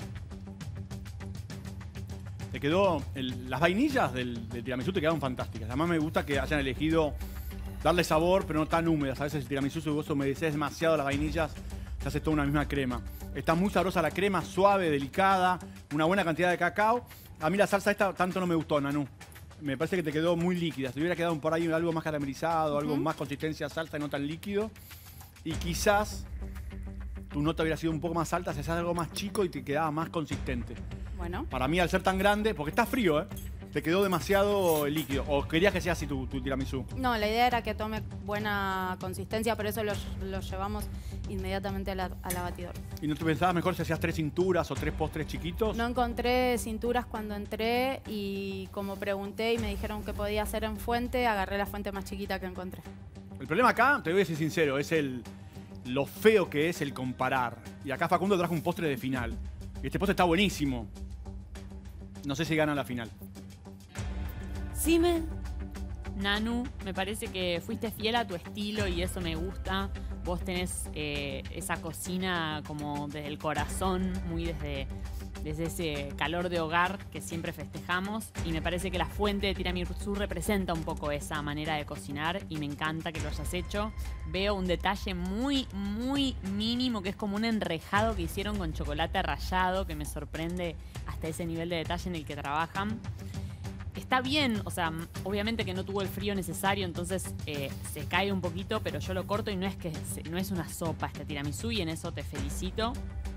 Te quedó el- las vainillas del, del tiramisú te quedaron fantásticas. Además me gusta que hayan elegido darle sabor, pero no tan húmedas. A veces el tiramisú, si vos humedeces demasiado las vainillas, se hace toda una misma crema. Está muy sabrosa la crema, suave, delicada, una buena cantidad de cacao. A mí la salsa esta tanto no me gustó, Nanu. Me parece que te quedó muy líquida. Si hubiera quedado por ahí algo más caramelizado, algo Ujú. más consistencia salsa y no tan líquido. Y quizás tu nota hubiera sido un poco más alta si hacías algo más chico y te quedaba más consistente. Bueno. Para mí, al ser tan grande, porque está frío, ¿eh? Te quedó demasiado líquido. ¿O querías que sea así tu, tu tiramisú? No, la idea era que tome buena consistencia, por eso lo, lo llevamos inmediatamente a la, a la batidora. ¿Y no te pensabas mejor si hacías tres cinturas o tres postres chiquitos? No encontré cinturas cuando entré y como pregunté y me dijeron que podía hacer en fuente, agarré la fuente más chiquita que encontré. El problema acá, te voy a decir sincero, es el lo feo que es el comparar. Y acá Facundo trajo un postre de final. Y este postre está buenísimo. No sé si gana la final. Sime. Nanu, me parece que fuiste fiel a tu estilo y eso me gusta. Vos tenés eh, esa cocina como desde el corazón, muy desde, desde ese calor de hogar que siempre festejamos. Y me parece que la fuente de tiramisú representa un poco esa manera de cocinar y me encanta que lo hayas hecho. Veo un detalle muy, muy mínimo que es como un enrejado que hicieron con chocolate rallado que me sorprende hasta ese nivel de detalle en el que trabajan. Está bien, o sea, obviamente que no tuvo el frío necesario, entonces eh, se cae un poquito, pero yo lo corto y no es que se- no es una sopa este tiramisú y en eso te felicito.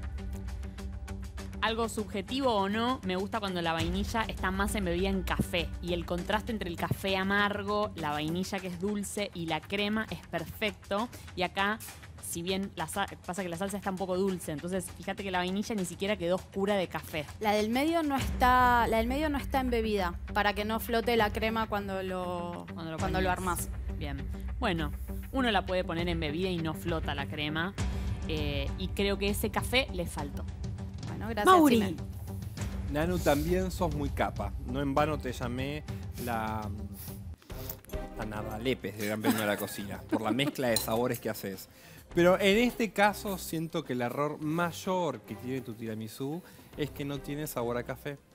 Algo subjetivo o no, me gusta cuando la vainilla está más embebida en café y el contraste entre el café amargo, la vainilla que es dulce y la crema es perfecto. Y acá, si bien la sa- pasa que la salsa está un poco dulce, entonces fíjate que la vainilla ni siquiera quedó oscura de café. La del medio no está, la del medio no está embebida para que no flote la crema cuando lo, Cuando lo, cuando lo pones. armás. Bien. Bueno, uno la puede poner en bebida y no flota la crema. eh, y creo que ese café le faltó. Bueno, gracias. Mauri. Sime. Nanu, también sos muy capa. No en vano te llamé la... la Nada Lepes de Gran Premio de la Cocina, por la mezcla de sabores que haces. Pero en este caso siento que el error mayor que tiene tu tiramisú es que no tiene sabor a café.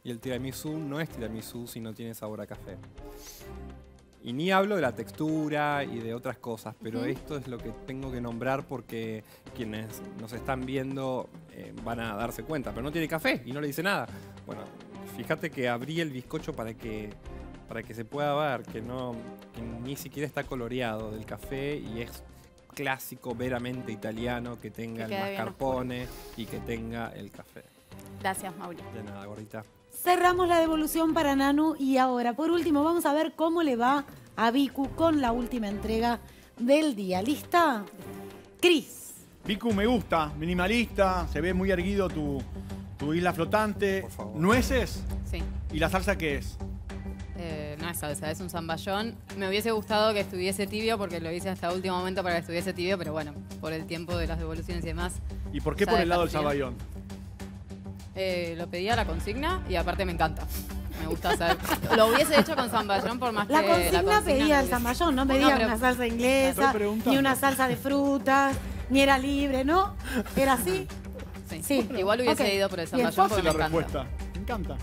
Y el tiramisú no es tiramisú si no tiene sabor a café. Y ni hablo de la textura y de otras cosas, pero Ujú. esto es lo que tengo que nombrar porque quienes nos están viendo eh, van a darse cuenta. Pero no tiene café y no le dice nada. Bueno, fíjate que abrí el bizcocho para que, para que se pueda ver que, no, que ni siquiera está coloreado del café y es clásico, veramente italiano, que tenga Que el quede bien mascarpone y que tenga el café. Gracias, Mauri. De nada, gordita. Cerramos la devolución para Nanu y ahora, por último, vamos a ver cómo le va a Vicu con la última entrega del día. ¿Lista? Cris. Vicu, me gusta, minimalista, se ve muy erguido tu, tu isla flotante. ¿Nueces? Sí. ¿Y la salsa qué es? Eh, no es salsa, es un zamballón. Me hubiese gustado que estuviese tibio porque lo hice hasta último momento para que estuviese tibio, pero bueno, por el tiempo de las devoluciones y demás. ¿Y por qué ya por el lado del deja frío. saballón? Eh, lo pedí a la consigna y aparte me encanta. Me gusta saber. Lo hubiese hecho con zamballón por más La que consigna pedía el no zamballón, no hubiese- pedía No, pero- una salsa Estoy inglesa, preguntando. ni una salsa de frutas, ni era libre, ¿no? ¿Era así? Sí. Igual hubiese Ok. ido por el Bien. zamballón Fácil porque la me encanta. respuesta. Me encanta.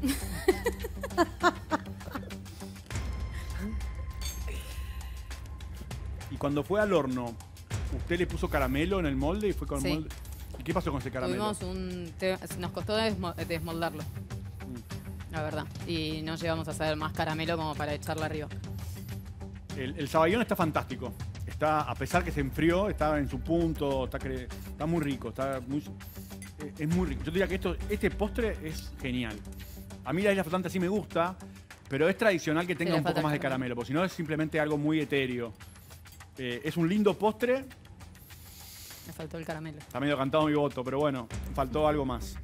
Y cuando fue al horno, ¿usted le puso caramelo en el molde y fue con Sí. el molde? ¿Y qué pasó con ese caramelo? Tuvimos un. te- nos costó desmo- desmoldarlo. La verdad. Y no llegamos a hacer más caramelo como para echarlo arriba. El, el saballón está fantástico. Está, a pesar que se enfrió, está en su punto, está, cre- está muy rico, está muy, eh, es muy rico. Yo diría que esto, este postre es genial. A mí la isla flotante sí me gusta, pero es tradicional que tenga le un poco falta más de el caramelo. caramelo, porque si no es simplemente algo muy etéreo. Eh, es un lindo postre, Me faltó el caramelo. está medio cantado mi voto, pero bueno, faltó algo más.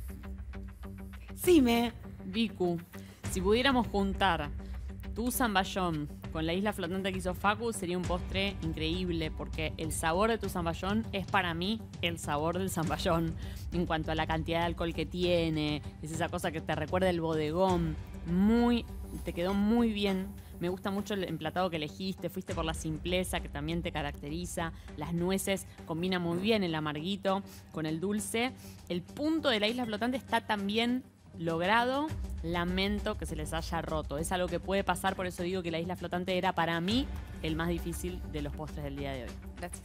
Sí, me. Vicu, si pudiéramos juntar tu zamballón con la isla flotante que hizo Facu, sería un postre increíble, porque el sabor de tu zamballón es para mí el sabor del zamballón. En cuanto a la cantidad de alcohol que tiene, es esa cosa que te recuerda el bodegón. Muy, te quedó muy bien. Me gusta mucho el emplatado que elegiste, fuiste por la simpleza que también te caracteriza. Las nueces combinan muy bien el amarguito con el dulce. El punto de la isla flotante está también logrado. Lamento que se les haya roto. Es algo que puede pasar, por eso digo que la isla flotante era para mí el más difícil de los postres del día de hoy. Gracias.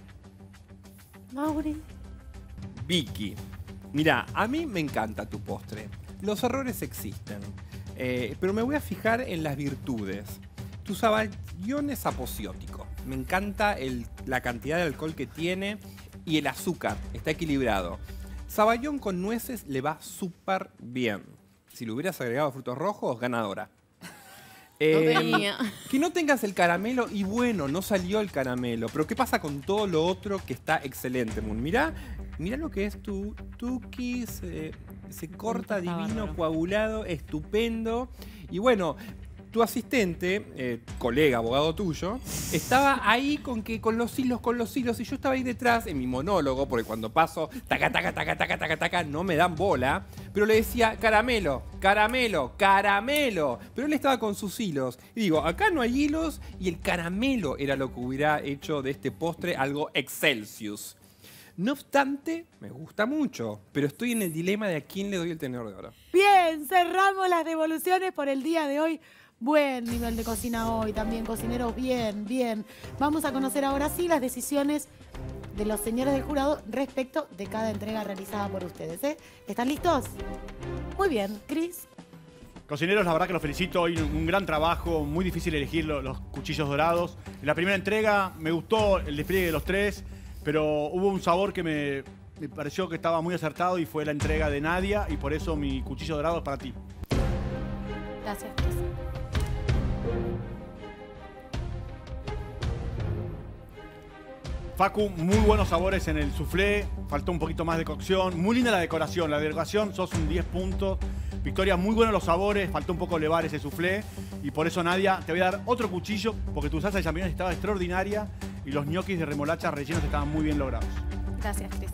Mauri. Vicky, mira, a mí me encanta tu postre. Los errores existen, eh, pero me voy a fijar en las virtudes. Tu saballón es aposiótico. Me encanta el- la cantidad de alcohol que tiene y el azúcar. Está equilibrado. Saballón con nueces le va súper bien. Si le hubieras agregado frutos rojos, ganadora. Eh, tenía. que no tengas el caramelo y bueno, no salió el caramelo. Pero ¿qué pasa con todo lo otro que está excelente, Moon? Mirá, mirá lo que es tu tuki, se, se corta Está divino, bárbaro. coagulado, estupendo. Y bueno, tu asistente, eh, colega, abogado tuyo, estaba ahí con que con los hilos, con los hilos, y yo estaba ahí detrás en mi monólogo, porque cuando paso, taca, taca, taca, taca, taca, taca, no me dan bola, pero le decía, caramelo, caramelo, caramelo, pero él estaba con sus hilos. Y digo, acá no hay hilos, y el caramelo era lo que hubiera hecho de este postre algo excelsius. No obstante, me gusta mucho, pero estoy en el dilema de a quién le doy el tenedor de oro. Bien, cerramos las devoluciones por el día de hoy. Buen nivel de cocina hoy también, cocineros, bien, bien. Vamos a conocer ahora sí las decisiones de los señores del jurado respecto de cada entrega realizada por ustedes. ¿eh? ¿Están listos? Muy bien, Cris. Cocineros, la verdad que los felicito. Hoy un gran trabajo, muy difícil elegir lo- los cuchillos dorados. En la primera entrega me gustó el despliegue de los tres, pero hubo un sabor que me, me pareció que estaba muy acertado y fue la entrega de Nadia, y por eso mi cuchillo dorado es para ti. Gracias, Cris. Facu, muy buenos sabores en el soufflé, faltó un poquito más de cocción. Muy linda la decoración, la decoración sos un diez puntos. Victoria, muy buenos los sabores, faltó un poco elevar ese soufflé. Y por eso, Nadia, te voy a dar otro cuchillo, porque tu salsa de champiñones estaba extraordinaria y los ñoquis de remolacha rellenos estaban muy bien logrados. Gracias, Cris.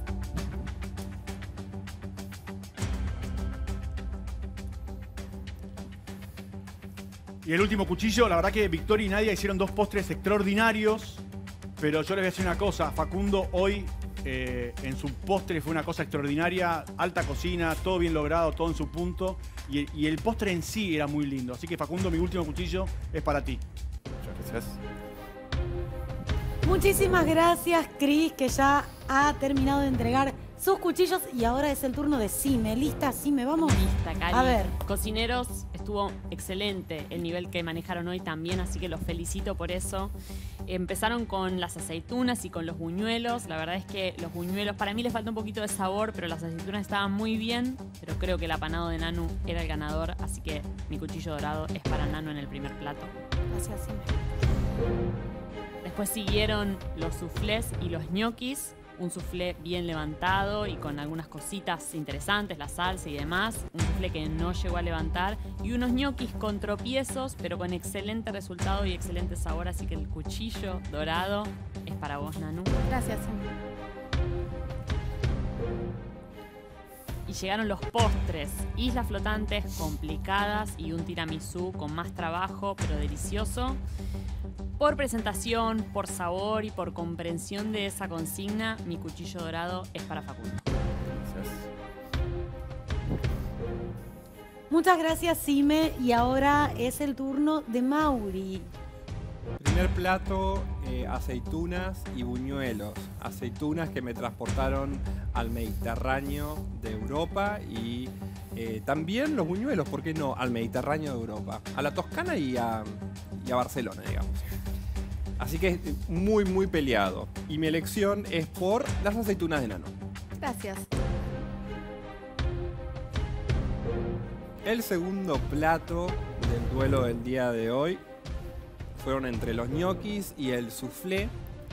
Y el último cuchillo, la verdad que Victoria y Nadia hicieron dos postres extraordinarios, pero yo les voy a decir una cosa, Facundo hoy eh, en su postre fue una cosa extraordinaria, alta cocina, todo bien logrado, todo en su punto. Y, y el postre en sí era muy lindo. Así que Facundo, mi último cuchillo es para ti. Muchas gracias. Muchísimas gracias, Cris, que ya ha terminado de entregar sus cuchillos y ahora es el turno de Sime. ¿Lista, Sime? Vamos. Lista, Cari. A ver. Cocineros, estuvo excelente el nivel que manejaron hoy también, así que los felicito por eso. Empezaron con las aceitunas y con los buñuelos. La verdad es que los buñuelos, para mí les falta un poquito de sabor, pero las aceitunas estaban muy bien. Pero creo que el apanado de Nanu era el ganador, así que mi cuchillo dorado es para Nanu en el primer plato. Gracias, Sime. Después siguieron los soufflés y los ñoquis. Un soufflé bien levantado y con algunas cositas interesantes, la salsa y demás. Un soufflé que no llegó a levantar. Y unos ñoquis con tropiezos, pero con excelente resultado y excelente sabor. Así que el cuchillo dorado es para vos, Nanu. Gracias, Sime. Y llegaron los postres. Islas flotantes complicadas y un tiramisú con más trabajo, pero delicioso. Por presentación, por sabor y por comprensión de esa consigna, mi cuchillo dorado es para Facundo. Gracias. Muchas gracias, Sime. Y ahora es el turno de Mauri. Primer plato, eh, aceitunas y buñuelos. Aceitunas que me transportaron al Mediterráneo de Europa y eh, también los buñuelos, ¿por qué no? Al Mediterráneo de Europa. A la Toscana y a, y a Barcelona, digamos. Así que es muy, muy peleado. Y mi elección es por las aceitunas de Nano. Gracias. El segundo plato del duelo del día de hoy fueron entre los ñoquis y el soufflé.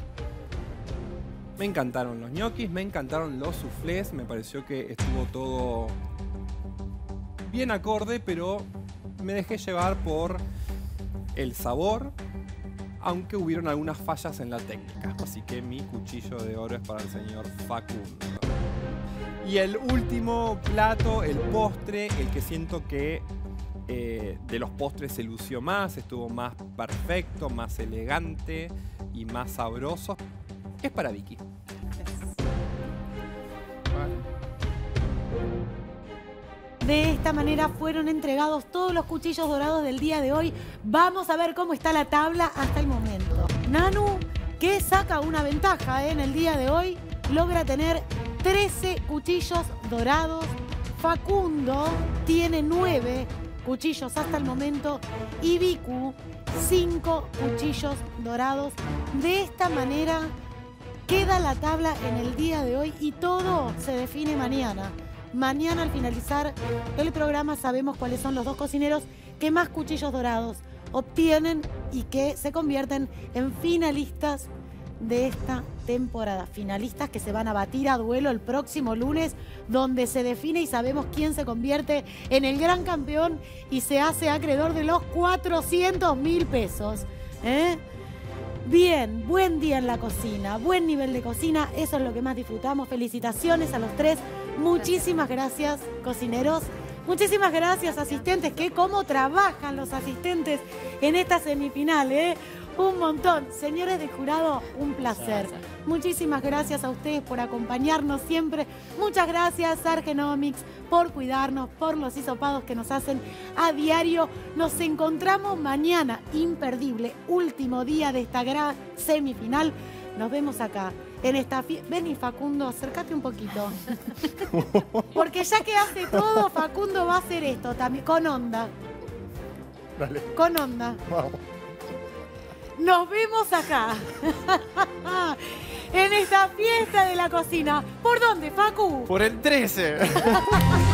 Me encantaron los ñoquis, me encantaron los soufflés. Me pareció que estuvo todo bien acorde, pero me dejé llevar por el sabor, aunque hubieron algunas fallas en la técnica. Así que mi cuchillo de oro es para el señor Facundo. Y el último plato, el postre, el que siento que eh, de los postres se lució más, estuvo más perfecto, más elegante y más sabroso, es para Vicky. De esta manera fueron entregados todos los cuchillos dorados del día de hoy. Vamos a ver cómo está la tabla hasta el momento. Nanu, que saca una ventaja ¿eh? en el día de hoy, logra tener trece cuchillos dorados. Facundo tiene nueve cuchillos hasta el momento y Vicu cinco cuchillos dorados. De esta manera queda la tabla en el día de hoy y todo se define mañana. Mañana al finalizar el programa sabemos cuáles son los dos cocineros que más cuchillos dorados obtienen y que se convierten en finalistas de esta temporada. Finalistas que se van a batir a duelo el próximo lunes, donde se define y sabemos quién se convierte en el gran campeón y se hace acreedor de los cuatrocientos mil pesos. ¿eh? Bien, buen día en la cocina, buen nivel de cocina, eso es lo que más disfrutamos. Felicitaciones a los tres. Muchísimas gracias, cocineros. Muchísimas gracias, asistentes, que cómo trabajan los asistentes en esta semifinal, ¿eh? Un montón. Señores de jurado, un placer. Muchísimas gracias a ustedes por acompañarnos siempre. Muchas gracias, Argenomics, por cuidarnos, por los hisopados que nos hacen a diario. Nos encontramos mañana, imperdible, último día de esta gran semifinal. Nos vemos acá. En esta fiesta. Vení, Facundo, acércate un poquito. Porque ya que hace todo, Facundo va a hacer esto también, con onda. Dale. Con onda. Vamos. Nos vemos acá. En esta fiesta de la cocina. ¿Por dónde, Facu? Por el trece.